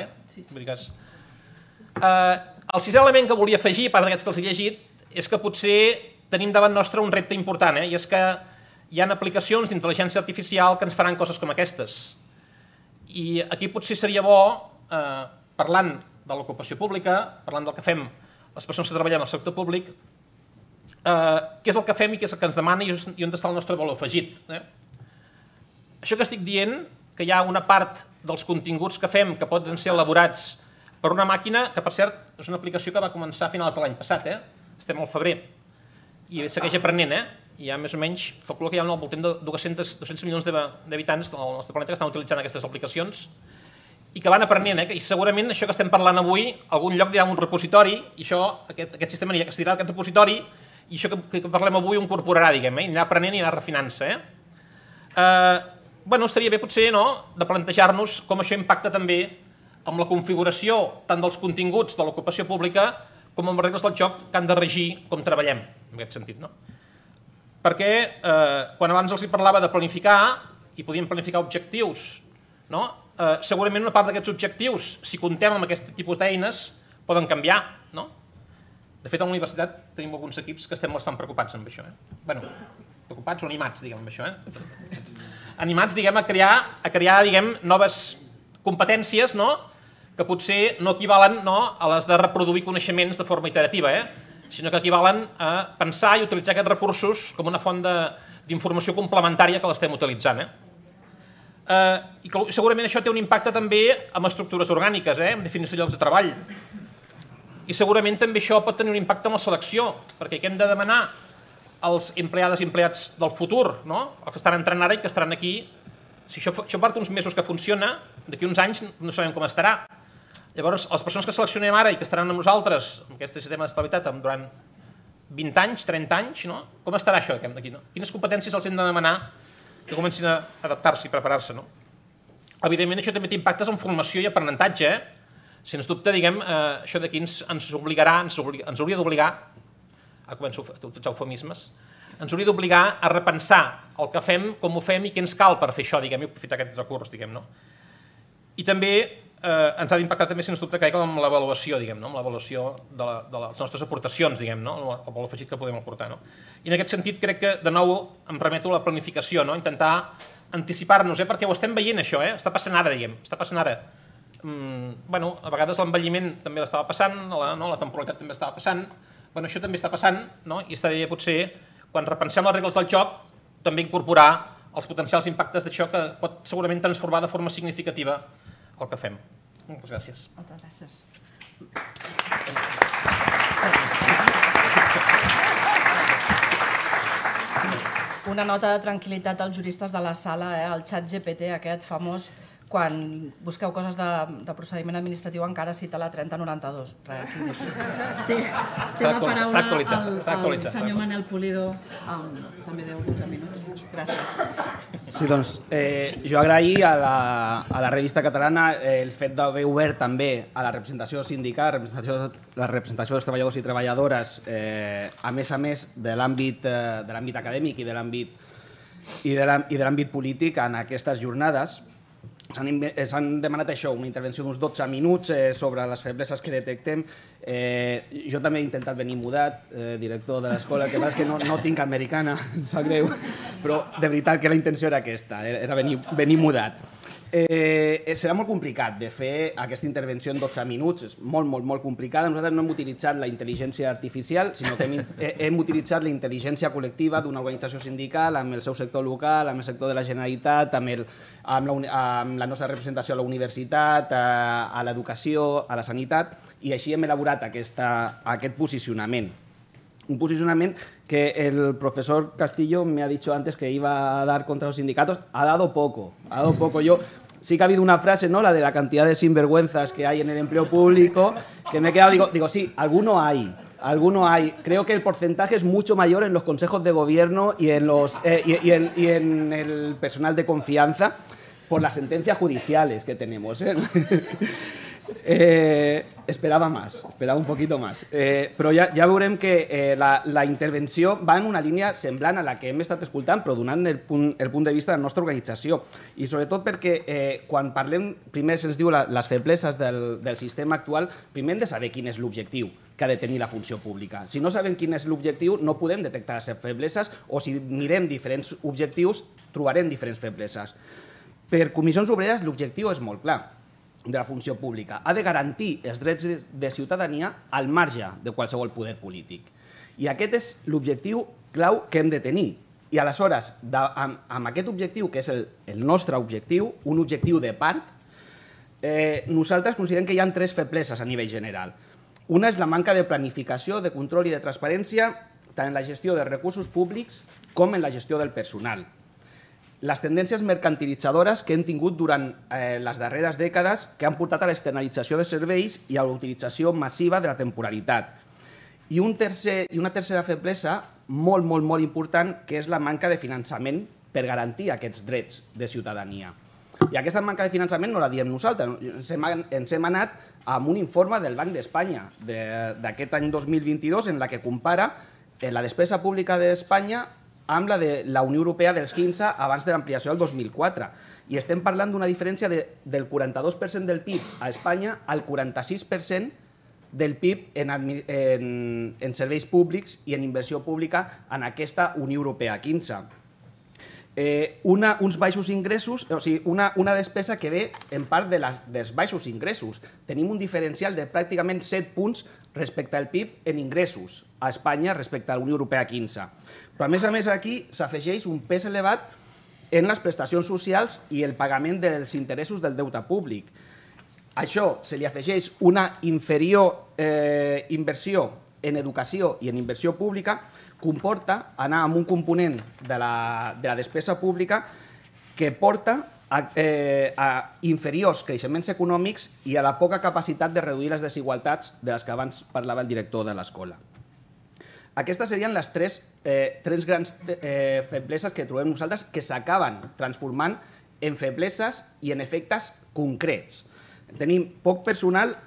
Speaker 11: El 6è element que volia afegir, a part d'aquests que els he llegit, és que potser tenim davant nostre un repte important, i és que hi ha aplicacions d'intel·ligència artificial que ens faran coses com aquestes. I aquí potser seria bo, parlant de l'ocupació pública, parlant del que fem les persones que treballem al sector públic, què és el que fem i què és el que ens demana i on està el nostre valor afegit. Això que estic dient, que hi ha una part dels continguts que fem que poden ser elaborats per una màquina, que per cert és una aplicació que va començar a finals de l'any passat, estem al febrer, i segueix aprenent, hi ha més o menys, calculo que hi ha al voltant de 200 milions d'habitants del nostre planeta que estan utilitzant aquestes aplicacions i que van aprenent, i segurament això que estem parlant avui, a algun lloc hi ha un repositori, i això, aquest sistema anirà a aquest repositori, i això que parlem avui ho incorporarà, diguem, i anirà aprenent i anirà refinant-se. Estaria bé potser de plantejar-nos com això impacta també amb la configuració tant dels continguts de l'ocupació pública com amb les regles del joc que han de regir com treballem, en aquest sentit. Perquè quan abans els parlava de planificar, i podíem planificar objectius, segurament una part d'aquests objectius, si comptem amb aquest tipus d'eines, poden canviar. De fet, a la universitat tenim alguns equips que estem bastant preocupats amb això. Preocupats o animats, diguem, amb això. Animats, diguem, a crear noves competències que potser no equivalen a les de reproduir coneixements de forma iterativa, sinó que equivalen a pensar i utilitzar aquests recursos com una font d'informació complementària que l'estem utilitzant. I segurament això té un impacte també en estructures orgàniques, en definició de llocs de treball. I segurament també això pot tenir un impacte en la selecció, perquè què hem de demanar als empleades i empleats del futur, els que estan entrant ara i que estaran aquí. Si això porta uns mesos que funciona, d'aquí uns anys no sabem com estarà. Llavors, les persones que seleccionem ara i que estaran amb nosaltres, amb aquest sistema d'estabilitat, durant 20 anys, 30 anys, com estarà això d'aquí? Quines competències els hem de demanar que comencin a adaptar-se i preparar-se? Evidentment, això també té impactes en formació i aprenentatge. Sens dubte, això d'aquí ens hauria d'obligar, començo a utilitzar eufemismes, ens hauria d'obligar a repensar el que fem, com ho fem i què ens cal per fer això, i aprofitar aquest recurs. I també ens ha d'impactar també, sens dubte, amb l'avaluació, amb l'avaluació de les nostres aportacions, el valor afegit que podem aportar. I en aquest sentit crec que, de nou, em remeto a la planificació, intentar anticipar-nos, perquè ho estem veient això, està passant ara, està passant ara. A vegades l'envelliment també l'estava passant, la temporalitat també estava passant, això també està passant, i estaria bé potser, quan repensem les regles del joc, també incorporar els potencials impactes d'això que pot segurament transformar de forma significativa el que fem. Moltes gràcies.
Speaker 5: Moltes gràcies. Una nota de tranquil·litat als juristes de la sala, el xat GPT aquest famós, quan busqueu coses de procediment administratiu encara cita la 3092. Té la paraula el senyor Manel Pulido, també 10-12 minuts. Gràcies.
Speaker 12: Sí, doncs jo agrair a la revista catalana el fet d'haver obert també a la representació sindical, la representació dels treballadors i treballadores, a més de l'àmbit acadèmic i de l'àmbit polític en aquestes jornades. S'han demanat això, una intervenció d'uns 12 minuts sobre les febleses que detectem. Jo també he intentat venir mudat, director de l'escola, que és que no tinc americana, em sap greu, però de veritat que la intenció era aquesta, era venir mudat. Serà molt complicat de fer aquesta intervenció en 12 minuts, és molt complicada. Nosaltres no hem utilitzat la intel·ligència artificial, sinó que hem utilitzat la intel·ligència col·lectiva d'una organització sindical amb el seu sector local, amb el sector de la Generalitat, amb la nostra representació a la universitat, a l'educació, a la sanitat, i així hem elaborat aquest posicionament. Un posicionamiento que el profesor Castillo me ha dicho antes que iba a dar contra los sindicatos. Ha dado poco. Yo sí que ha habido una frase, ¿no? La de la cantidad de sinvergüenzas que hay en el empleo público, que me he quedado, digo, sí, alguno hay. Creo que el porcentaje es mucho mayor en los consejos de gobierno y en el personal de confianza por las sentencias judiciales que tenemos, esperava un poquito más. Però ja veurem que la intervenció va en una línia semblant a la que hem estat escoltant, però donant el punt de vista de la nostra organització. I sobretot perquè quan parlem, primer se'ns diu les febleses del sistema actual, primer hem de saber quin és l'objectiu que ha de tenir la funció pública. Si no sabem quin és l'objectiu, no podem detectar les febleses, o si mirem diferents objectius, trobarem diferents febleses. Per Comissions Obreres l'objectiu és molt clar de la funció pública. Ha de garantir els drets de ciutadania al marge de qualsevol poder polític. I aquest és l'objectiu clau que hem de tenir. I aleshores, amb aquest objectiu, que és el nostre objectiu, un objectiu de part, nosaltres considerem que hi ha 3 febleses a nivell general. Una és la manca de planificació, de control i de transparència tant en la gestió de recursos públics com en la gestió del personal. Les tendències mercantilitzadores que hem tingut durant les darreres dècades que han portat a l'externalització de serveis i a la utilització massiva de la temporalitat. I una tercera feblesa molt important, que és la manca de finançament per garantir aquests drets de ciutadania. I aquesta manca de finançament no la diem nosaltres, ens hem anat amb un informe del Banc d'Espanya d'aquest any 2022 en la que compara la despesa pública d'Espanya amb la de la Unió Europea dels 15 abans de l'ampliació del 2004. I estem parlant d'una diferència del 42% del PIB a Espanya al 46% del PIB en serveis públics i en inversió pública en aquesta Unió Europea 15. Uns baixos ingressos, o sigui, una despesa que ve en part dels baixos ingressos. Tenim un diferencial de pràcticament 7 punts respecte al PIB en ingressos a Espanya respecte a la Unió Europea 15. Però a més aquí s'afegeix un pes elevat en les prestacions socials i el pagament dels interessos del deute públic. A això se li afegeix una inferior inversió en educació i en inversió pública, comporta anar amb un component de la despesa pública que porta a inferiors creixements econòmics i a la poca capacitat de reduir les desigualtats de les que abans parlava el director de l'escola. Aquestes serien les tres grans febleses que trobem nosaltres que s'acaben transformant en febleses i en efectes concrets. Tenim poc personal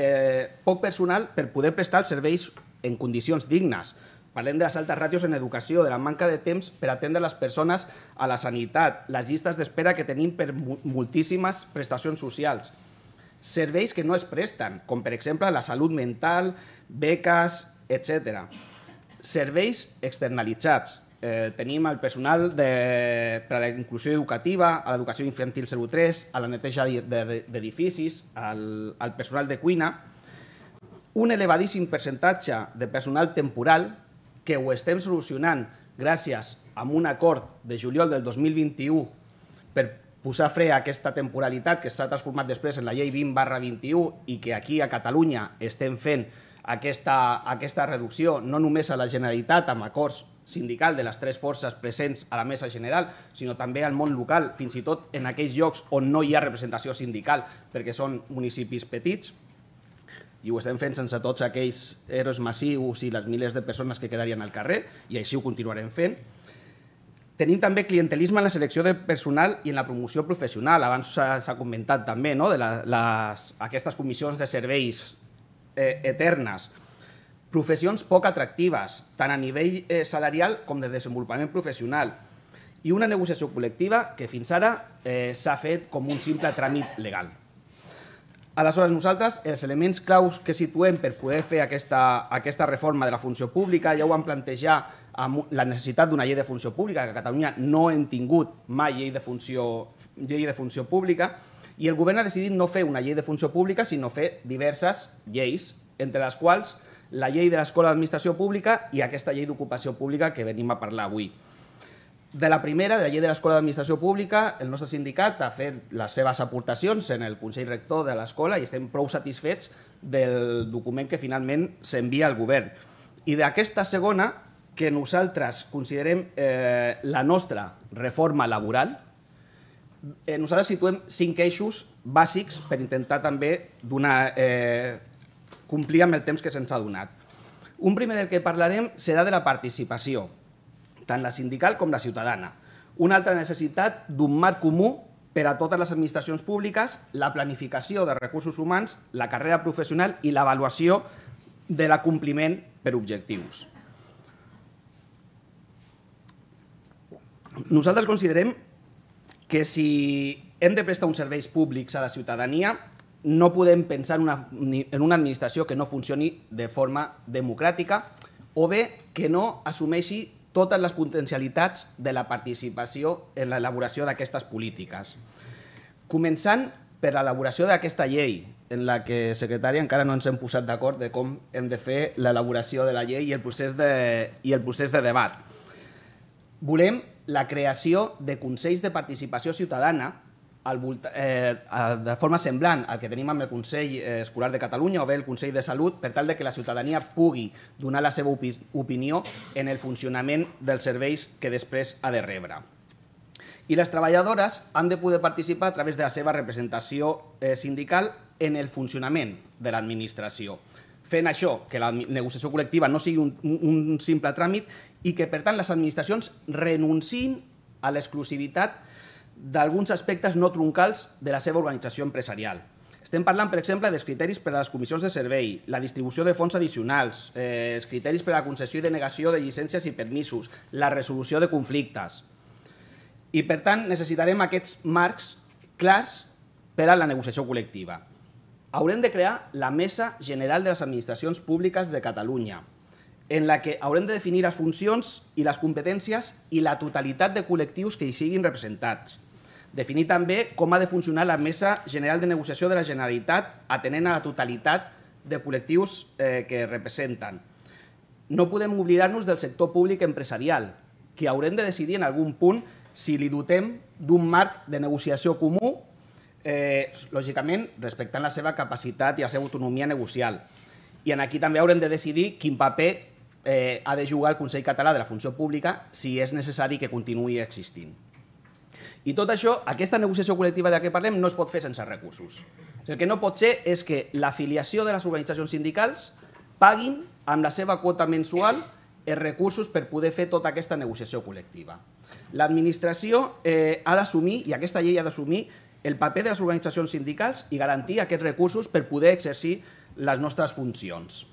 Speaker 12: per poder prestar els serveis en condicions dignes. Parlem de les altes ràtios en educació, de la manca de temps per atendre les persones a la sanitat, les llistes d'espera que tenim per moltíssimes prestacions socials. Serveis que no es presten, com per exemple la salut mental, beques, etc. Serveis externalitzats. Tenim el personal per a la inclusió educativa, a l'educació infantil 03, a la neteja d'edificis, al personal de cuina. Un elevadíssim percentatge de personal temporal que ho estem solucionant gràcies a un acord de juliol del 2021 per posar fre a aquesta temporalitat que s'ha transformat després en la llei 20/21 i que aquí a Catalunya estem fent aquesta reducció no només a la Generalitat amb acords sindical de les 3 forces presents a la mesa general, sinó també al món local, fins i tot en aquells llocs on no hi ha representació sindical perquè són municipis petits, i ho estem fent sense tots aquells héroes massius i les milers de persones que quedarien al carrer, i així ho continuarem fent. Tenim també clientelisme en la selecció de personal i en la promoció professional. Abans s'ha comentat també aquestes comissions de serveis eternes. Professions poc atractives, tant a nivell salarial com de desenvolupament professional. I una negociació col·lectiva que fins ara s'ha fet com un simple tràmit legal. Aleshores, nosaltres, els elements claus que situem per poder fer aquesta reforma de la funció pública, ja ho vam plantejar amb la necessitat d'una llei de funció pública, que a Catalunya no hem tingut mai llei de funció llei de funció pública, i el govern ha decidit no fer una llei de funció pública, sinó fer diverses lleis, entre les quals la llei de l'Escola d'Administració Pública i aquesta llei d'ocupació pública que venim a parlar avui. De la primera, de la llei de l'Escola d'Administració Pública, el nostre sindicat ha fet les seves aportacions en el Consell Rector de l'Escola i estem prou satisfets del document que finalment s'envia al govern. I d'aquesta segona, que nosaltres considerem la nostra reforma laboral, nosaltres situem 5 eixos bàsics per intentar també complir amb el temps que se'ns ha donat. Un primer del que parlarem serà de la participació, tant la sindical com la ciutadana. Una altra necessitat d'un marc comú per a totes les administracions públiques, la planificació de recursos humans, la carrera professional i l'avaluació de l'acompliment per objectius. Nosaltres considerem que si hem de prestar uns serveis públics a la ciutadania, no podem pensar en una administració que no funcioni de forma democràtica o bé que no assumeixi totes les potencialitats de la participació en l'elaboració d'aquestes polítiques. Començant per l'elaboració d'aquesta llei, en la que, secretària, encara no ens hem posat d'acord de com hem de fer l'elaboració de la llei i el procés de debat. Volem la creació de consells de participació ciutadana de forma semblant al que tenim amb el Consell Escolar de Catalunya o bé el Consell de Salut, per tal que la ciutadania pugui donar la seva opinió en el funcionament dels serveis que després ha de rebre. I les treballadores han de poder participar a través de la seva representació sindical en el funcionament de l'administració, fent això que la negociació col·lectiva no sigui un simple tràmit i que, per tant, les administracions renunciïn a l'exclusivitat d'alguns aspectes no troncals de la seva organització empresarial. Estem parlant, per exemple, dels criteris per a les comissions de servei, la distribució de fons addicionals, els criteris per a la concessió i denegació de llicències i permisos, la resolució de conflictes. I, per tant, necessitarem aquests marcs clars per a la negociació col·lectiva. Haurem de crear la Mesa General de les Administracions Públiques de Catalunya, en la que haurem de definir les funcions i les competències i la totalitat de col·lectius que hi siguin representats. Definir també com ha de funcionar la Mesa General de Negociació de la Generalitat atenent a la totalitat de col·lectius que representen. No podem oblidar-nos del sector públic empresarial, que haurem de decidir en algun punt si li dotem d'un marc de negociació comú, lògicament respectant la seva capacitat i la seva autonomia negocial. I aquí també haurem de decidir quin paper ha de jugar el Consell Català de la Funció Pública si és necessari que continuï existint. I tot això, aquesta negociació col·lectiva de què parlem, no es pot fer sense recursos. El que no pot ser és que l'afiliació de les organitzacions sindicals paguin amb la seva quota mensual els recursos per poder fer tota aquesta negociació col·lectiva. L'administració ha d'assumir, i aquesta llei ha d'assumir, el paper de les organitzacions sindicals i garantir aquests recursos per poder exercir les nostres funcions.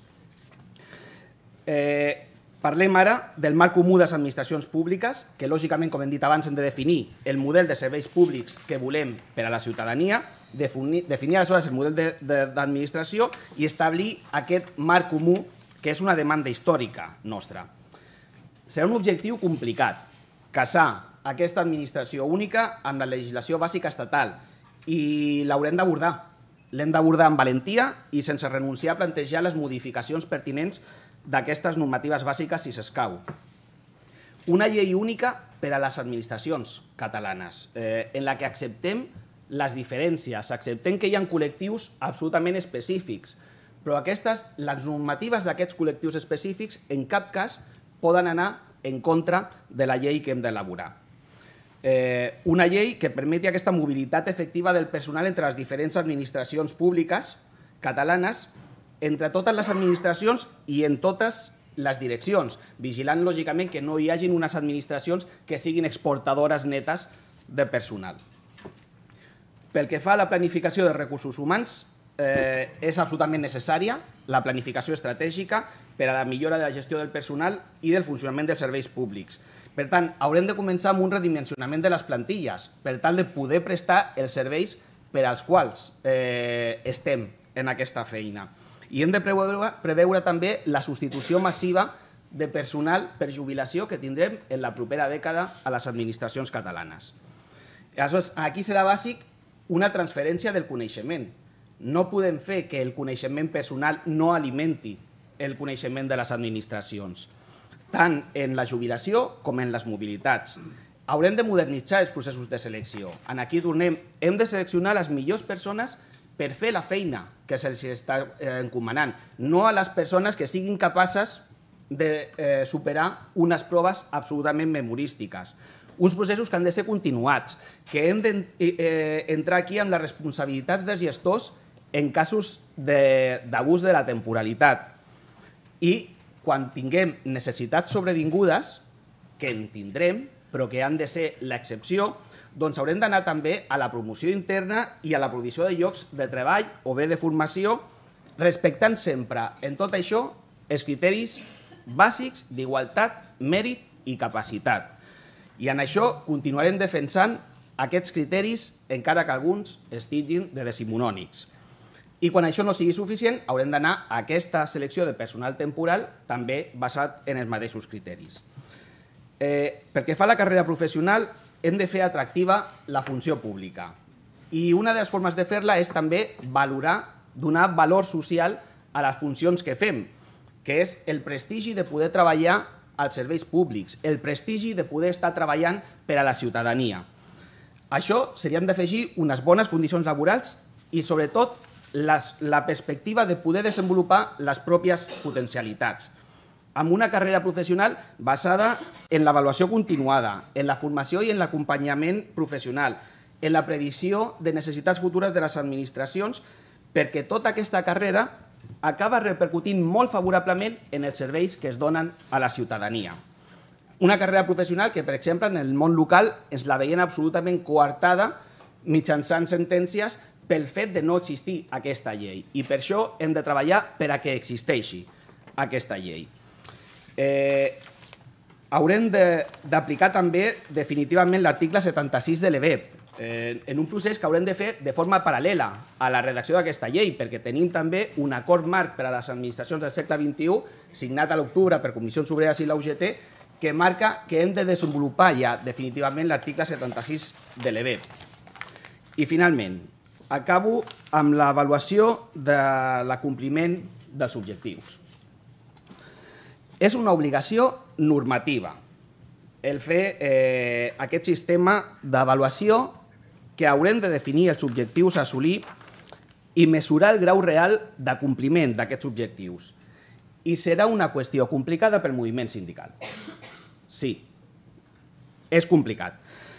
Speaker 12: Parlem ara del marc comú de les administracions públiques, que lògicament, com hem dit abans, hem de definir el model de serveis públics que volem per a la ciutadania, definir aleshores el model d'administració i establir aquest marc comú que és una demanda històrica nostra. Serà un objectiu complicat, casar aquesta administració única amb la legislació bàsica estatal i l'haurem d'abordar. L'hem d'abordar amb valentia i sense renunciar a plantejar les modificacions pertinents d'aquestes normatives bàsiques si s'escau. Una llei única per a les administracions catalanes, en la que acceptem les diferències, acceptem que hi ha col·lectius absolutament específics, però les normatives d'aquests col·lectius específics en cap cas poden anar en contra de la llei que hem d'elaborar. Una llei que permeti aquesta mobilitat efectiva del personal entre les diferents administracions públiques catalanes, entre totes les administracions i en totes les direccions, vigilant lògicament que no hi hagin unes administracions que siguin exportadores netes de personal. Pel que fa a la planificació de recursos humans, és absolutament necessària la planificació estratègica per a la millora de la gestió del personal i del funcionament dels serveis públics. Per tant, haurem de començar amb un redimensionament de les plantilles per tal de poder prestar els serveis per als quals estem en aquesta feina. I hem de preveure també la substitució massiva de personal per jubilació que tindrem en la propera dècada a les administracions catalanes. Aleshores, aquí serà bàsic una transferència del coneixement. No podem fer que el coneixement personal no alimenti el coneixement de les administracions, tant en la jubilació com en les mobilitats. Haurem de modernitzar els processos de selecció. Aquí tornem, hem de seleccionar les millors persones per fer la feina que se'ls està encomanant, no a les persones que siguin capaces de superar unes proves absolutament memorístiques. Uns processos que han de ser continuats, que hem d'entrar aquí amb les responsabilitats dels gestors en casos d'abús de la temporalitat. I quan tinguem necessitats sobrevingudes, que en tindrem, però que han de ser l'excepció, doncs haurem d'anar també a la promoció interna i a la provisió de llocs de treball o bé de formació, respectant sempre, en tot això, els criteris bàsics d'igualtat, mèrit i capacitat. I en això continuarem defensant aquests criteris, encara que alguns estiguin de decimonònics. I quan això no sigui suficient, haurem d'anar a aquesta selecció de personal temporal també basat en els mateixos criteris. Perquè fa la carrera professional hem de fer atractiva la funció pública. I una de les formes de fer-la és també valorar, donar valor social a les funcions que fem, que és el prestigi de poder treballar als serveis públics, el prestigi de poder estar treballant per a la ciutadania. Això seríem d'afegir unes bones condicions laborals i, sobretot, la perspectiva de poder desenvolupar les pròpies potencialitats, amb una carrera professional basada en l'avaluació continuada, en la formació i en l'acompanyament professional, en la previsió de necessitats futures de les administracions, perquè tota aquesta carrera acaba repercutint molt favorablement en els serveis que es donen a la ciutadania. Una carrera professional que, per exemple, en el món local ens la veiem absolutament coartada mitjançant sentències pel fet de no existir aquesta llei. I per això hem de treballar per a que existeixi aquesta llei. Haurem d'aplicar també definitivament l'article 76 de l'EBEP, en un procés que haurem de fer de forma paral·lela a la redacció d'aquesta llei, perquè tenim també un acord marc per a les administracions del segle XXI, signat a l'octubre per Comissions Obreres i la UGT, que marca que hem de desenvolupar ja definitivament l'article 76 de l'EBEP. I finalment, acabo amb l'avaluació de l'acompliment dels objectius. És una obligació normativa el fer aquest sistema d'avaluació que haurem de definir els objectius a assolir i mesurar el grau real d'acompliment d'aquests objectius. I serà una qüestió complicada pel moviment sindical. Sí, és complicat.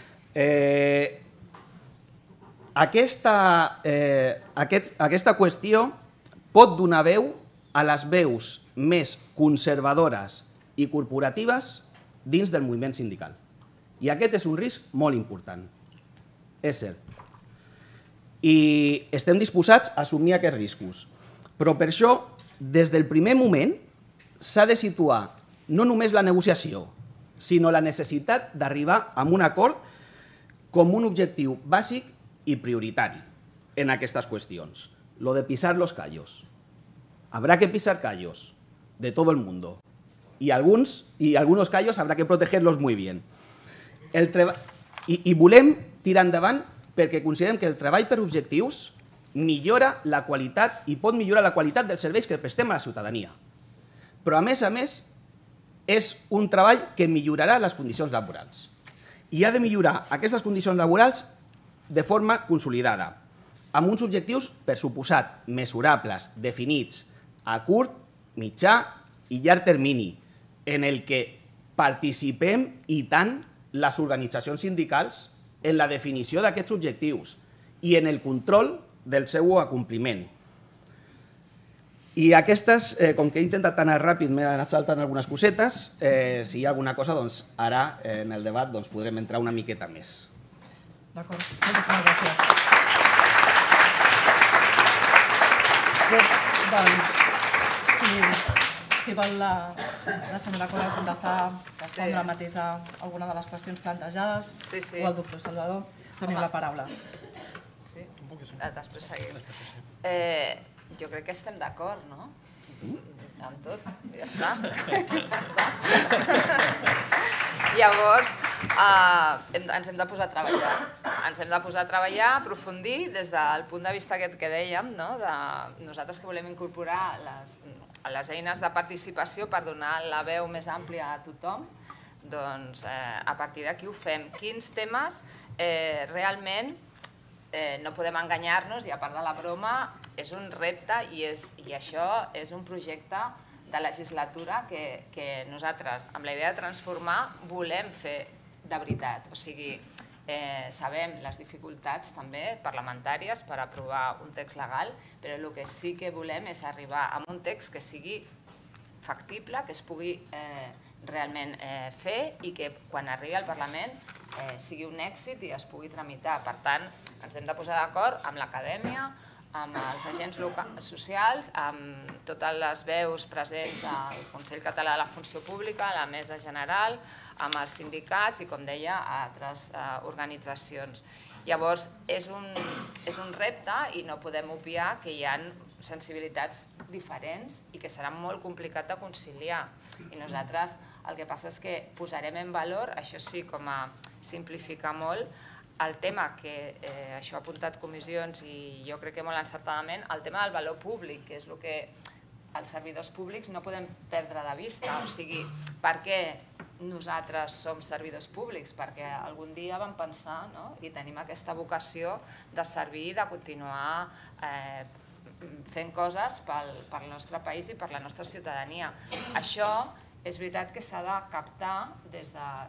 Speaker 12: Aquesta qüestió pot donar veu a les veus més conservadores i corporatives dins del moviment sindical. I aquest és un risc molt important. És cert. I estem disposats a assumir aquests riscos. Però per això, des del primer moment, s'ha de situar no només la negociació, sinó la necessitat d'arribar a un acord com un objectiu bàsic y prioritario en estas cuestiones. Lo de pisar los callos. Habrá que pisar callos de todo el mundo. Y algunos callos habrá que protegerlos muy bien. I volem tirar endavant perquè considerem que el treball per objectius millora la qualitat i pot millorar la qualitat dels serveis que prestem a la ciutadania. Però, a més, és un treball que millorarà les condicions laborals. I ha de millorar aquestes condicions laborals de forma consolidada, amb uns objectius, per suposat, mesurables, definits, a curt, mitjà i llarg termini, en el que participem i tant les organitzacions sindicals en la definició d'aquests objectius i en el control del seu acompliment. I aquestes, com que he intentat anar ràpid, m'he anat saltant algunes cosetes, si hi ha alguna cosa, doncs ara en el debat podrem entrar una miqueta més.
Speaker 5: D'acord, moltíssimes gràcies. Bé, doncs, si vol la senyora Colau contestar respondre mateix a alguna de les qüestions plantejades, o el doctor Salvador, teniu la paraula.
Speaker 10: Sí? Després seguim. Jo crec que estem d'acord, no? amb tot, ja està. Llavors, ens hem de posar a treballar. Ens hem de posar a treballar, a aprofundir des del punt de vista aquest que dèiem, de nosaltres que volem incorporar les eines de participació per donar la veu més àmplia a tothom, doncs a partir d'aquí ho fem. Quins temes realment no podem enganyar-nos, i a part de la broma, és un repte i això és un projecte de legislatura que nosaltres, amb la idea de transformar, volem fer de veritat. O sigui, sabem les dificultats també parlamentàries per aprovar un text legal, però el que sí que volem és arribar a un text que sigui factible, que es pugui realment fer i que quan arribi al Parlament sigui un èxit i es pugui tramitar. Per tant, ens hem de posar d'acord amb l'acadèmia, amb els agents socials, amb totes les veus presents al Consell Català de la Funció Pública, a la Mesa General, amb els sindicats i, com deia, a altres organitzacions. Llavors, és un repte i no podem obviar que hi ha sensibilitats diferents i que serà molt complicat de conciliar. I nosaltres el que passa és que posarem en valor, això sí, com a simplificar molt, el tema que això ha apuntat comissions i jo crec que molt encertadament, el tema del valor públic, que és el que els servidors públics no podem perdre de vista. O sigui, per què nosaltres som servidors públics? Perquè algun dia vam pensar i tenim aquesta vocació de servir i de continuar fent coses pel nostre país i per la nostra ciutadania. Això és veritat que s'ha de captar des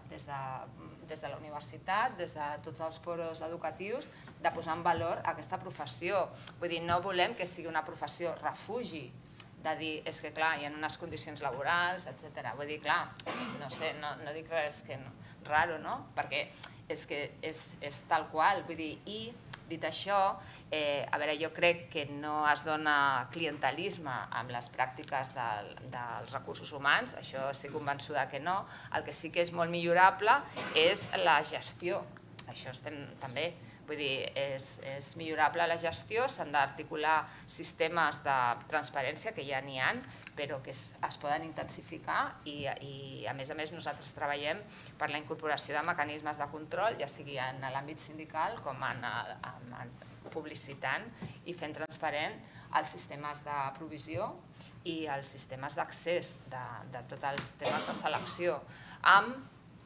Speaker 10: de la universitat, des de tots els foros educatius, de posar en valor aquesta professió. Vull dir, no volem que sigui una professió refugi, de dir, és que clar, hi ha unes condicions laborals, etc. Vull dir, clar, no sé, no dic res que raro, no? Perquè és que és tal qual, vull dir, i dit això, a veure, jo crec que no es dona clientelisme amb les pràctiques dels recursos humans, això estic convençuda que no. El que sí que és molt millorable és la gestió, això estem també. Vull dir, és millorable la gestió, s'han d'articular sistemes de transparència, que ja n'hi ha, però que es poden intensificar i, a més, nosaltres treballem per la incorporació de mecanismes de control, ja sigui en l'àmbit sindical com en publicitant i fent transparent els sistemes de provisió i els sistemes d'accés de tots els temes de selecció, amb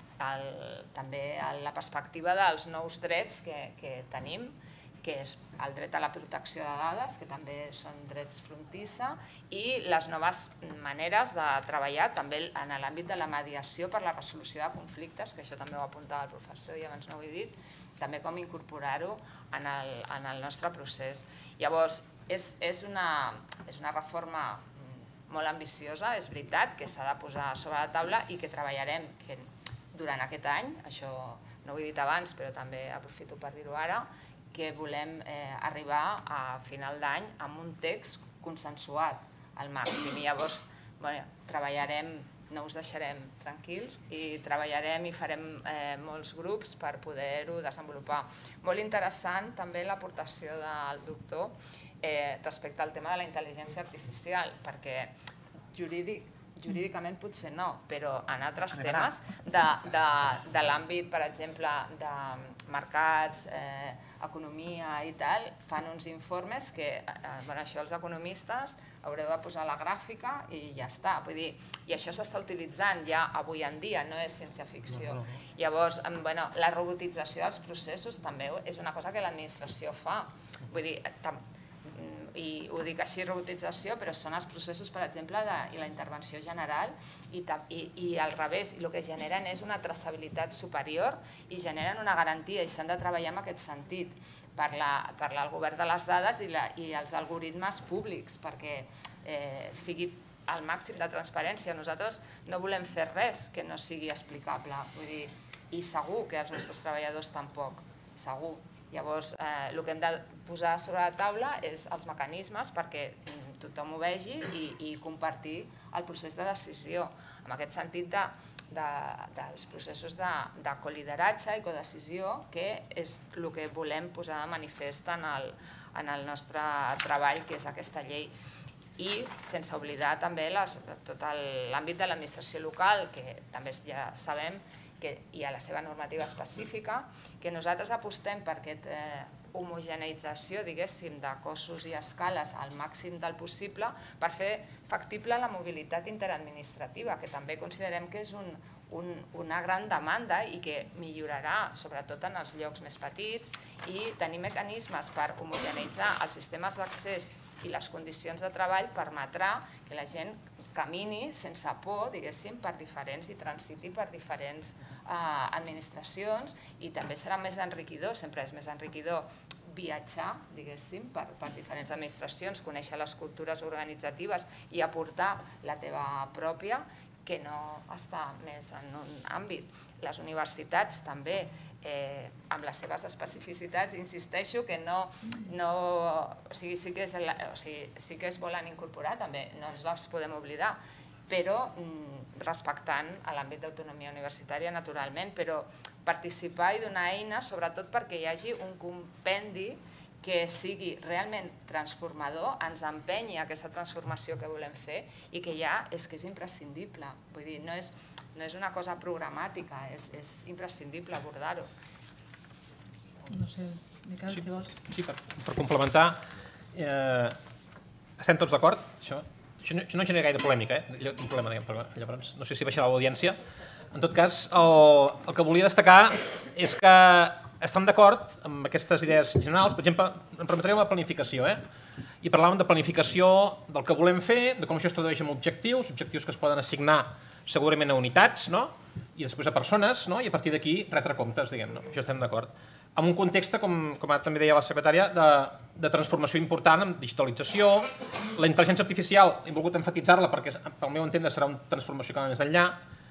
Speaker 10: també la perspectiva dels nous drets que tenim, que és el dret a la protecció de dades, que també són drets frontissa, i les noves maneres de treballar també en l'àmbit de la mediació per la resolució de conflictes, que això també ho apuntava el professor i abans no ho he dit, també com incorporar-ho en el nostre procés. Llavors, és una reforma molt ambiciosa, és veritat que s'ha de posar sobre la taula i que treballarem durant aquest any, això no ho he dit abans però també aprofito per dir-ho ara, que volem arribar a final d'any amb un text consensuat al màxim. I llavors treballarem, no us deixarem tranquils i treballarem i farem molts grups per poder-ho desenvolupar. Molt interessant també l'aportació del doctor respecte al tema de la intel·ligència artificial, perquè jurídicament potser no, però en altres temes de l'àmbit, per exemple, de mercats, economia i tal, fan uns informes que, això els economistes haureu de posar la gràfica i ja està. Vull dir, i això s'està utilitzant ja avui en dia, no és ciència-ficció. Llavors, la robotització dels processos també és una cosa que l'administració fa. Vull dir, i ho dic així, robotització, però són els processos, per exemple, de la intervenció general i al revés, i el que generen és una traçabilitat superior i generen una garantia i s'han de treballar en aquest sentit per al govern de les dades i els algoritmes públics perquè sigui el màxim de transparència. Nosaltres no volem fer res que no sigui explicable, vull dir, i segur que els nostres treballadors tampoc, segur. Llavors, el que hem de posar sobre la taula és els mecanismes perquè tothom ho vegi i compartir el procés de decisió. En aquest sentit dels processos de colideratge i codecisió, que és el que volem posar de manifest en el nostre treball, que és aquesta llei. I sense oblidar també tot l'àmbit de l'administració local, que també ja sabem que hi ha la seva normativa específica, que nosaltres apostem per aquesta homogeneïtzació, diguéssim, de cossos i escales al màxim del possible per fer factible la mobilitat interadministrativa, que també considerem que és una gran demanda i que millorarà, sobretot en els llocs més petits, i tenir mecanismes per homogeneïtzar els sistemes d'accés i les condicions de treball permetrà que la gent camini sense por, diguéssim, per diferents i transiti per diferents administracions, i també serà més enriquidor, sempre és més enriquidor viatjar, diguéssim, per diferents administracions, conèixer les cultures organitzatives i aportar la teva pròpia, que no està més en un àmbit. Les universitats també, amb les seves especificitats, insisteixo que sí que es volen incorporar, també no ens les podem oblidar, però respectant l'àmbit d'autonomia universitària, naturalment, però participar i donar eines, sobretot perquè hi hagi un compendi que sigui realment transformador, ens empenyi a aquesta transformació que volem fer i que ja és que és imprescindible. Vull dir, no és una cosa programàtica, és imprescindible abordar-ho.
Speaker 5: No sé, Miquel, si vols.
Speaker 11: Sí, per complementar, estem tots d'acord, això no genera gaire polèmica, un problema, llavors no sé si baixarà l'audiència. En tot cas, el que volia destacar és que estem d'acord amb aquestes idees generals. Per exemple, em permetreu la planificació, i parlàvem de planificació del que volem fer, de com això es tradueix en objectius que es poden assignar segurament a unitats, i després a persones, i a partir d'aquí retre comptes, diguem-ne. Això estem d'acord. En un context, com també deia la secretària, de transformació important amb digitalització. La intel·ligència artificial, he volgut emfatitzar-la perquè, pel meu entendre, serà una transformació que va més enllà.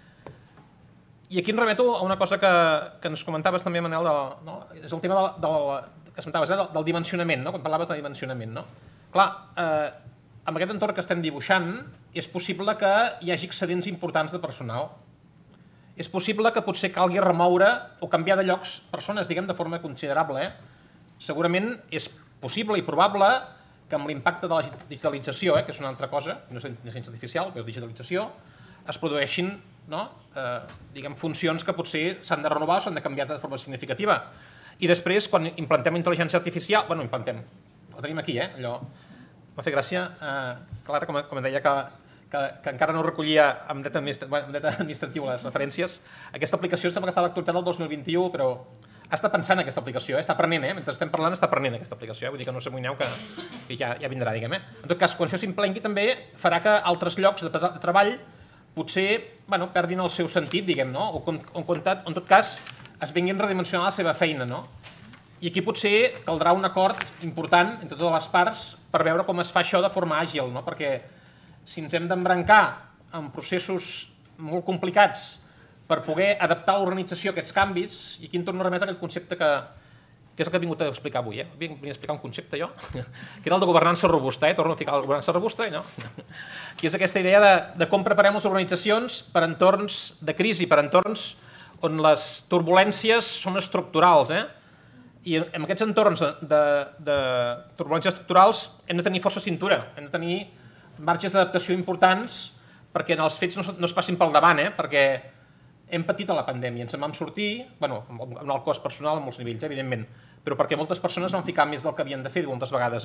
Speaker 11: I aquí em remeto a una cosa que ens comentaves també, Manel, és el tema que esmentaves, del dimensionament, quan parlaves de dimensionament. Clar, amb aquest entorn que estem dibuixant, és possible que hi hagi excedents importants de personal. És possible que potser calgui remoure o canviar de llocs persones, diguem, de forma considerable. Segurament és possible i probable que amb l'impacte de la digitalització, que és una altra cosa, no és intel·ligència artificial, però digitalització, es produeixin funcions que potser s'han de renovar o s'han de canviar de forma significativa. I després, quan implantem intel·ligència artificial, ho tenim aquí, allò... M'ha fet gràcia, Clara, com deia que encara no recollia amb dret administratiu les referències. Aquesta aplicació sembla que està a l'actualitat del 2021, però està pensant aquesta aplicació, està aprenent, mentre estem parlant està aprenent aquesta aplicació, vull dir que no s'amoïneu que ja vindrà, diguem. En tot cas, quan això s'implengui també farà que altres llocs de treball potser perdin el seu sentit, diguem, o en tot cas es vinguin a redimensionar la seva feina. I aquí potser caldrà un acord important entre totes les parts per veure com es fa això de forma àgil, perquè si ens hem d'embrancar en processos molt complicats per poder adaptar l'organització a aquests canvis, i aquí em torno a remetre aquell concepte que és el que he vingut a explicar avui. Vinc a explicar un concepte, jo, que era el de governança robusta. Torno a ficar la governança robusta, que és aquesta idea de com preparem les organitzacions per entorns de crisi, per entorns on les turbulències són estructurals. I en aquests entorns de turbulències estructurals hem de tenir força cintura, hem de tenir marges d'adaptació importants perquè els fets no es passin pel davant, perquè hem patit a la pandèmia, ens en vam sortir, amb el cost personal a molts nivells, evidentment, però perquè moltes persones van ficar més del que havien de fer moltes vegades.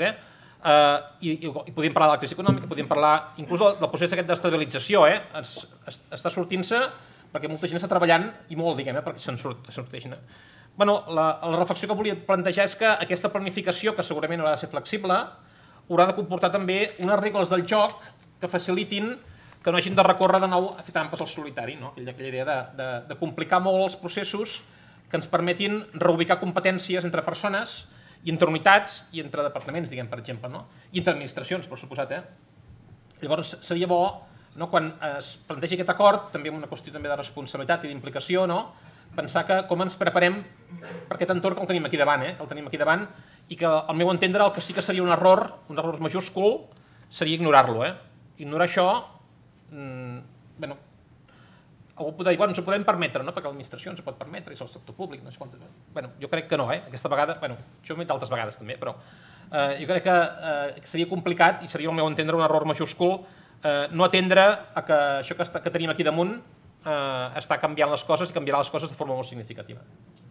Speaker 11: I podíem parlar de la crisi econòmica, podíem parlar inclús del procés aquest d'estabilització, està sortint-se perquè molta gent està treballant i molt, diguem, perquè se'n sorteixin. La reflexió que volia plantejar és que aquesta planificació, que segurament haurà de ser flexible, haurà de comportar també unes regles del joc que facilitin que no hagin de recórrer de nou a fer trampes al solitari, aquella idea de complicar molt els processos que ens permetin reubicar competències entre persones i entre unitats i entre departaments, diguem, per exemple, i entre administracions, per suposat. Llavors seria bo, quan es plantegi aquest acord, també amb una qüestió de responsabilitat i d'implicació, pensar que com ens preparem per aquest entorn que el tenim aquí davant, i que, al meu entendre, el que sí que seria un error majúscul, seria ignorar-lo. Ignorar això, algú pot dir, bueno, ens ho podem permetre, no? Perquè l'administració ens ho pot permetre, és el sector públic, no sé quantes... Bueno, jo crec que no, aquesta vegada, bueno, això ho he dit altres vegades també, però jo crec que seria complicat i seria, al meu entendre, un error majúscul no atendre a que això que tenim aquí damunt està canviant les coses i canviarà les coses de forma molt significativa.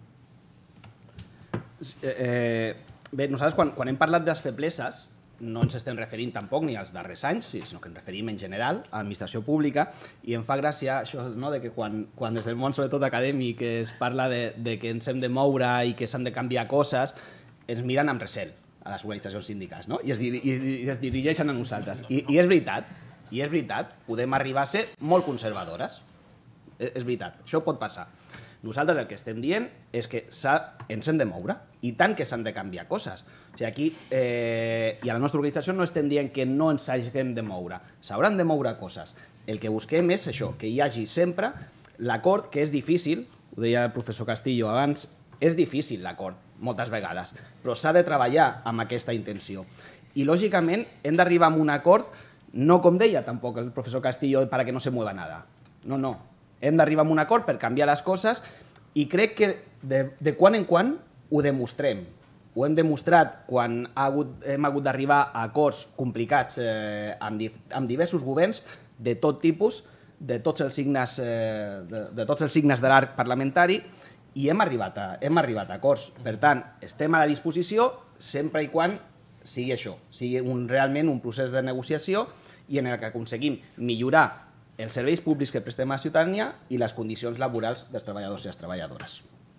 Speaker 12: Bé, nosaltres quan hem parlat de les febleses no ens estem referint tampoc ni als darrers anys, sinó que ens referim en general a l'administració pública i em fa gràcia això de que quan des del món, sobretot acadèmic, es parla de que ens hem de moure i que s'han de canviar coses, ens miren amb recel a les organitzacions sindicals i es dirigeixen a nosaltres. I és veritat, podem arribar a ser molt conservadores. És veritat, això pot passar. Nosaltres el que estem dient és que ens hem de moure i tant que s'han de canviar coses. O sigui, aquí, i a la nostra organització no estem dient que no ens hàgim de moure. S'hauran de moure coses. El que busquem és això, que hi hagi sempre l'acord, que és difícil, ho deia el professor Castillo abans, és difícil l'acord, moltes vegades, però s'ha de treballar amb aquesta intenció. I, lògicament, hem d'arribar a un acord, no com deia tampoc el professor Castillo, para que no se mueva nada. No. Hem d'arribar a un acord per canviar les coses i crec que de quan en quan ho demostrem. Ho hem demostrat quan hem hagut d'arribar a acords complicats amb diversos governs de tot tipus, de tots els signes de l'arc parlamentari i hem arribat a acords. Per tant, estem a la disposició sempre i quan sigui això, sigui realment un procés de negociació i en el que aconseguim millorar els serveis públics que prestem a la ciutadania i les condicions laborals dels treballadors i les treballadores.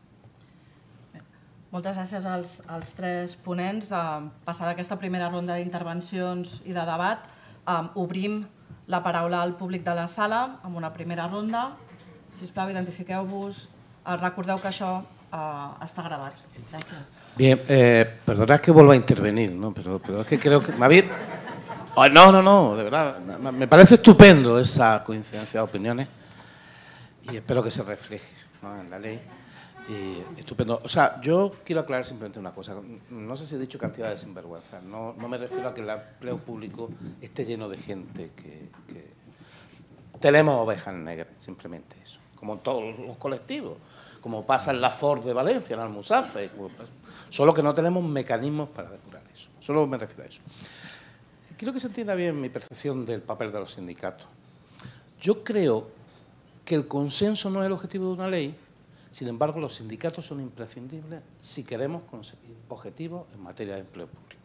Speaker 5: Moltes gràcies als tres ponents. Passada aquesta primera ronda d'intervencions i de debat, obrim la paraula al públic de la sala amb una primera ronda. Sisplau, identifiqueu-vos. Recordeu que això està gravat. Gràcies.
Speaker 4: Bien, perdonad que vuelva a intervenir, ¿no? Pero es que creo que... No, de verdad, me parece estupendo esa coincidencia de opiniones y espero que se refleje, ¿no?, en la ley. Y estupendo. O sea, yo quiero aclarar simplemente una cosa. No sé si he dicho cantidad de sinvergüenzas. No me refiero a que el empleo público esté lleno de gente que... Tenemos ovejas negras, simplemente eso. Como en todos los colectivos. Como pasa en la Ford de Valencia, en Almusafe. Solo que no tenemos mecanismos para depurar eso. Solo me refiero a eso. Quiero que se entienda bien mi percepción del papel de los sindicatos. Yo creo que el consenso no es el objetivo de una ley, sin embargo, los sindicatos son imprescindibles si queremos conseguir objetivos en materia de empleo público.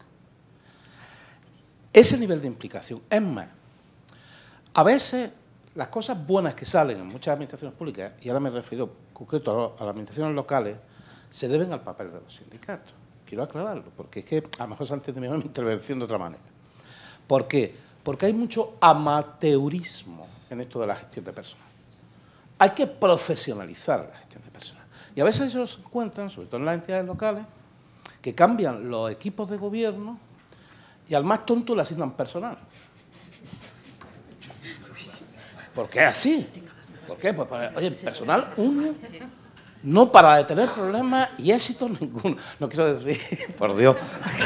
Speaker 4: Ese nivel de implicación, es más, a veces las cosas buenas que salen en muchas administraciones públicas, y ahora me refiero en concreto a las administraciones locales, se deben al papel de los sindicatos. Quiero aclararlo, porque es que a lo mejor se ha entendido mi intervención de otra manera. ¿Por qué? Porque hay mucho amateurismo en esto de la gestión de personal. Hay que profesionalizar la gestión de personal. Y a veces ellos se encuentran, sobre todo en las entidades locales, que cambian los equipos de gobierno y al más tonto le asignan personal. ¿Por qué así? ¿Por qué? Pues, oye, personal uno, no para detener problemas y éxito ninguno. No quiero decir, por Dios.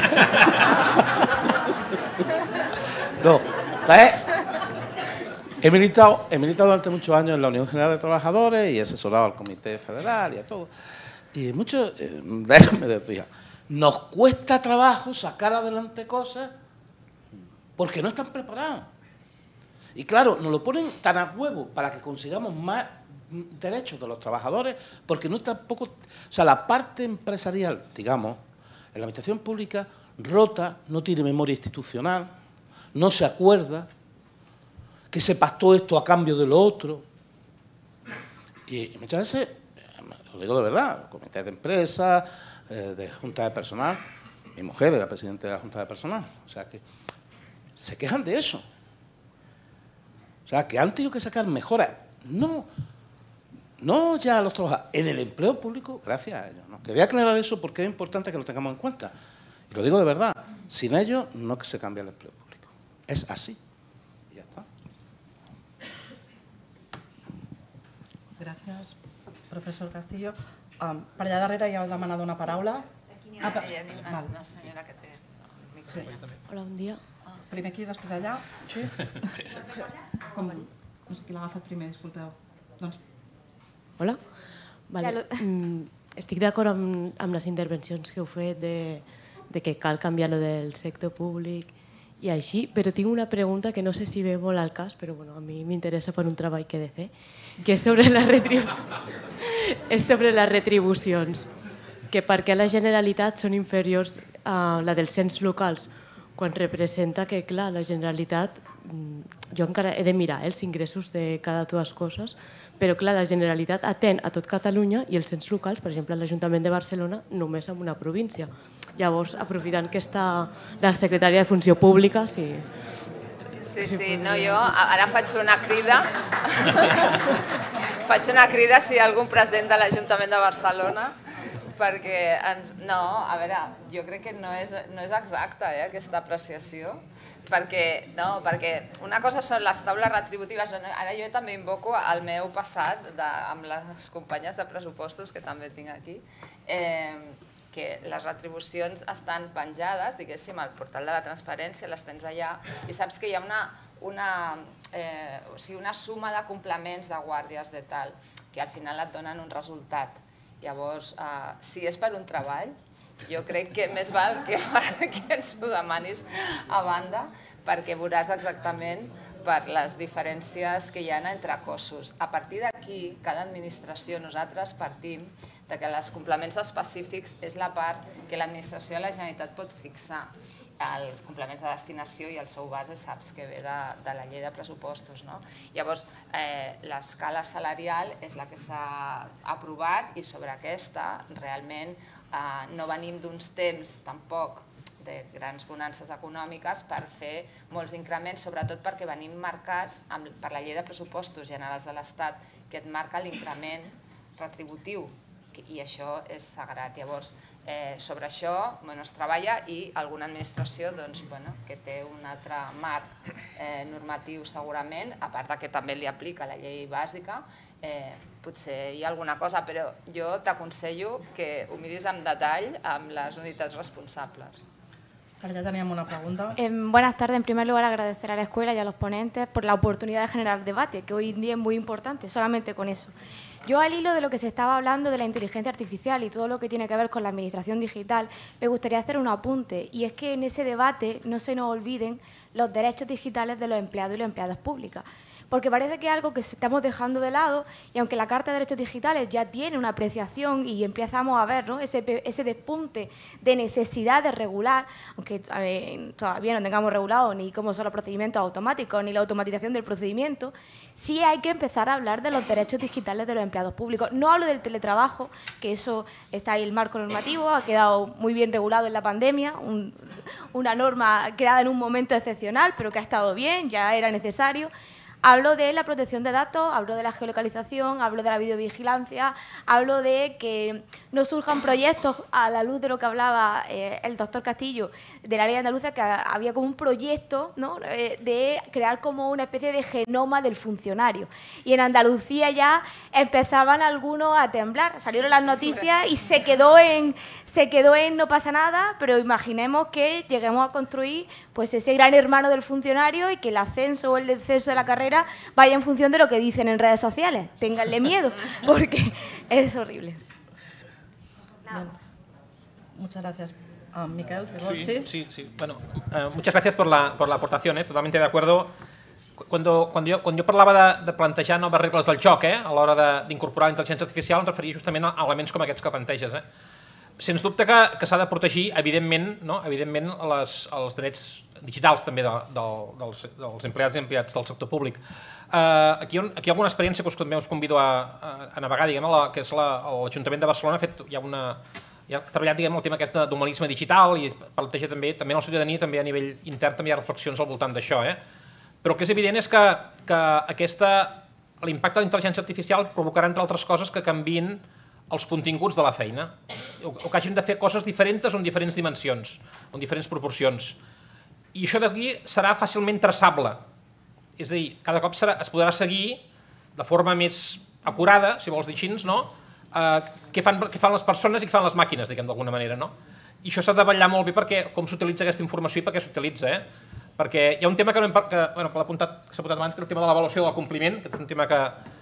Speaker 4: No, he militado durante muchos años en la Unión General de Trabajadores y he asesorado al Comité Federal y a todo. Y muchos de ellos me decían, nos cuesta trabajo sacar adelante cosas porque no están preparados. Y claro, nos lo ponen tan a huevo para que consigamos más derechos de los trabajadores, porque no está tampoco... O sea, la parte empresarial, digamos, en la administración pública, rota, no tiene memoria institucional, no se acuerda que se pactó esto a cambio de lo otro. Y muchas veces, lo digo de verdad, comités de empresa, de junta de personal, mi mujer era presidente de la junta de personal, o sea que se quejan de eso. O sea, que han tenido que sacar mejoras, no ya a los trabajadores, en el empleo público, gracias a ellos, ¿no? Quería aclarar eso porque es importante que lo tengamos en cuenta. Y lo digo de verdad, sin ellos no que se cambia el empleo público. És així. I ja està.
Speaker 5: Gràcies, professor Castillo. Per allà darrere ja heu demanat una paraula.
Speaker 10: Aquí n'hi ha una senyora que té el micro.
Speaker 13: Hola, bon dia.
Speaker 5: Primer aquí, després allà. Sí? No sé qui l'ha agafat primer, disculpeu. Doncs
Speaker 13: Hola? Vale. Estic d'acord amb les intervencions que heu fet de que cal canviar lo del sector públic i així, però tinc una pregunta que no sé si ve molt al cas, però a mi m'interessa per un treball que he de fer, que és sobre les retribucions, que per què la Generalitat són inferiors a la dels ens locals, quan representa que, clar, la Generalitat, jo encara he de mirar els ingressos de cada dues coses, però clar, la Generalitat atén a tot Catalunya i els ens locals, per exemple, l'Ajuntament de Barcelona, només en una província. Llavors, aprofitant que està la secretària de Funció Pública, sí.
Speaker 10: Sí, no, jo ara faig una crida. Faig una crida si hi ha algun present de l'Ajuntament de Barcelona, perquè, no, a veure, jo crec que no és exacta aquesta apreciació, perquè una cosa són les taules retributives, ara jo també invoco el meu passat amb les companyes de pressupostos que també tinc aquí, que les retribucions estan penjades, diguéssim, al portal de la transparència, les tens allà, i saps que hi ha una suma de complements de guàrdies de tal, que al final et donen un resultat. Llavors, si és per un treball, jo crec que més val que ens ho demanis a banda, perquè veuràs exactament per les diferències que hi ha entre cossos. A partir d'aquí, cada administració, nosaltres partim que els complements específics és la part que l'administració de la Generalitat pot fixar. Els complements de destinació i el seu base saps que ve de la llei de pressupostos. Llavors, l'escala salarial és la que s'ha aprovat i sobre aquesta realment no venim d'uns temps tampoc de grans bonances econòmiques per fer molts increments, sobretot perquè venim marcats per la llei de pressupostos generals de l'Estat, que et marca l'increment retributiu, i això és sagrat. Llavors, sobre això es treballa i alguna administració que té un altre marc normatiu segurament, a part que també li aplica la llei bàsica, potser hi ha alguna cosa, però jo t'aconsello que ho miris amb detall amb les unitats responsables.
Speaker 5: Ahora ya teníamos una pregunta.
Speaker 14: Buenas tardes. En primer lugar, agradecer a la escuela y a los ponentes por la oportunidad de generar debate, que hoy en día es muy importante, solamente con eso. Yo, al hilo de lo que se estaba hablando de la inteligencia artificial y todo lo que tiene que ver con la administración digital, me gustaría hacer un apunte, y es que en ese debate no se nos olviden los derechos digitales de los empleados y las empleadas públicas, porque parece que es algo que estamos dejando de lado, y aunque la Carta de Derechos Digitales ya tiene una apreciación y empezamos a ver ese despunte de necesidad de regular, aunque todavía no tengamos regulado ni cómo son los procedimientos automáticos ni la automatización del procedimiento, sí hay que empezar a hablar de los derechos digitales de los empleados públicos. No hablo del teletrabajo, que eso está ahí el marco normativo, ha quedado muy bien regulado en la pandemia, una norma creada en un momento excepcional, pero que ha estado bien, ya era necesario. Hablo de la protección de datos, hablo de la geolocalización, hablo de la videovigilancia, hablo de que no surjan proyectos a la luz de lo que hablaba el doctor Castillo de la ley andaluza, que había como un proyecto, ¿no?, de crear como una especie de genoma del funcionario. Y en Andalucía ya empezaban algunos a temblar, salieron las noticias y se quedó en no pasa nada, pero imaginemos que lleguemos a construir pues ese gran hermano del funcionario y que el ascenso o el descenso de la carrera vaya en función de lo que dicen en redes sociales. Ténganle miedo, porque es horrible.
Speaker 5: Muchas gracias. Miquel,
Speaker 11: Sí. Bueno, muchas gracias por la aportación, totalmente de acuerdo. Cuando jo parlava de plantejar noves regles del joc a l'hora d'incorporar la intel·ligència artificial, em referia justament a elements com aquests que planteges. Sens dubte que s'ha de protegir, evidentment, els drets digitals també dels empleats i empleats del sector públic. Aquí hi ha alguna experiència que també us convido a navegar, que és l'Ajuntament de Barcelona ha treballat el tema aquest d'humanisme digital i planteja també en la ciutadania, també a nivell intern també hi ha reflexions al voltant d'això. Però el que és evident és que l'impacte de la intel·ligència artificial provocarà, entre altres coses, que canviïn els continguts de la feina, o que hàgim de fer coses diferents o en diferents dimensions, o en diferents proporcions. I això d'aquí serà fàcilment traçable. És a dir, cada cop es podrà seguir de forma més acurada, si vols dir així, què fan les persones i què fan les màquines, diguem d'alguna manera. I això s'ha de vetllar molt bé perquè com s'utilitza aquesta informació i per què s'utilitza. Perquè hi ha un tema que s'ha apuntat abans, que és el tema de l'avaluació del compliment, que és un tema que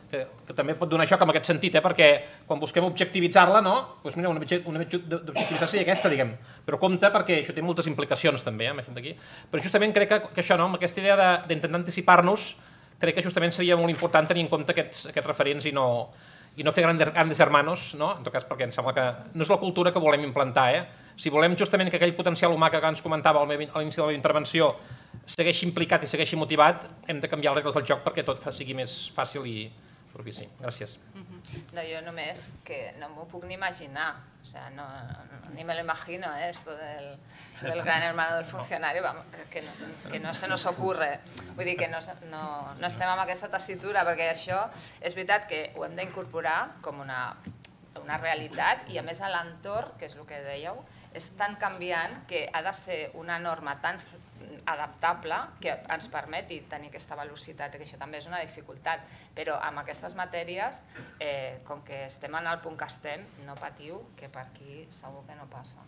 Speaker 11: que també pot donar xoc en aquest sentit, perquè quan busquem objectivitzar-la, doncs mira, una d'objectivitzar seria aquesta, diguem, però compte perquè això té moltes implicacions també, però justament crec que això, amb aquesta idea d'intentar anticipar-nos, crec que justament seria molt important tenir en compte aquests referents i no fer grandes hermanos, en tot cas perquè em sembla que no és la cultura que volem implantar. Si volem justament que aquell potencial humà que ens comentava a l'inici de la meva intervenció segueixi implicat i segueixi motivat, hem de canviar les regles del joc perquè tot sigui més fàcil i propici. Gràcies.
Speaker 10: No, jo només que no m'ho puc ni imaginar, o sea, ni me lo imagino, esto del gran hermano del funcionari, que no se nos ocurre. Vull dir que no estem amb aquesta tessitura, perquè això és veritat que ho hem d'incorporar com una realitat i a més a l'entorn, que és el que dèieu, és tan canviant que ha de ser una norma tan adaptable que ens permeti tenir aquesta velocitat, que això també és una dificultat, però amb aquestes matèries, com que estem en el punt que estem, no patiu, que per aquí segur que no passa.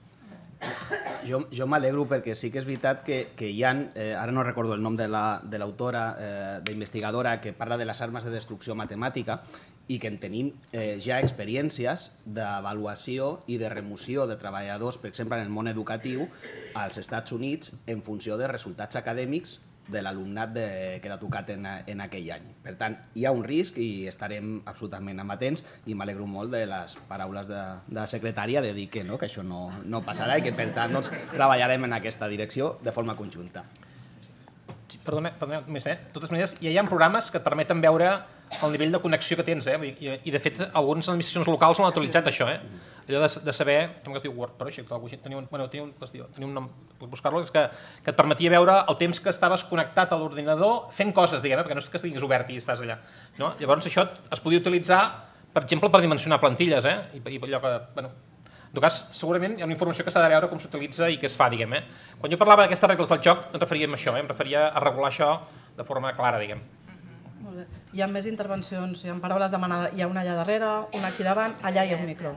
Speaker 12: Jo m'alegro perquè sí que és veritat que hi ha, ara no recordo el nom de l'autora, d'investigadora, que parla de les armes de destrucció matemàtica i que en tenim ja experiències d'avaluació i de remoció de treballadors, per exemple, en el món educatiu als Estats Units en funció de resultats acadèmics de l'alumnat que l'ha tocat en aquell any. Per tant, hi ha un risc i estarem absolutament amatents i m'alegro molt de les paraules de la secretària de dir que això no passarà i que, per tant, treballarem en aquesta direcció de forma conjunta.
Speaker 11: Perdona, de totes maneres, ja hi ha programes que et permeten veure el nivell de connexió que tens, i de fet algunes administracions locals han utilitzat això, allò de saber, com es diu Word Project, tenia un nom, puc buscar-lo, que et permetia veure el temps que estaves connectat a l'ordinador fent coses, diguem, perquè no és que estiguis obert i estàs allà. Llavors això es podia utilitzar, per exemple, per dimensionar plantilles, i allò que, en tot cas, segurament hi ha una informació que s'ha de veure com s'utilitza i què es fa, diguem. Quan jo parlava d'aquestes regles del joc, em referia a això, em referia a regular això de forma clara, diguem.
Speaker 5: Molt bé. Hi ha més intervencions, hi ha paraules demanades, hi ha una allà darrere, una aquí davant, allà hi ha un micro.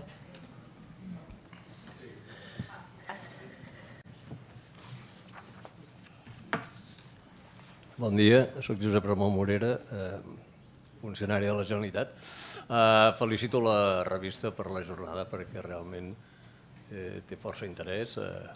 Speaker 15: Bon dia, soc Josep Ramon Morera, funcionari de la Generalitat. Felicito la revista per la jornada perquè realment té força interès.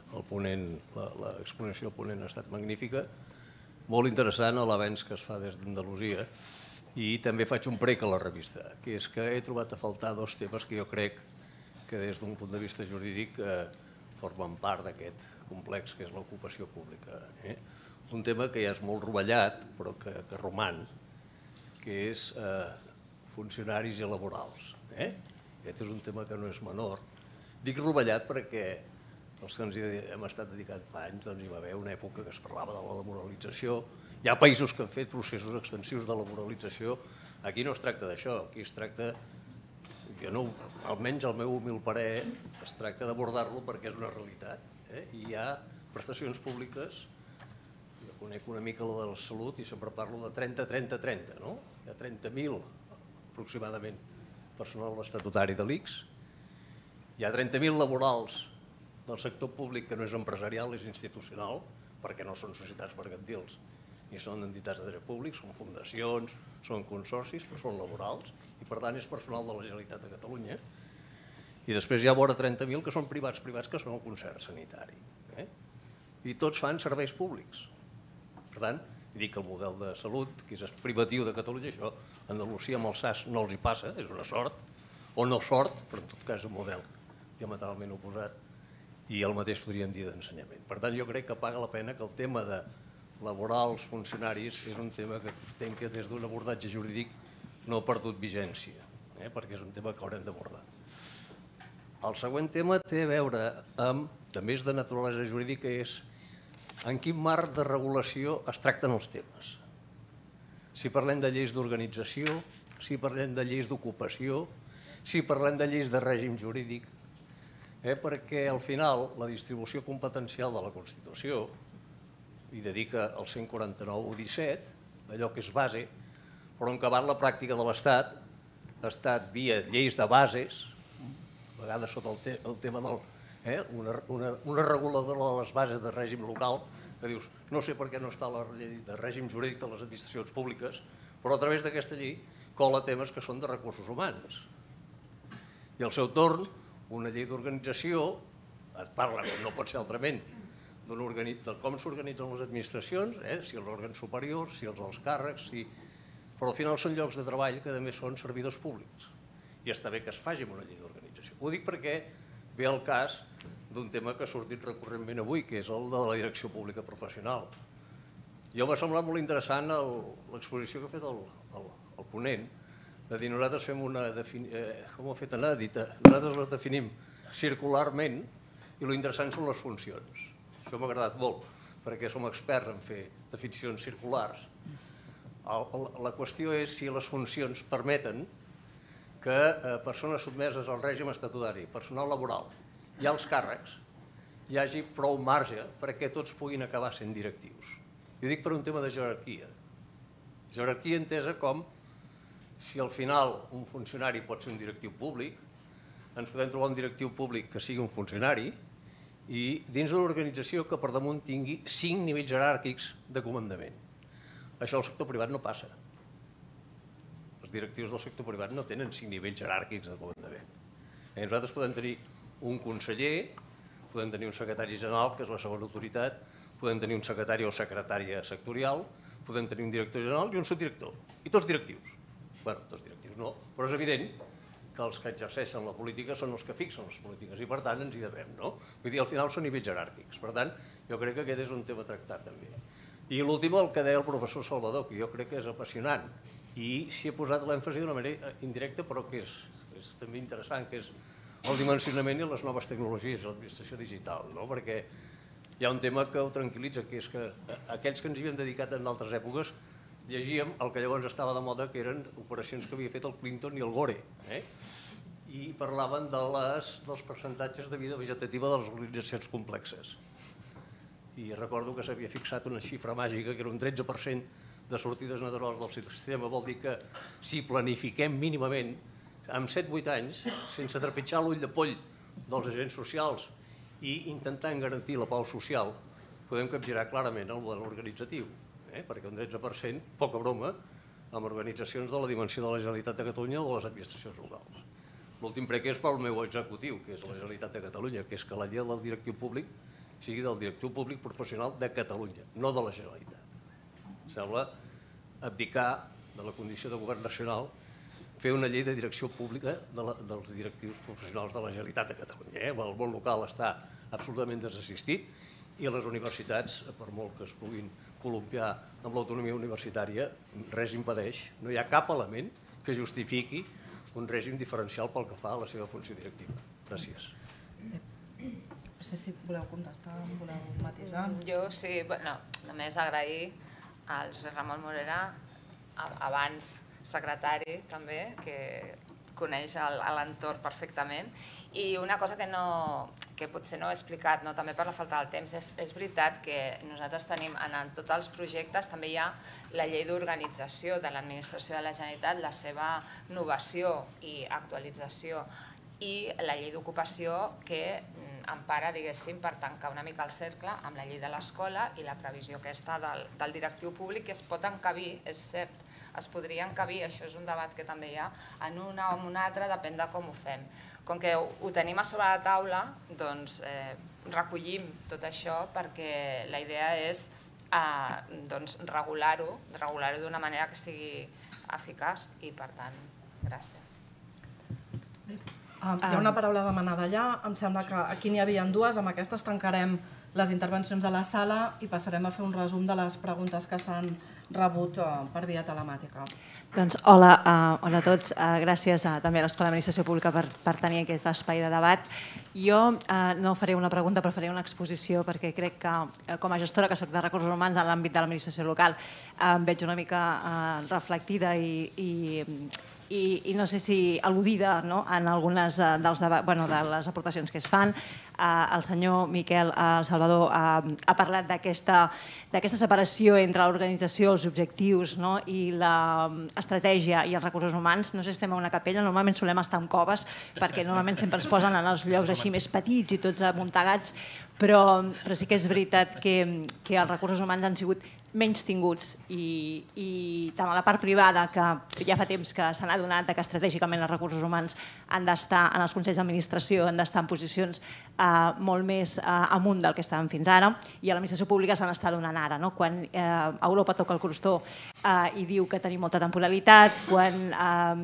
Speaker 15: L'exposició del ponent ha estat magnífica, molt interessant l'avenç que es fa des d'Andalusia i també faig un prec a la revista, que és que he trobat a faltar dos temes que jo crec que des d'un punt de vista jurídic formen part d'aquest complex que és l'ocupació pública. Un tema que ja és molt rovellat, però que roman, que és funcionaris i laborals. Aquest és un tema que no és menor. Dic rovellat perquè els que ens hi hem estat dedicant fa anys hi va haver una època que es parlava de la laboralització. Hi ha països que han fet processos extensius de laboralització. Aquí no es tracta d'això, aquí es tracta, almenys el meu humil parer, es tracta d'abordar-lo perquè és una realitat. I hi ha prestacions públiques, conec una mica la de la salut i sempre parlo de 30-30-30, no? Hi ha 30.000 aproximadament personal estatutari de l'ICS, hi ha 30.000 laborals del sector públic que no és empresarial, és institucional, perquè no són societats mercantils ni són entitats de dret públic, són fundacions, són consorcis, però són laborals i per tant és personal de la Generalitat de Catalunya. I després hi ha vora 30.000 que són privats que són el concert sanitari. I tots fan serveis públics. Per tant, dic que el model de salut, que és privatiu de Catalunya, això a Andalusia amb el SAS no els hi passa, és una sort, o no sort, però en tot cas és un model diametralment oposat, i el mateix podríem dir d'ensenyament. Per tant, jo crec que paga la pena que el tema de laborals, funcionaris, és un tema que entenc que des d'un abordatge jurídic no ha perdut vigència, perquè és un tema que haurem d'abordar. El següent tema té a veure amb, també és de naturalesa jurídica, és en quin marc de regulació es tracten els temes. Si parlem de lleis d'organització, si parlem de lleis d'ocupació, si parlem de lleis de règim jurídic, perquè al final la distribució competencial de la Constitució hi dedica el 149 o 17, allò que és base, però en acabat la pràctica de l'Estat ha estat via lleis de bases, a vegades sota el tema del una reguladora de les bases de règim local, que dius, no sé per què no està la llei de règim jurídic de les administracions públiques, però a través d'aquesta llei cola temes que són de recursos humans. I al seu torn, una llei d'organització, et parla, no pot ser altrament, de com s'organitzen les administracions, si els òrgans superiors, si els alts càrrecs, però al final són llocs de treball que també són servidors públics. I està bé que es faci amb una llei d'organització. Ho dic perquè ve el cas d'un tema que ha sortit recurrentment avui, que és el de la direcció pública professional. Jo m'ha semblat molt interessant l'exposició que ha fet el ponent, de dir nosaltres fem una com ho ha fet anèdita, nosaltres les definim circularment i l'interessant són les funcions. Això m'ha agradat molt, perquè som experts en fer definicions circulars. La qüestió és si les funcions permeten que persones sotmeses al règim estatutari, personal laboral i alts càrrecs, hi hagi prou marge perquè tots puguin acabar sent directius. Jo dic per un tema de jerarquia. Jerarquia entesa com si al final un funcionari pot ser un directiu públic, ens podem trobar un directiu públic que sigui un funcionari i dins d'una organització que per damunt tingui 5 nivells jeràrquics de comandament. Això al sector privat no passa. Els directius del sector privat no tenen 5 nivells jeràrquics de comandament. Nosaltres podem tenir un conseller, podem tenir un secretari general, que és la segona autoritat, podem tenir un secretari o secretària sectorial, podem tenir un director general i un subdirector. I tots directius. Bé, tots directius no, però és evident que els que exerceixen la política són els que fixen les polítiques i per tant ens hi devem, no? Vull dir, al final són nivells jeràrquics. Per tant, jo crec que aquest és un tema tractat també. I l'últim, el que deia el professor Salvador, que jo crec que és apassionant i s'hi ha posat l'èmfasi d'una manera indirecta però que és també interessant, que és el dimensionament i les noves tecnologies i l'administració digital, no? Perquè hi ha un tema que ho tranquil·litza, que és que aquells que ens hi havien dedicat en altres èpoques llegíem el que llavors estava de moda, que eren operacions que havia fet el Clinton i el Gore, i parlaven dels percentatges de vida vegetativa de les organitzacions complexes. I recordo que s'havia fixat una xifra màgica, que era un 13% de sortides naturals del sistema. Vol dir que si planifiquem mínimament, amb 7-8 anys, sense trepitjar l'ull de poll dels agents socials i intentant garantir la pau social, podem capgirar clarament el model organitzatiu. Perquè un 13%, poca broma, amb organitzacions de la dimensió de la Generalitat de Catalunya o de les administracions locals. L'últim prec és pel meu executiu, que és la Generalitat de Catalunya, que és que la llei del directiu públic sigui del directiu públic professional de Catalunya, no de la Generalitat. Sembla abdicar de la condició de govern nacional, fer una llei de direcció pública dels directius professionals de la Generalitat de Catalunya. El món local està absolutament desassistit i les universitats, per molt que es puguin columpiar amb l'autonomia universitària, res impedeix, no hi ha cap element que justifiqui un règim diferencial pel que fa a la seva funció directiva. Gràcies.
Speaker 5: No sé si voleu contestar, voleu matisar.
Speaker 10: Jo sí, només agrair al Josep Ramon Morera, abans secretari també, que coneix l'entorn perfectament. I una cosa que potser no he explicat, també per la falta del temps, és veritat que nosaltres tenim en tots els projectes, també hi ha la llei d'organització de l'administració de la Generalitat, la seva novació i actualització, i la llei d'ocupació que empara, diguéssim, per tancar una mica el cercle amb la llei de l'escola i la previsió aquesta del directiu públic, que es pot encabir, és cert, es podria encabir, això és un debat que també hi ha, en una o en una altra, depèn de com ho fem. Com que ho tenim a sobre la taula, doncs recollim tot això perquè la idea és regular-ho d'una manera que sigui eficaç i, per tant, gràcies.
Speaker 5: Hi ha una paraula demanada allà, em sembla que aquí n'hi havia dues, amb aquestes tancarem les intervencions de la sala i passarem a fer un resum de les preguntes que s'han rebut per via telemàtica.
Speaker 16: Doncs hola a tots, gràcies també a l'Escola d'Administració Pública per tenir aquest espai de debat. Jo no faré una pregunta, però faré una exposició perquè crec que com a gestora que soc de recursos humans en l'àmbit de l'administració local em veig una mica reflectida i no sé si al·ludida en algunes de les aportacions que es fan. el senyor Miquel Salvador ha parlat d'aquesta separació entre l'organització, els objectius i l'estratègia i els recursos humans. No sé si estem a una capella, normalment solem estar en coves perquè normalment sempre ens posen en els llocs així més petits i tots amuntegats, però sí que és veritat que els recursos humans han sigut menys tinguts i tant a la part privada, que ja fa temps que se n'ha adonat que estratègicament els recursos humans han d'estar en els consells d'administració, han d'estar en posicions molt més amunt del que estaven fins ara, i a l'administració pública se n'està donant ara. Quan Europa toca el crostó i diu que tenim molta temporalitat, quan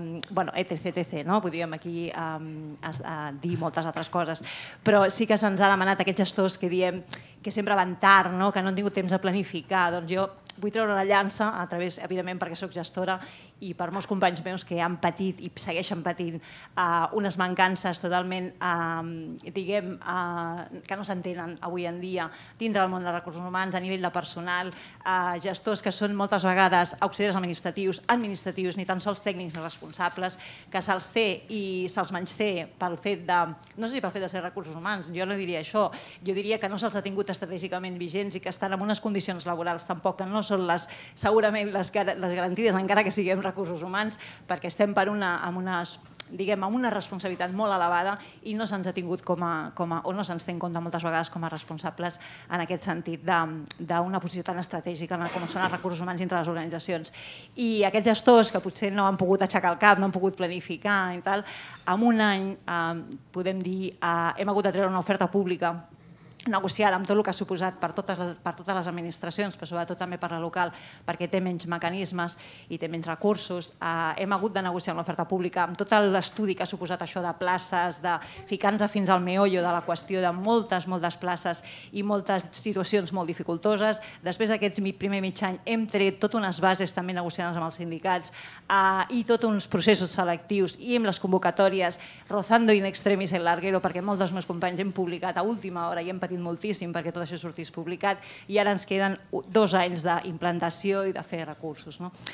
Speaker 16: etc. Podríem aquí dir moltes altres coses, però sí que se'ns ha demanat aquests gestors que diem que sempre van tard, que no han tingut temps de planificar. Doncs jo vull treure una llança, a través, evidentment, perquè soc gestora, i per molts companys meus que han patit i segueixen patint unes mancances totalment, diguem, que no s'entenen avui en dia dintre del món dels recursos humans, a nivell de personal, gestors que són moltes vegades auxiliars administratius, ni tan sols tècnics ni responsables, que se'ls té i se'ls menysté pel fet de, no sé si pel fet de ser recursos humans, jo no diria això, jo diria que no se'ls ha tingut estratègicament vigents i que estan en unes condicions laborals tampoc que no són segurament les garantides, encara que siguem recursos humans, perquè estem amb una responsabilitat molt elevada i no se'ns ha tingut o no se'ns té en compte moltes vegades com a responsables en aquest sentit d'una posició tan estratègica com són els recursos humans dintre les organitzacions. I aquests gestors que potser no han pogut aixecar el cap, no han pogut planificar i tal, en un any, podem dir, hem hagut de treure una oferta pública negociada amb tot el que ha suposat per totes les administracions, però sobretot també per la local, perquè té menys mecanismes i té menys recursos. Hem hagut de negociar una oferta pública amb tot l'estudi que ha suposat això de places, de ficar-nos fins al meollo de la qüestió de moltes places i moltes situacions molt dificultoses. Després d'aquest primer mig any hem tret tot unes bases també negociades amb els sindicats i tots uns processos selectius i amb les convocatòries rozando in extremis el larguero, perquè molts dels meus companys hem publicat a última hora i hem patit moltíssim perquè tot això sortís publicat i ara ens queden 2 anys d'implantació i de fer recursos.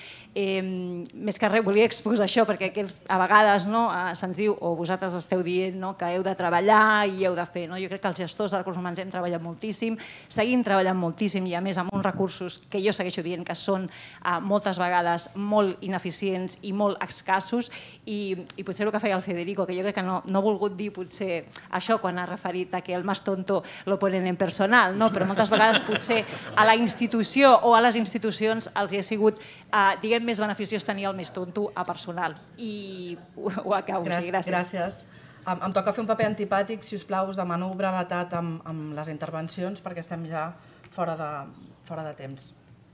Speaker 16: Més que res volia exposar això perquè a vegades se'ns diu o vosaltres esteu dient que heu de treballar i heu de fer. Jo crec que els gestors de recursos humans hem treballat moltíssim, seguim treballant moltíssim i a més amb uns recursos que jo segueixo dient que són moltes vegades molt ineficients i molt escassos i potser el que feia el Federico, que jo crec que no ha volgut dir potser això quan ha referit a que el más tonto lo ponen en personal, però moltes vegades potser a la institució o a les institucions els hi ha sigut, diguem, més beneficiós tenir el més tonto a personal. I ho acabo.
Speaker 5: Gràcies. Em toca fer un paper antipàtic, si us plau, us demano brevetat amb les intervencions perquè estem ja fora de temps.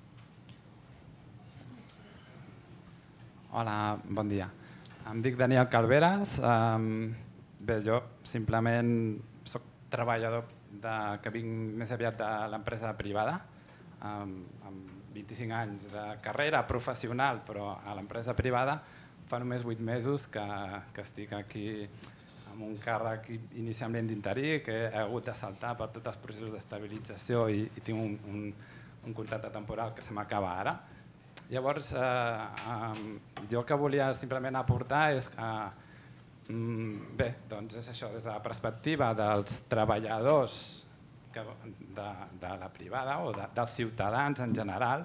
Speaker 17: Hola, bon dia. Em dic Daniel Calveras. Bé, jo simplement soc treballador que vinc més aviat de l'empresa privada, amb 25 anys de carrera professional, però a l'empresa privada fa només 8 mesos que estic aquí amb un càrrec inicialment d'interí, que he hagut de saltar per tots els processos d'estabilització i tinc un contracte temporal que se m'acaba ara. Llavors, jo el que volia simplement aportar és que bé, doncs és això, des de la perspectiva dels treballadors de la privada o dels ciutadans en general,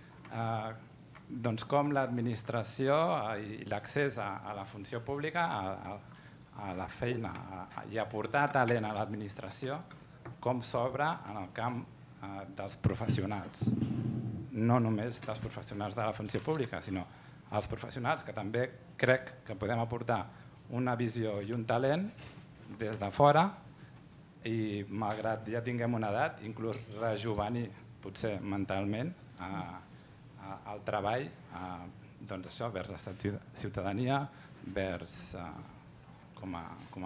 Speaker 17: doncs com l'administració i l'accés a la funció pública, a la feina i aportar talent a l'administració, com s'obre en el camp dels professionals. No només dels professionals de la funció pública, sinó els professionals que també crec que podem aportar una visió i un talent des de fora i malgrat ja tinguem una edat, inclús rejuvenir potser mentalment el treball vers la ciutadania, vers com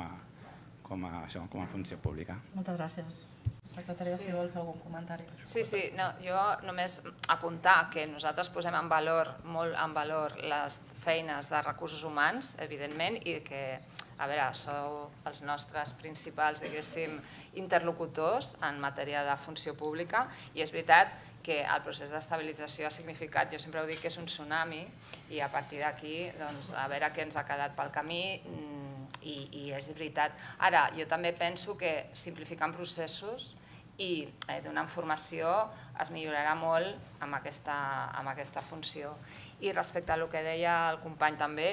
Speaker 17: a funció pública.
Speaker 5: Moltes gràcies. Secretària, si vol fer algun comentari.
Speaker 10: Sí, jo només apuntar que nosaltres posem molt en valor les feines de recursos humans, evidentment, i que, a veure, sou els nostres principals, diguéssim, interlocutors en matèria de funció pública, i és veritat que el procés d'estabilització ha significat, jo sempre ho dic, que és un tsunami, i a partir d'aquí, a veure què ens ha quedat pel camí, i és veritat. Ara, jo també penso que simplificant processos i donant formació es millorarà molt amb aquesta funció. I respecte al que deia el company també,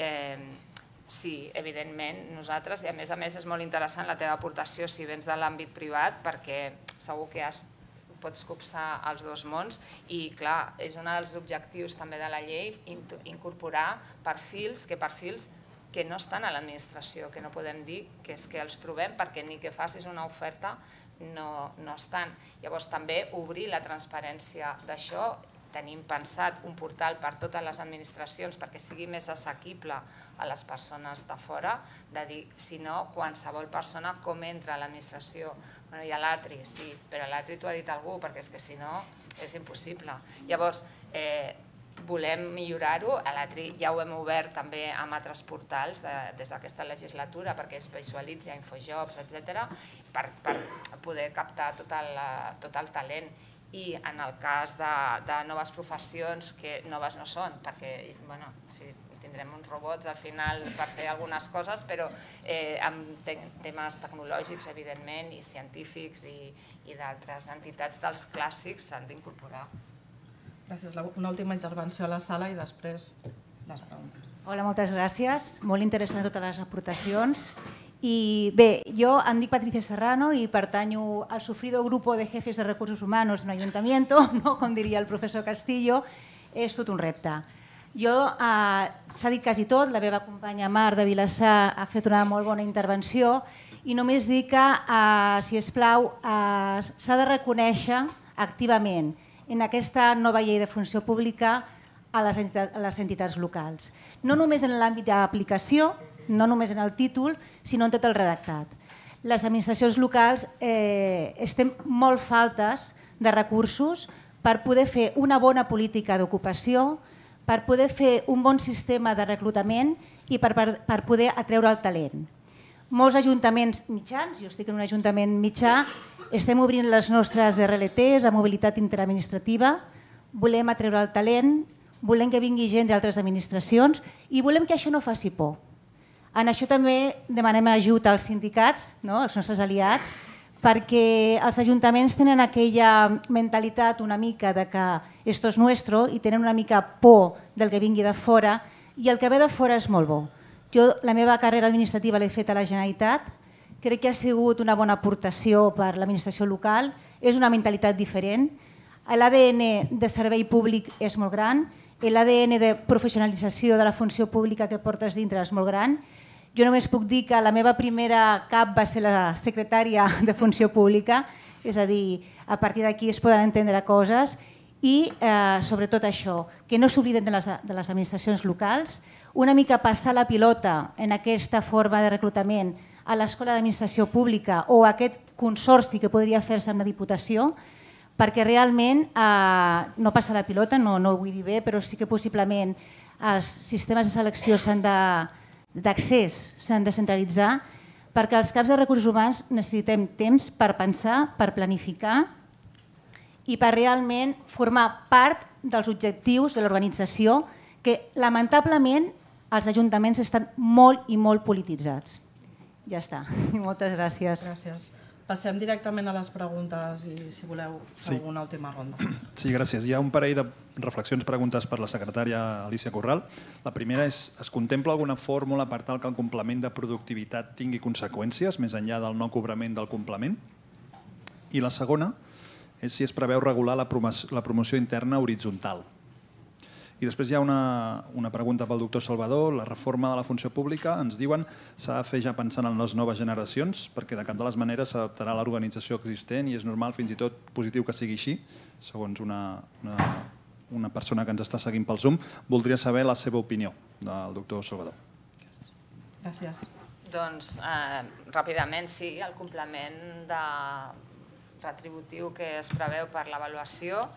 Speaker 10: sí, evidentment, nosaltres, i a més és molt interessant la teva aportació si vens de l'àmbit privat, perquè segur que pots copsar els dos mons i, clar, és un dels objectius també de la llei incorporar perfils que no estan a l'administració, que no podem dir que és que els trobem perquè ni que facis una oferta no estan. Llavors també obrir la transparència d'això. Tenim pensat un portal per totes les administracions perquè sigui més assequible a les persones de fora, de dir, si no, qualsevol persona com entra a l'administració. Hi ha l'ATRI, sí, però l'ATRI t'ho ha dit algú, perquè és que si no és impossible. Llavors, volem millorar-ho, l'ATRI ja ho hem obert també amb altres portals des d'aquesta legislatura perquè es visualitzi a Infojobs, etc., per poder captar tot el talent. I en el cas de noves professions, que noves no són, perquè tindrem uns robots al final per fer algunes coses, però amb temes tecnològics, evidentment, i científics i d'altres entitats dels clàssics s'han d'incorporar.
Speaker 5: Gràcies. Una última intervenció a la sala i després les preguntes.
Speaker 18: Hola, moltes gràcies. Molt interessant totes les aportacions. I bé, jo em dic Patricia Serrano i pertanyo al sufrido grupo de jefes de recursos humanos d'un ayuntamiento, com diria el professor Castillo, és tot un repte. S'ha dit quasi tot, la meva companya Mar de Vilassar ha fet una molt bona intervenció i només dic que, si us plau, s'ha de reconèixer activament en aquesta nova llei de funció pública a les entitats locals. No només en l'àmbit d'aplicació, no només en el títol, sinó en tot el redactat. Les administracions locals estem molt faltes de recursos per poder fer una bona política d'ocupació, per poder fer un bon sistema de reclutament i per poder atreure el talent. Molts ajuntaments mitjans, jo estic en un ajuntament mitjà, estem obrint les nostres RLTs a mobilitat interadministrativa, volem atreure el talent, volem que vingui gent d'altres administracions i volem que això no faci por. En això també demanem ajut als sindicats, als nostres aliats, perquè els ajuntaments tenen aquella mentalitat una mica de que esto es nuestro i tenen una mica por del que vingui de fora i el que ve de fora és molt bo. Jo la meva carrera administrativa l'he fet a la Generalitat, crec que ha sigut una bona aportació per l'administració local, és una mentalitat diferent, l'ADN de servei públic és molt gran, l'ADN de professionalització de la funció pública que portes dintre és molt gran. Jo només puc dir que la meva primera cap va ser la secretària de funció pública, és a dir, a partir d'aquí es poden entendre coses i sobretot això, que no s'obliden de les administracions locals, una mica passar la pilota en aquesta forma de reclutament a l'Escola d'Administració Pública o a aquest consorci que podria fer-se amb la Diputació, perquè realment no passar la pilota, no ho vull dir bé, però sí que possiblement els sistemes de selecció d'accés s'han de centralitzar, perquè els caps de recursos humans necessitem temps per pensar, per planificar i per realment formar part dels objectius de l'organització que lamentablement els ajuntaments estan molt i molt polititzats. Ja està. Moltes gràcies.
Speaker 5: Gràcies. Passem directament a les preguntes i, si voleu, alguna última ronda.
Speaker 9: Sí, gràcies. Hi ha un parell de reflexions, preguntes per la secretària Alicia Corral. La primera és, es contempla alguna fórmula per tal que el complement de productivitat tingui conseqüències més enllà del no cobrament del complement? I la segona és si es preveu regular la promoció interna horitzontal. I després hi ha una pregunta pel doctor Salvador. La reforma de la funció pública, ens diuen, s'ha de fer ja pensant en les noves generacions, perquè de cap de les maneres s'adaptarà a l'organització existent i és normal, fins i tot positiu que sigui així, segons una persona que ens està seguint pel Zoom. Voldria saber la seva opinió del doctor Salvador.
Speaker 5: Gràcies.
Speaker 10: Doncs, ràpidament, sí, el complement retributiu que es preveu per l'avaluació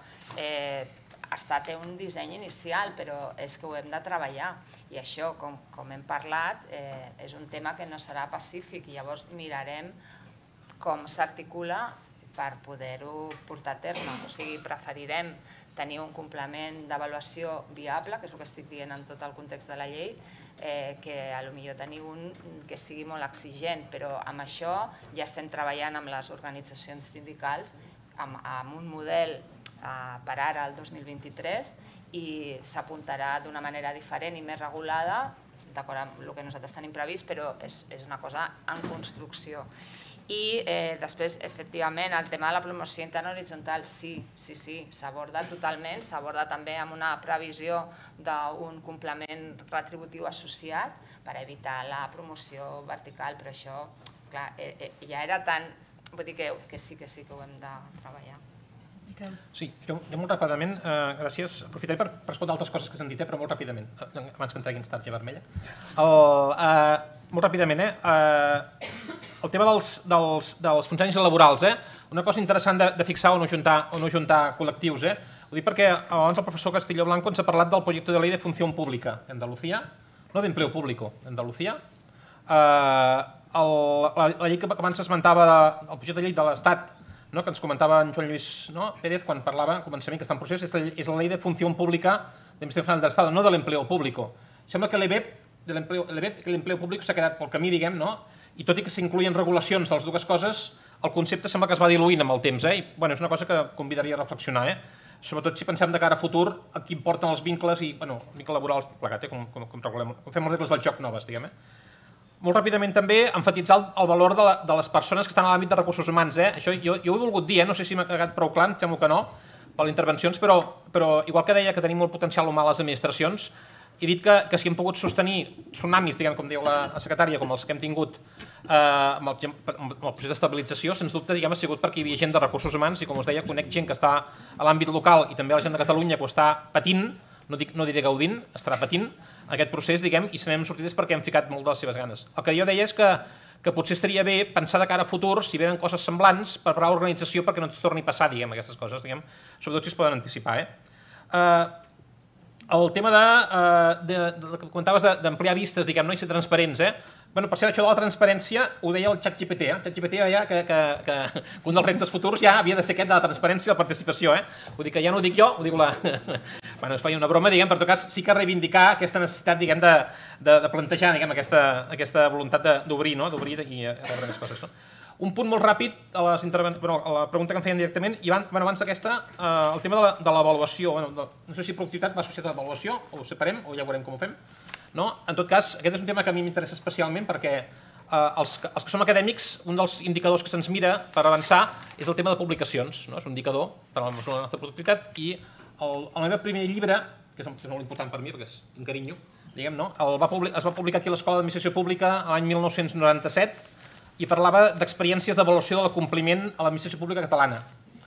Speaker 10: té un disseny inicial, però és que ho hem de treballar. I això, com hem parlat, és un tema que no serà pacífic i llavors mirarem com s'articula per poder-ho portar a terme. O sigui, preferirem tenir un complement d'avaluació viable, que és el que estic dient en tot el context de la llei, que potser tenir un que sigui molt exigent, però amb això ja estem treballant amb les organitzacions sindicals amb un model per ara, el 2023, i s'apuntarà d'una manera diferent i més regulada, d'acord amb el que nosaltres tenim previst, però és una cosa en construcció. I després, efectivament, el tema de la promoció interna horitzontal, sí, s'aborda totalment, s'aborda també amb una previsió d'un complement retributiu associat per evitar la promoció vertical, però això, clar, ja era tan... Vull dir que sí que ho hem de treballar.
Speaker 11: Sí, jo molt ràpidament, gràcies, aprofitaré per respondre altres coses que s'han dit, però molt ràpidament, abans que em treguin targeta vermella. Molt ràpidament, el tema dels funcionaris laborals, una cosa interessant de fixar o no juntar col·lectius. Ho dic perquè abans el professor Castillo Blanco ens ha parlat del projecte de ley de funció pública d'Andalucía, no d'empleo público d'Andalucía. La llei que abans s'esmentava, el projecte de llei de l'Estat, que ens comentava en Joan Lluís Pérez quan parlava al començament, que està en procés, és la llei de funció pública de l'Institut Nacional del Estado, no de l'empleo público. Sembla que l'empleo públic s'ha quedat pel camí, diguem, i tot i que s'incluïen regulacions de les dues coses, el concepte sembla que es va diluint amb el temps, i és una cosa que convidaria a reflexionar, sobretot si pensem de cara a futur a qui porten els vincles i, vincles laborals plegat, com regulem, com fem les regles del joc noves, diguem. Molt ràpidament també emfatitzar el valor de les persones que estan a l'àmbit de recursos humans. Això jo ho he volgut dir, no sé si m'ha quedat prou clar, em sembla que no, per les intervencions, però igual que deia que tenim molt potencial humà a les administracions, he dit que si hem pogut sostenir tsunamis, diguem, com diu la secretària, com els que hem tingut amb el procés d'estabilització, sens dubte ha sigut perquè hi havia gent de recursos humans i, com us deia, conec gent que està a l'àmbit local i també la gent de Catalunya que ho està patint, no diré gaudint, estarà patint aquest procés, diguem, i se n'hem sortit perquè hem ficat molt de les seves ganes. El que jo deia és que potser estaria bé pensar de cara a futur, si venen coses semblants, per preparar l'organització perquè no ens torni a passar, diguem, aquestes coses, diguem, sobretot si es poden anticipar. El tema que comentaves d'ampliar vistes, diguem, i ser transparents, per cert, això de la transparència ho deia el ChatGPT, el ChatGPT deia que un dels reptes futurs ja havia de ser aquest de la transparència i la participació, vull dir que ja no ho dic jo, ho diu la... Bueno, es feia una broma, diguem, però en tot cas sí que reivindicar aquesta necessitat, diguem, de plantejar, diguem, aquesta voluntat d'obrir, i rebre més coses. Un punt molt ràpid a la pregunta que em feien directament, i abans d'aquesta, el tema de l'avaluació, no sé si productivitat va associat a l'avaluació, o ho separem, o ja veurem com ho fem. En tot cas, aquest és un tema que a mi m'interessa especialment perquè els que som acadèmics, un dels indicadors que se'ns mira per avançar és el tema de publicacions, és un indicador per a la mesura de la nostra productivitat, i el meu primer llibre, que és molt important per mi perquè és un carinyo, diguem, es va publicar aquí a l'Escola d'Administració Pública l'any 1997 i parlava d'experiències d'avaluació de l'acompliment a l'administració pública catalana.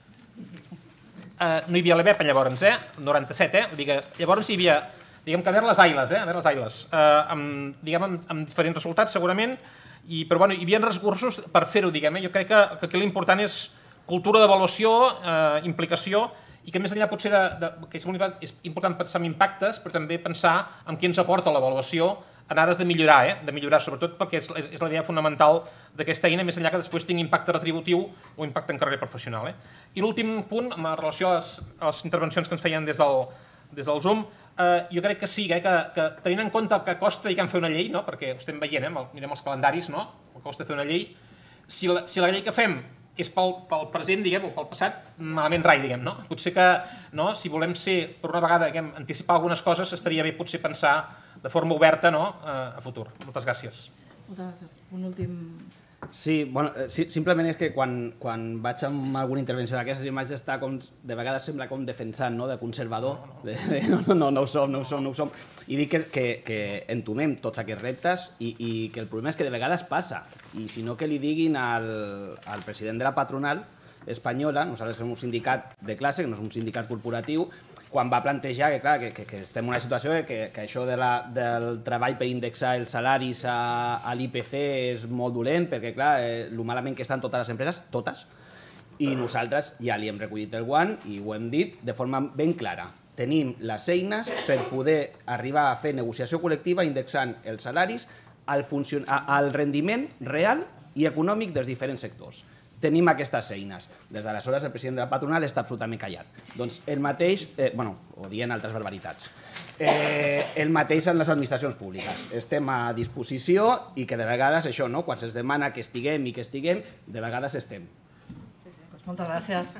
Speaker 11: No hi havia l'EBEP llavors, 97, llavors hi havia, diguem que a veure les ailes, amb diferents resultats segurament, però hi havia recursos per fer-ho, diguem. Jo crec que aquí l'important és cultura d'avaluació, implicació, i que més enllà potser que és important pensar en impactes, però també pensar en què ens aporta l'avaluació en ares de millorar sobretot perquè és la idea fonamental d'aquesta eina, més enllà que després tingui impacte retributiu o impacte en carrera professional. I l'últim punt, en relació a les intervencions que ens feien des del Zoom, jo crec que sí, que tenint en compte el que costa fer una llei, perquè ho estem veient, mirem els calendaris, el que costa fer una llei, si la llei que fem és pel present, diguem, o pel passat, malament rai, diguem, no? Potser que, si volem ser, per una vegada, anticipar algunes coses, estaria bé potser pensar de forma oberta a futur. Moltes gràcies.
Speaker 5: Moltes gràcies. Un últim...
Speaker 12: Sí, simplement és que quan vaig amb alguna intervenció d'aquestes imatges està com, de vegades sembla com defensant, de conservador, no ho som, i dic que entomem tots aquests reptes i que el problema és que de vegades passa, i si no que li diguin al president de la patronal espanyola, nosaltres som un sindicat de classe, que no som un sindicat corporatiu, quan va plantejar que estem en una situació que això del treball per indexar els salaris a l'IPC és molt dolent, perquè clar, el malament que estan totes les empreses, totes, i nosaltres ja li hem recollit el guant i ho hem dit de forma ben clara. Tenim les eines per poder arribar a fer negociació col·lectiva indexant els salaris al rendiment real i econòmic dels diferents sectors. tenim aquestes eines. Des d'aleshores el president de la patronal està absolutament callat. Doncs el mateix, o dient altres barbaritats, el mateix en les administracions públiques. Estem a disposició i que de vegades això, quan se'ns demana que estiguem i que estiguem, de vegades estem.
Speaker 5: Moltes gràcies.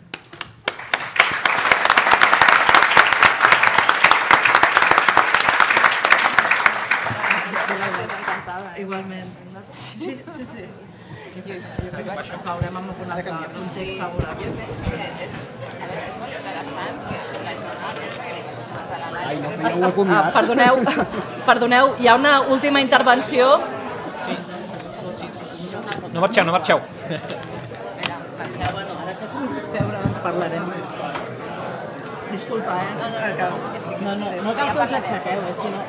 Speaker 10: Gràcies, encantada.
Speaker 5: Igualment. Sí. Jo crec que això caurem amb un altre context segurament.
Speaker 10: Jo penso que és molt interessant que la jornada aquesta que li faig una a la
Speaker 5: Perdoneu, hi ha una última intervenció.
Speaker 11: No marxeu.
Speaker 10: Marxeu, bueno, ara s'ha de seure, doncs parlarem.
Speaker 5: Disculpa,
Speaker 10: No cal que us l'aixequeu, si no...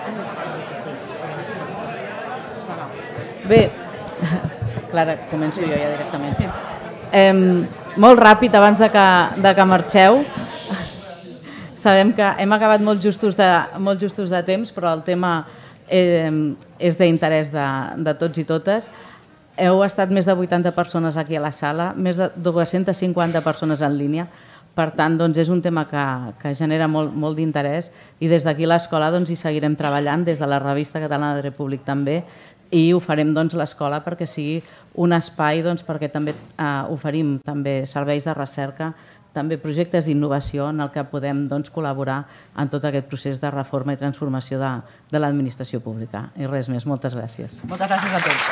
Speaker 19: Bé, Clara, començo jo ja directament. Molt ràpid, abans de que marxeu. Sabem que hem acabat molt justos de temps, però el tema és d'interès de tots i totes. Heu estat més de 80 persones aquí a la sala, més de 250 persones en línia. Per tant, és un tema que genera molt d'interès i des d'aquí a l'escola hi seguirem treballant, des de la Revista Catalana de Repúblic també, i ho farem l'escola perquè sigui un espai perquè també oferim serveis de recerca, també projectes d'innovació en el que podem col·laborar en tot aquest procés de reforma i transformació de l'administració pública. I res més, moltes gràcies.
Speaker 5: Moltes gràcies a tots.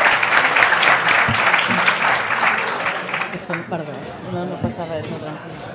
Speaker 19: Perdó, no passa res, no tranquil.